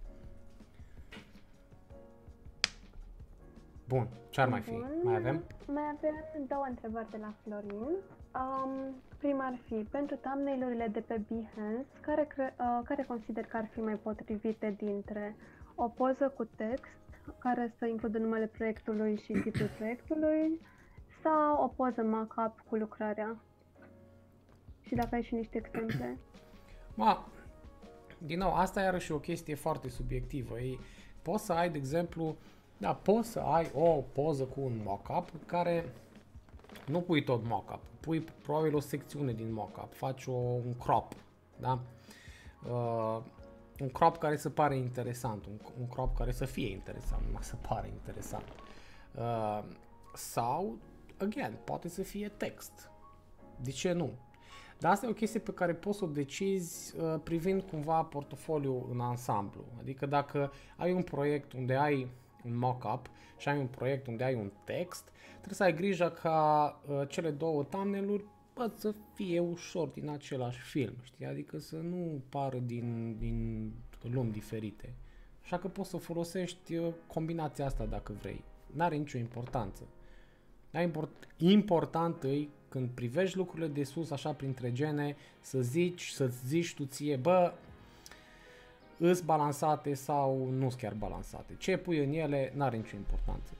Bun, ce ar mai fi? Bun. Mai avem? Mai avem două întrebări de la Florin. Um, prima ar fi, pentru thumbnail-urile de pe Behance, care, cre- uh, care consider că ar fi mai potrivite dintre o poză cu text, care să includă numele proiectului și titlul proiectului, sau o poză mock-up cu lucrarea? Și dacă ai și niște exemple. Ma, din nou, asta e iarăși o chestie foarte subiectivă. E, poți să ai, de exemplu, da, poți să ai o poză cu un mock-up care nu pui tot mock-up, pui probabil o secțiune din mock-up, faci o, un crop, da? Uh, un crop care să pare interesant, un, un crop care să fie interesant, nu să pare interesant. Uh, sau, again, poate să fie text. De ce nu? Dar asta e o chestie pe care poți să o decizi uh, privind cumva portofoliul în ansamblu. Adică dacă ai un proiect unde ai un mock-up și ai un proiect unde ai un text, trebuie să ai grijă ca uh, cele două thumbnail-uri pot să fie ușor din același film, știi? Adică să nu pară din, din lumi diferite. Așa că poți să folosești uh, combinația asta dacă vrei. N-are nicio importanță. Dar import, important e când privești lucrurile de sus, așa printre gene, să zici, să-ți zici tu ție, bă, îs balansate sau nu sunt chiar balansate. Ce pui în ele n-are nicio importanță.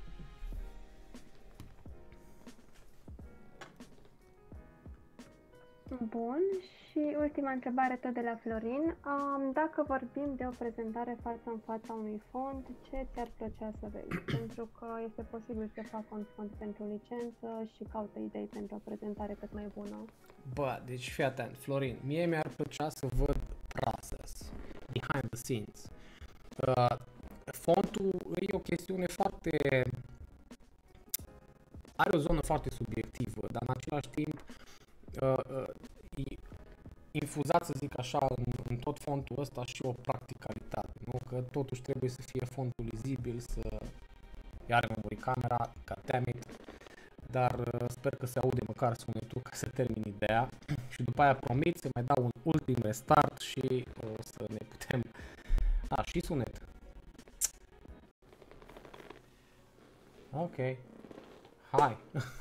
Bun, și ultima întrebare tot de la Florin. Um, dacă vorbim de o prezentare față în fața unui font, ce ți-ar plăcea să vezi? Pentru că este posibil să fac un font pentru licență și caută idei pentru o prezentare cât mai bună. Bă, deci fii atent, Florin, mie mi-ar plăcea să văd process, behind the scenes. Uh, fontul e o chestiune foarte... are o zonă foarte subiectivă, dar în același timp uh, uh, infuzat, să zic așa, în, în tot fontul ăsta și o practicalitate, nu? Că totuși trebuie să fie fontul lizibil, să iar mă muri camera, goddammit, dar uh, sper că se aude măcar sunetul ca să termin ideea și după aia promit să mai dau un ultim restart și o să ne putem... A, și sunet. Ok. Hai.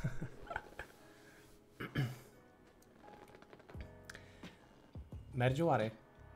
Merge oare?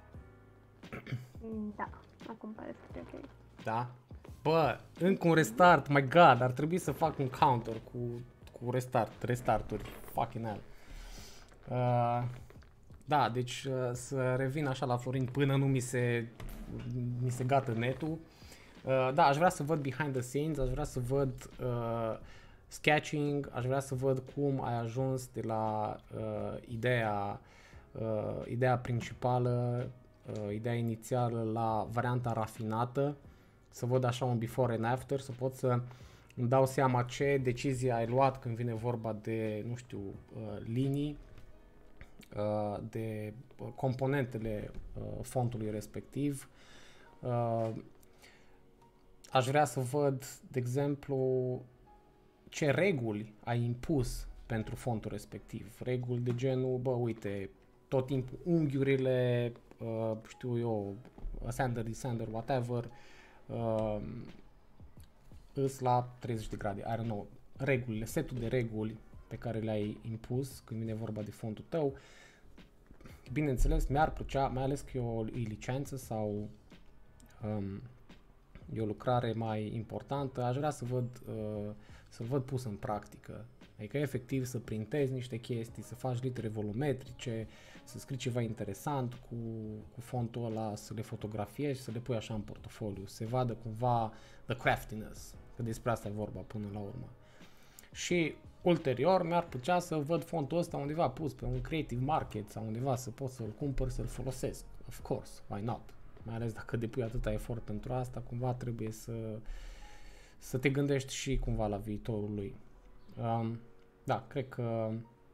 Da, acum pare să fie ok. Da? Bă, încă un restart, my god, ar trebui să fac un counter cu, cu restart, restarturi, fucking hell. Uh, da, deci uh, să revin așa la Florin până nu mi se, mi se gata netul. Uh, da, aș vrea să văd behind the scenes, aș vrea să văd uh, sketching, aș vrea să văd cum ai ajuns de la uh, ideea, uh, ideea principală, uh, ideea inițială la varianta rafinată, să văd așa un before and after, să pot să îmi dau seama ce decizie ai luat când vine vorba de, nu știu, uh, linii, uh, de componentele uh, fontului respectiv. Uh, aș vrea să văd, de exemplu, ce reguli ai impus pentru fontul respectiv. Reguli de genul, bă, uite, tot timpul unghiurile, uh, știu eu, ascender, descender, whatever, uh, îs la treizeci de grade, I don't know, regulile, setul de reguli pe care le-ai impus când vine vorba de fontul tău. Bineînțeles, mi-ar plăcea, mai ales că e o licență sau um, e o lucrare mai importantă, aș vrea să văd, uh, să văd pus în practică Adică efectiv să printezi niște chestii, să faci litere volumetrice, să scrii ceva interesant cu, cu fontul ăla, să le fotografiezi și să le pui așa în portofoliu, să se vadă cumva the craftiness, că despre asta e vorba până la urmă. Și ulterior mi-ar plăcea să văd fontul ăsta undeva pus pe un creative market sau undeva să pot să-l cumpăr, să-l folosesc. Of course, why not? Mai ales dacă depui atâta efort pentru asta, cumva trebuie să, să te gândești și cumva la viitorul lui. Um, da, cred că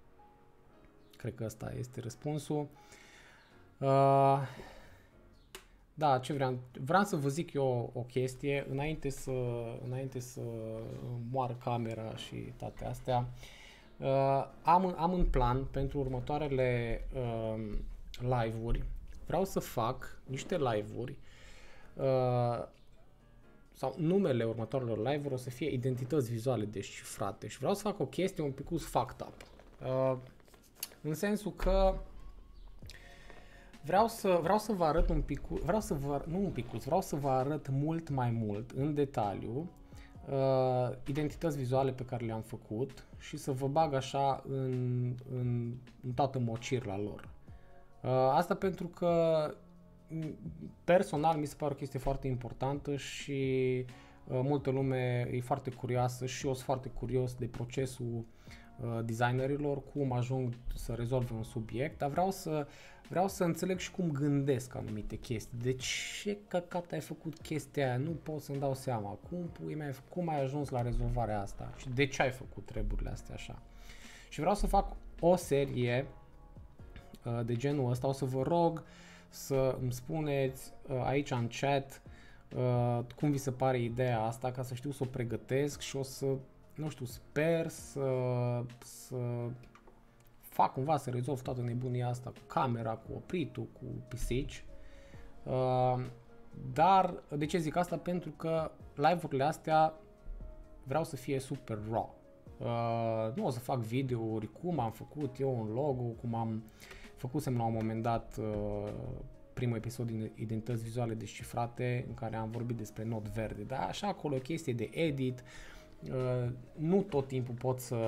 cred că ăsta este răspunsul. Uh, da, ce vreau? Vreau să vă zic eu o chestie înainte să, înainte să moară camera și toate astea. Uh, am, am în plan pentru următoarele uh, live-uri. Vreau să fac niște live-uri uh, sau numele următoarelor live-uri o să fie identități vizuale descifrate și vreau să fac o chestie un pic fucked up. Uh, în sensul că vreau să, vreau să vă arăt un pic, vreau să vă, nu un pic, vreau să vă arăt mult mai mult, în detaliu, uh, identități vizuale pe care le-am făcut și să vă bag așa în, în, în toată mocirla lor. Uh, asta pentru că personal mi se pare o chestie foarte importantă și uh, multă lume e foarte curioasă și eu sunt foarte curios de procesul uh, designerilor, cum ajung să rezolve un subiect, dar vreau să, vreau să înțeleg și cum gândesc anumite chestii. De ce căcat ai făcut chestia aia? Nu pot să-mi dau seama. Cum, pui mei, cum ai ajuns la rezolvarea asta? Și de ce ai făcut treburile astea așa? Și vreau să fac o serie uh, de genul ăsta. O să vă rog să îmi spuneți uh, aici în chat uh, cum vi se pare ideea asta, ca să știu să o pregătesc și o să, nu știu, sper să, să fac cumva să rezolv toată nebunia asta cu camera, cu opritul, cu pisici. Uh, dar de ce zic asta? Pentru că live-urile astea vreau să fie super raw. Uh, nu o să fac videouri cum am făcut eu un logo, cum am făcusem la un moment dat uh, primul episod din Identități Vizuale Descifrate, în care am vorbit despre not verde, dar așa acolo o chestie de edit, uh, nu tot timpul pot să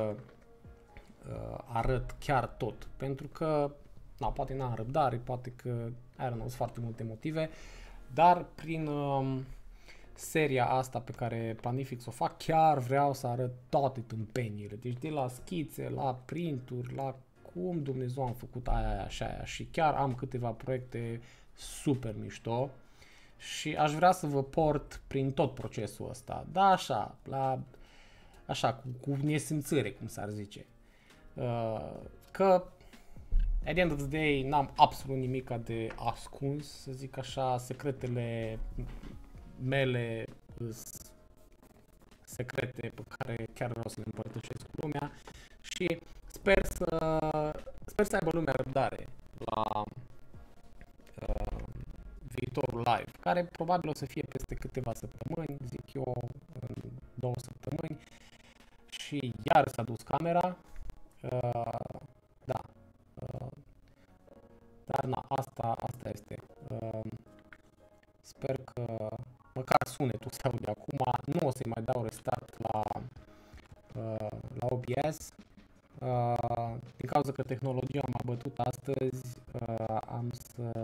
uh, arăt chiar tot, pentru că, na, poate n-am răbdare, poate că, I don't know, sunt foarte multe motive, dar prin uh, seria asta pe care planific să o fac, chiar vreau să arăt toate tâmpeniile, deci de la schițe, la printuri, la cum Dumnezeu am făcut aia, aia și aia și chiar am câteva proiecte super mișto și aș vrea să vă port prin tot procesul ăsta, da, așa, la, așa, cu, cu nesimțire, cum s-ar zice, uh, că at the end of the day n-am absolut nimic de ascuns, să zic așa, secretele mele secrete pe care chiar vreau să le împărtășesc cu lumea și sper să, sper să aibă lumea răbdare la uh, viitorul live, care probabil o să fie peste câteva săptămâni, zic eu, în două săptămâni și iar s-a dus camera, uh, da, uh, dar na, asta, asta este. Uh, sper că măcar sunetul se aude acum, nu o să-i mai dau restart la, uh, la O B S, uh, din cauza că tehnologia m-a bătut astăzi, uh, am să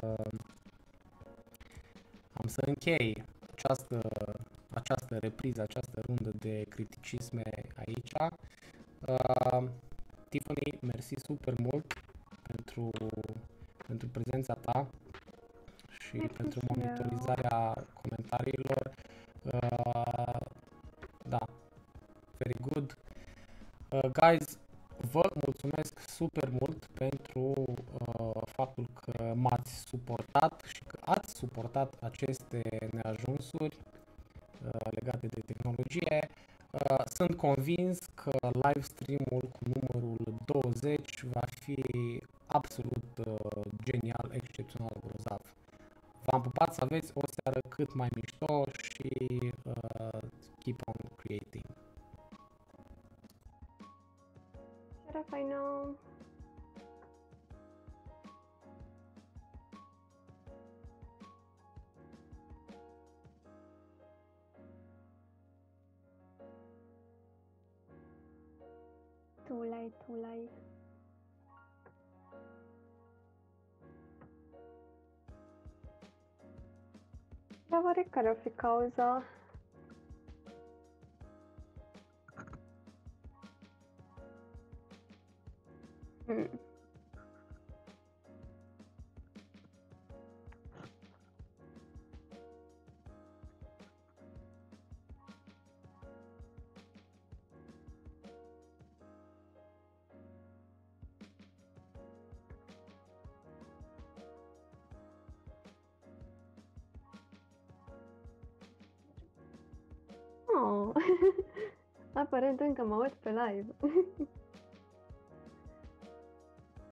am să închei această, această repriză, această rundă de criticisme aici. Uh, Tiffany, mersi super mult pentru, pentru prezența ta și Mersi pentru și monitorizarea comentariilor. Uh, da, very good. Uh, guys, vă mulțumesc super mult pentru uh, faptul că m-ați suportat și că ați suportat aceste neajunsuri uh, legate de tehnologie. Uh, sunt convins că live stream-ul cu numărul douăzeci va fi absolut uh, genial, excepțional, grozav. V-am pupat, să aveți o seară cât mai mișto și uh, keep on creating. Seara faină! Tu too late, too late. Dar oare care o fi cauza? Hmm. Oh. Aparent încă mă uit pe live.